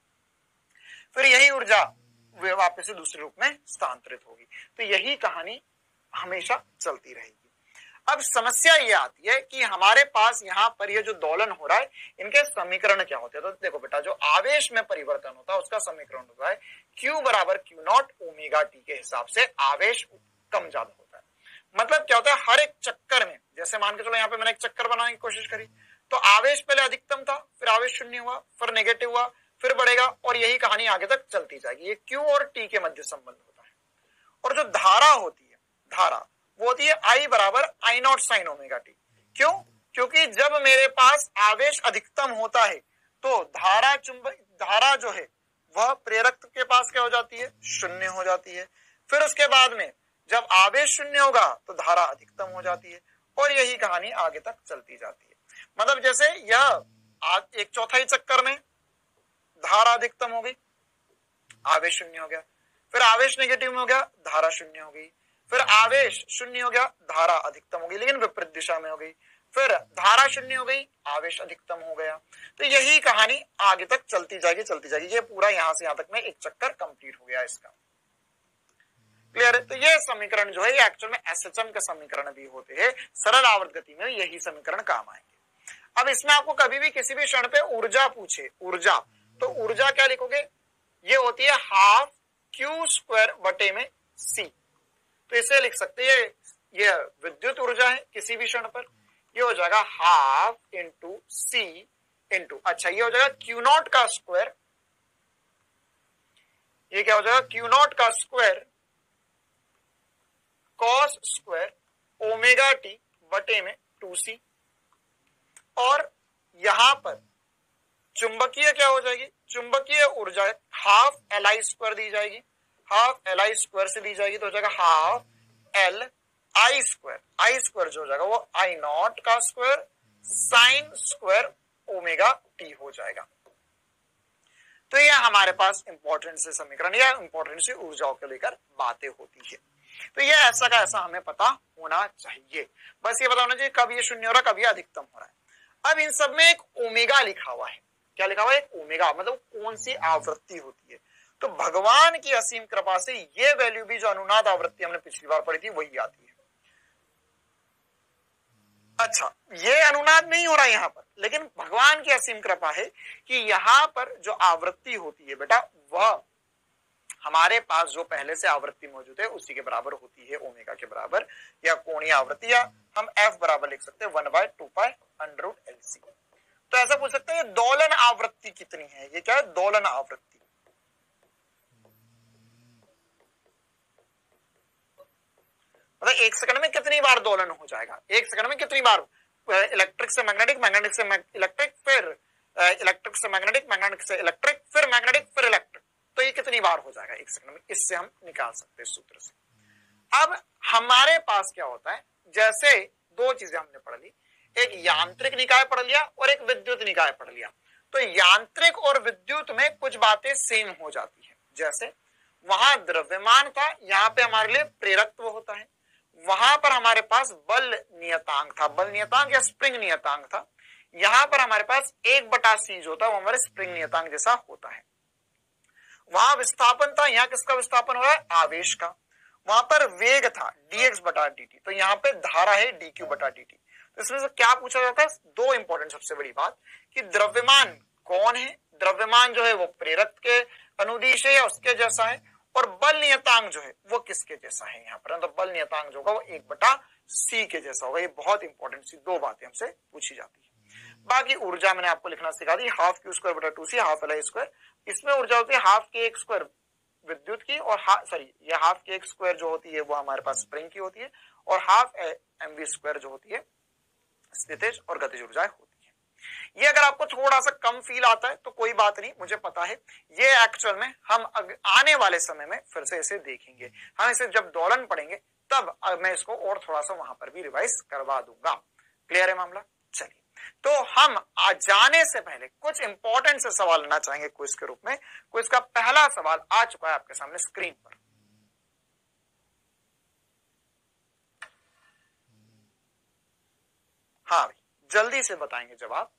फिर यही ऊर्जा वापस से दूसरे रूप में स्थानांतरित होगी। तो यही कहानी हमेशा चलती रहेगी। अब समस्या ये आती है कि हमारे पास यहाँ पर ये जो दोलन हो रहा है, इनके समीकरण क्या होते हैं। तो देखो बेटा, जो आवेश में परिवर्तन होता है उसका समीकरण होता है Q बराबर Q0 ओमेगा टी के हिसाब से आवेश कम ज्यादा होता है। मतलब क्या होता है, हर एक चक्कर में, जैसे मान के चलो यहाँ पे मैंने एक चक्कर बनाने की कोशिश करी, तो आवेश पहले अधिकतम था, फिर आवेश शून्य हुआ, फिर नेगेटिव हुआ, फिर बढ़ेगा, और यही कहानी आगे तक चलती जाएगी। ये Q और T के मध्य संबंध होता है। और जो धारा होती है, धारा वो होती है I बराबर I0 साइन ओमेगा टी। क्यों? क्योंकि जब मेरे पास आवेश अधिकतम होता है तो धारा जो है वह प्रेरक के पास क्या हो जाती है, शून्य हो जाती है। फिर उसके बाद में जब आवेश शून्य होगा तो धारा अधिकतम हो जाती है, और यही कहानी आगे तक चलती जाती है। मतलब जैसे यह एक चौथाई चक्कर में धारा अधिकतम हो गई, आवेश शून्य हो गया, फिर आवेश नेगेटिव में हो गया, धारा शून्य हो गई, फिर आवेश शून्य हो गया, धारा अधिकतम हो गई, लेकिन विपरीत दिशा में हो गई, फिर धारा शून्य हो गई, आवेश अधिकतम हो गया। तो यही कहानी आगे तक चलती जाएगी। ये पूरा यहां से यहां तक में एक चक्कर कंप्लीट हो गया इसका। क्लियर है? तो ये समीकरण जो है ये एक्चुअल में एसएचएम के समीकरण भी होते हैं, सरल आवर्त गति में यही समीकरण काम आएंगे। अब इसमें आपको कभी भी किसी भी क्षण पे ऊर्जा पूछे, ऊर्जा, तो ऊर्जा क्या लिखोगे, ये होती है हाफ क्यू स्क्वायर बटे में सी। तो इसे लिख सकते हैं, ये विद्युत ऊर्जा है किसी भी क्षण पर, ये हो जाएगा हाफ इंटू सी इंटू, अच्छा ये हो जाएगा क्यू नॉट का स्क्वायर, ये क्या हो जाएगा क्यू नॉट का square cos square omega T बटे में 2c, और यहां पर चुंबकीय क्या हो जाएगी, चुंबकीय ऊर्जा हाफ एल आई स्क्वायर दी जाएगी, हाफ एल आई स्क्वायर से दी जाएगी, तो हो जाएगा half L I square, I square जो हो जाएगा वो आई नॉट का square sine square omega T हो जाएगा। तो ये हमारे पास इंपॉर्टेंट से समीकरण या इंपॉर्टेंट से ऊर्जाओं को लेकर बातें होती है। तो ये ऐसा का ऐसा हमें पता होना चाहिए, बस ये पता होना चाहिए कब ये शून्य हो रहा है, कब ये अधिकतम हो रहा है। अब इन सब में एक ओमेगा लिखा हुआ है, क्या लिखा हुआ है, एक ओमेगा, मतलब कौन सी आवृत्ति होती है। तो भगवान की असीम कृपा से ये वैल्यू भी जो अनुनाद आवृत्ति हमने पिछली बार पढ़ी थी वही आती है। अच्छा, ये अनुनाद नहीं हो रहा है यहाँ पर, लेकिन भगवान की असीम कृपा है कि यहाँ पर जो आवृत्ति होती है बेटा वह हमारे पास जो पहले से आवृत्ति मौजूद है उसी के बराबर होती है, ओमेगा के बराबर, या कोणीय आवृत्ति, या हम एफ बराबर लिख सकते हैं 1/2π√LC। तो ऐसा पूछ सकते हैं दोलन आवृत्ति कितनी है, ये क्या है, दोलन आवृत्ति। मतलब एक सेकंड में कितनी बार दोलन हो जाएगा, एक सेकंड में कितनी बार इलेक्ट्रिक से मैग्नेटिक, मैग्नेटिक से इलेक्ट्रिक, फिर इलेक्ट्रिक से मैग्नेटिक, मैग्नेटिक से इलेक्ट्रिक, फिर मैग्नेटिक, फिर इलेक्ट्रिक, तो ये कितनी बार हो जाएगा एक सेकंड में, इससे हम निकाल सकते हैं सूत्र से। अब हमारे पास क्या होता है, जैसे दो चीजें हमने पढ़ ली, एक यांत्रिक निकाय पढ़ लिया और एक विद्युत निकाय पढ़ लिया। तो यांत्रिक और विद्युत में कुछ बातें सेम हो जाती है, जैसे वहां द्रव्यमान था, यहाँ पे हमारे लिए प्रेरकत्व होता है, वहां पर हमारे पास बल नियतांक था, बल नियतांक या स्प्रिंग नियतांक था, यहाँ पर हमारे पास 1/c जो होता है वो हमारे स्प्रिंग नियतांक जैसा होता है। वहां विस्थापन था, यहाँ किसका विस्थापन हो रहा है, आवेश का। वहां पर वेग था dx/dt, तो यहाँ पे धारा है dq/dt। तो इसमें से क्या पूछा जाता है, दो इंपॉर्टेंट, सबसे बड़ी बात कि द्रव्यमान कौन है, द्रव्यमान जो है वो प्रेरक के अनुदिश है या उसके जैसा है, और बल नियतांक जो है वो किसके जैसा है यहाँ पर, तो बल नियतांक जो होगा वो 1/c के जैसा होगा। ये बहुत इंपॉर्टेंट सी दो बातें हमसे पूछी जाती है। बाकी ऊर्जा मैंने आपको लिखना सिखा दी, हाफ क्यू स्क्वायर बटा 2c, half L I square. इसमें ऊर्जा होती है हाफ के एक स्क्वायर विद्युत की, और ये हाफ के एक स्क्वायर जो होती है वो हमारे पास स्प्रिंग की होती है, और हाफ mv स्क्वायर जो होती है स्थितिज और गतिज ऊर्जा होती है। ये अगर आपको थोड़ा सा कम फील आता है तो कोई बात नहीं, मुझे पता है, ये एक्चुअल में हम आने वाले समय में फिर से इसे देखेंगे, हम इसे जब दोलन पढ़ेंगे तब मैं इसको और थोड़ा सा वहां पर भी रिवाइज करवा दूंगा। क्लियर है मामला? चलिए, तो हम आज जाने से पहले कुछ इंपॉर्टेंट से सवाल लेना चाहेंगे क्विज के रूप में। क्विज का पहला सवाल आ चुका है आपके सामने स्क्रीन पर। हाँ भाई, जल्दी से बताएंगे जवाब,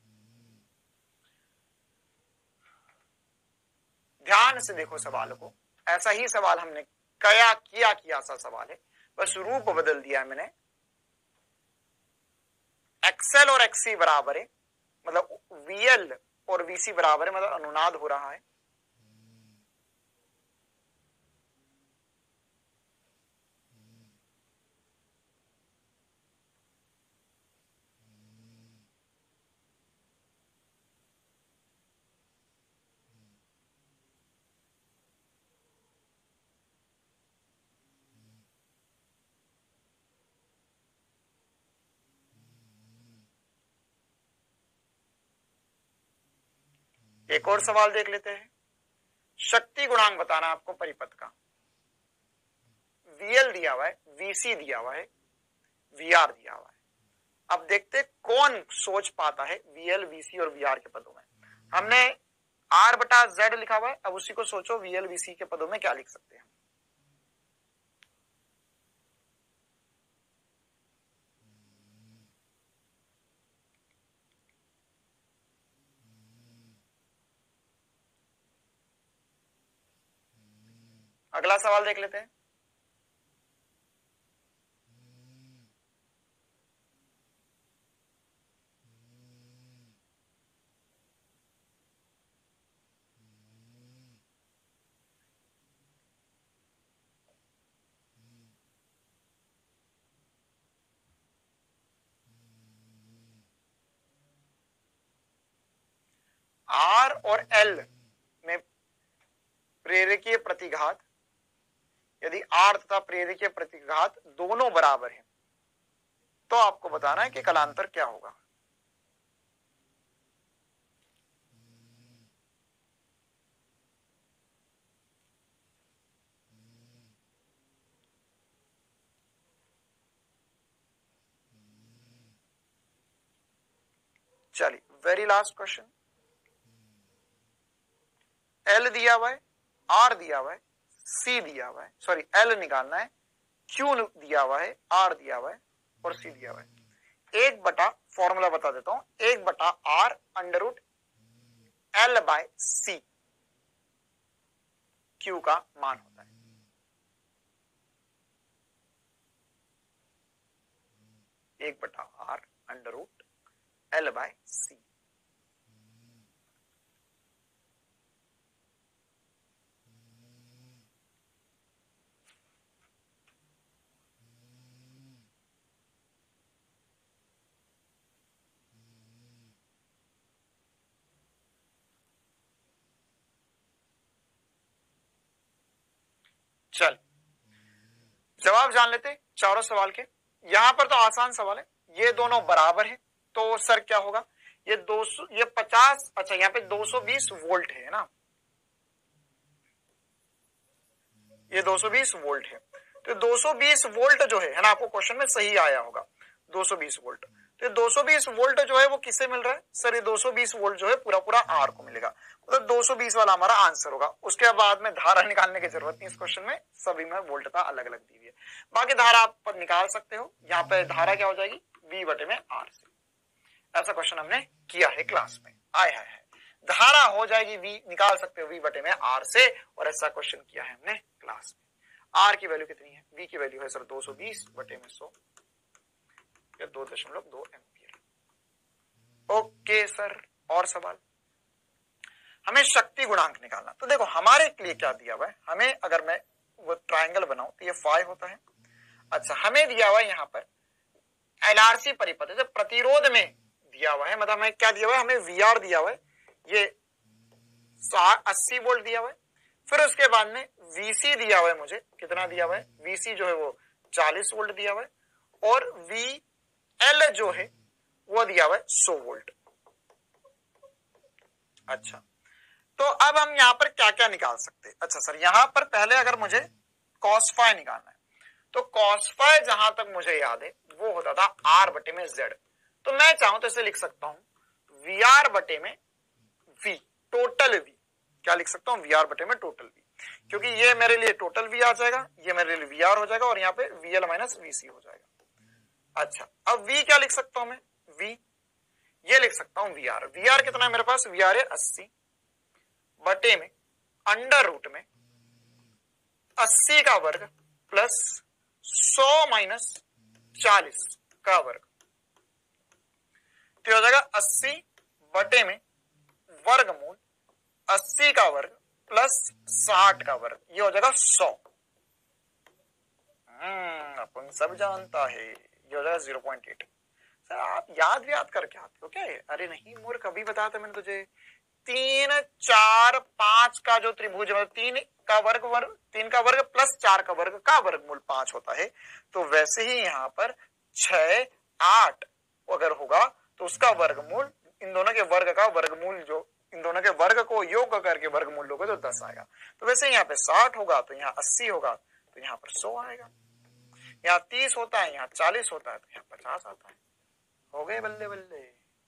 ध्यान से देखो सवाल को। ऐसा ही सवाल हमने किया सा सवाल है, बस रूप बदल दिया है मैंने। एक्सएल और एक्सी बराबर है, मतलब वीएल और वीसी बराबर है, मतलब अनुनाद हो रहा है। एक और सवाल देख लेते हैं। शक्ति गुणांक बताना आपको परिपथ का। VL दिया हुआ है, VC दिया हुआ है, VR दिया हुआ है। अब देखते कौन सोच पाता है VL, VC और VR के पदों में। हमने R बटा Z लिखा हुआ है, अब उसी को सोचो VL, VC के पदों में क्या लिख सकते हैं। अगला सवाल देख लेते हैं। R और L में प्रेरकीय प्रतिघात, यदि R तथा प्रेरकीय प्रतिघात दोनों बराबर हैं तो आपको बताना है कि कलांतर क्या होगा। चलिए वेरी लास्ट क्वेश्चन। L दिया हुआ है, R दिया हुआ है, C दिया हुआ है, सॉरी L निकालना है, Q दिया हुआ है, R दिया हुआ है और C दिया हुआ है। एक बटा, फॉर्मूला बता देता हूं, एक बटा R under root L by C Q का मान होता है। एक बटा R under root L by C। चल जवाब जान लेते चारों सवाल के। यहां पर तो आसान सवाल है, ये दोनों बराबर है तो सर क्या होगा, ये 200, ये 50, अच्छा यहाँ पे 220 वोल्ट है ना, ये 220 वोल्ट है। तो 220 वोल्ट जो है ना, आपको क्वेश्चन में सही आया होगा 220 वोल्ट। तो 220 वोल्ट जो है वो किससे मिल रहा है सर, ये 220 वोल्ट जो है पूरा पूरा आर को मिलेगा, मतलब 220 वाला हमारा आंसर होगा। उसके बाद में धारा निकालने की जरूरत नहीं इस क्वेश्चन में, सभी में वोल्ट का अलग अलग दी हुई है। बाकी धारा आप निकाल सकते हो, यहाँ पे धारा क्या हो जाएगी V बटे में R से। ऐसा क्वेश्चन हमने किया है क्लास में, आए है धारा हो जाएगी V, निकाल सकते हो V बटे में R से, और ऐसा क्वेश्चन किया है हमने क्लास में। R की वैल्यू कितनी है, V की वैल्यू है सर 220 बटे में 100 या 2.2 एम्पियर। ओके सर, और सवाल, हमें शक्ति गुणांक निकालना। तो देखो हमारे लिए क्या दिया हुआ है, हमें अगर मैं वो ट्राइंगल बनाऊं तो ये 5 होता है। अच्छा हमें दिया हुआ है यहाँ पर LRC परिपथ, जब प्रतिरोध में दिया हुआ है, मतलब हमें क्या दिया हुआ है, हमें VR दिया हुआ है, ये 80 वोल्ट दिया हुआ है। फिर उसके बाद में VC दिया हुआ है, मुझे कितना दिया हुआ है, VC जो है वो 40 वोल्ट दिया हुआ है, और VL जो है वो दिया हुआ है 100 वोल्ट। अच्छा तो अब हम यहां पर क्या क्या निकाल सकते हैं। अच्छा सर यहां पर पहले अगर मुझे cos फाई निकालना है तो cos फाई जहां तक मुझे याद है वो होता था R बटे में Z। तो मैं चाहूं तो इसे लिख सकता हूं VR बटे में V, टोटल V। क्या लिख सकता हूं, VR बटे में टोटल V, क्योंकि ये मेरे लिए टोटल V आ जाएगा, ये मेरे लिए VR हो जाएगा, और यहाँ पे VL माइनस VC हो जाएगा। अच्छा अब V क्या लिख सकता हूं मैं, V ये लिख सकता हूं VR। VR कितना है मेरे पास, VR है 80 बटे में अंडर रूट में 80 का वर्ग प्लस 100 माइनस 40 का वर्ग, तो हो जाएगा 80 बटे में वर्गमूल 80 का वर्ग प्लस 60 का वर्ग, ये हो जाएगा 100। अपन सब जानता है ये हो जाएगा 0.8। सर आप याद करके आते हो क्या? अरे नहीं मूर्ख, अभी बताया था मैंने तुझे, 3 4 5 का जो त्रिभुज है, 3 का वर्ग प्लस 4 का वर्ग का वर्गमूल 5 होता है। तो वैसे ही यहाँ पर 6 8 अगर होगा तो उसका वर्गमूल, इन दोनों के वर्ग का वर्गमूल जो इन दोनों के वर्ग को योग करके वर्गमूल लोगे तो 10 आएगा। तो वैसे यहाँ पे 60 होगा तो यहाँ 80 होगा तो यहाँ पर 100 आएगा। यहाँ 30 होता है, यहाँ 40 होता है तो यहाँ 50 आता है। हो गए बल्ले बल्ले।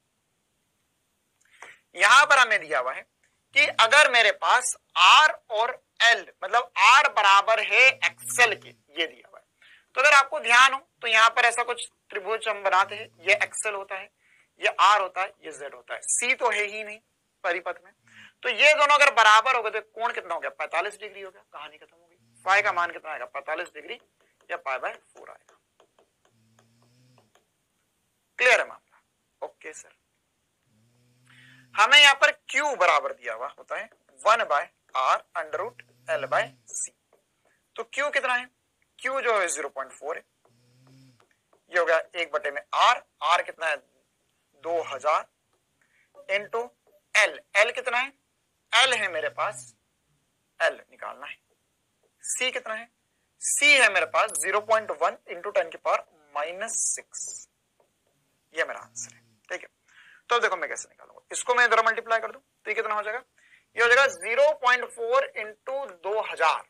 यहां पर हमें दिया हुआ है कि अगर मेरे पास R और L मतलब R बराबर है एक्सेल के, ये दिया हुआ है। तो अगर आपको ध्यान हो तो यहाँ पर ऐसा कुछ त्रिभुज हम बनाते हैं, ये एक्सेल होता है, ये R होता है, ये Z होता है, C तो है ही नहीं परिपथ में। तो ये दोनों अगर बराबर हो गए तो कोण कितना हो गया? 45 डिग्री हो गया। कहानी खत्म हो गई। फाई का मान कितना आएगा? 45 डिग्री या पाई/4 आएगा। क्लियर है मामला? Okay sir. हमें यहाँ पर Q बराबर दिया हुआ होता है 1/r √L/c। तो Q कितना है? Q जो है 0.4 है। ये हो गया 1 में R कितना है? 2000 इंटू L कितना है? L है मेरे पास, L निकालना है। C कितना है? C है मेरे पास 0.1 इंटू 10⁻⁻6। ये मेरा आंसर है। ठीक है, तो देखो मैं कैसे निकालूंगा इसको। मैं इधर मल्टीप्लाई कर दूं तो ये कितना हो जाएगा? ये हो जाएगा 0.4 इंटू 2000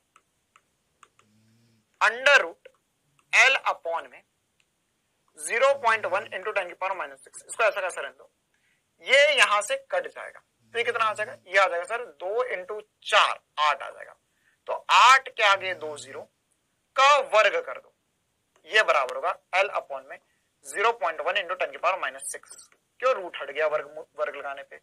√L में 0.1 इंटू 10⁻⁻6। इसको ऐसा कैसे रहने दो, ये यहां से कट जाएगा तो ये कितना आ जाएगा? ये आ जाएगा सर 2 इंटू 4 8 आ जाएगा। तो 8 के आगे 2 0 का वर्ग कर दो, ये बराबर होगा L में 0.1 इंटू 10⁻⁻6। क्यों? रूट हट गया वर्ग लगाने पे।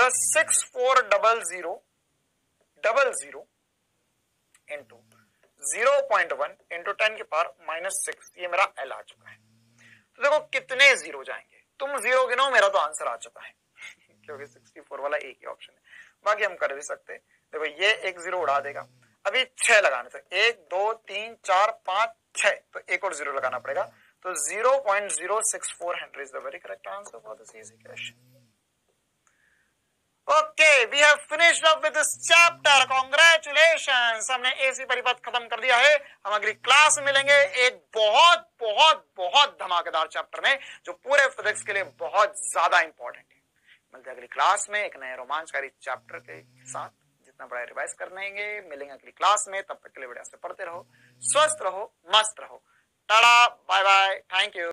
640000 इंटू 0.1 इंटू 10⁻⁻6, ये मेरा L आ चुका है। तो देखो कितने जीरो जाएंगे, तुम जीरो गिनो, मेरा तो आंसर आ चुका है क्योंकि 64 वाला एक ही ऑप्शन है। बाकी हम कर भी सकते हैं। देखो ये एक जीरो उड़ा देगा। अभी 6 लगाने थे, 1 2 3 4 5 6, तो एक और जीरो लगाना पड़ेगा। तो 0.064 henry is the very correct answer for this easy question. Okay, we have finished up with this chapter. Congratulations, हमने एसी परिपथ खत्म कर दिया है। हम अगली क्लास में मिलेंगे एक बहुत बहुत बहुत धमाकेदार चैप्टर में, जो पूरे फिजिक्स के लिए बहुत ज्यादा इंपॉर्टेंट है। मिलते हैं अगली क्लास में एक नए रोमांचकारी चैप्टर के साथ। जितना बड़ा रिवाइज करने मिलेंगे अगली क्लास में। तब तक के लिए बढ़िया से पढ़ते रहो, स्वस्थ रहो, मस्त रहो। Tata, bye bye, thank you.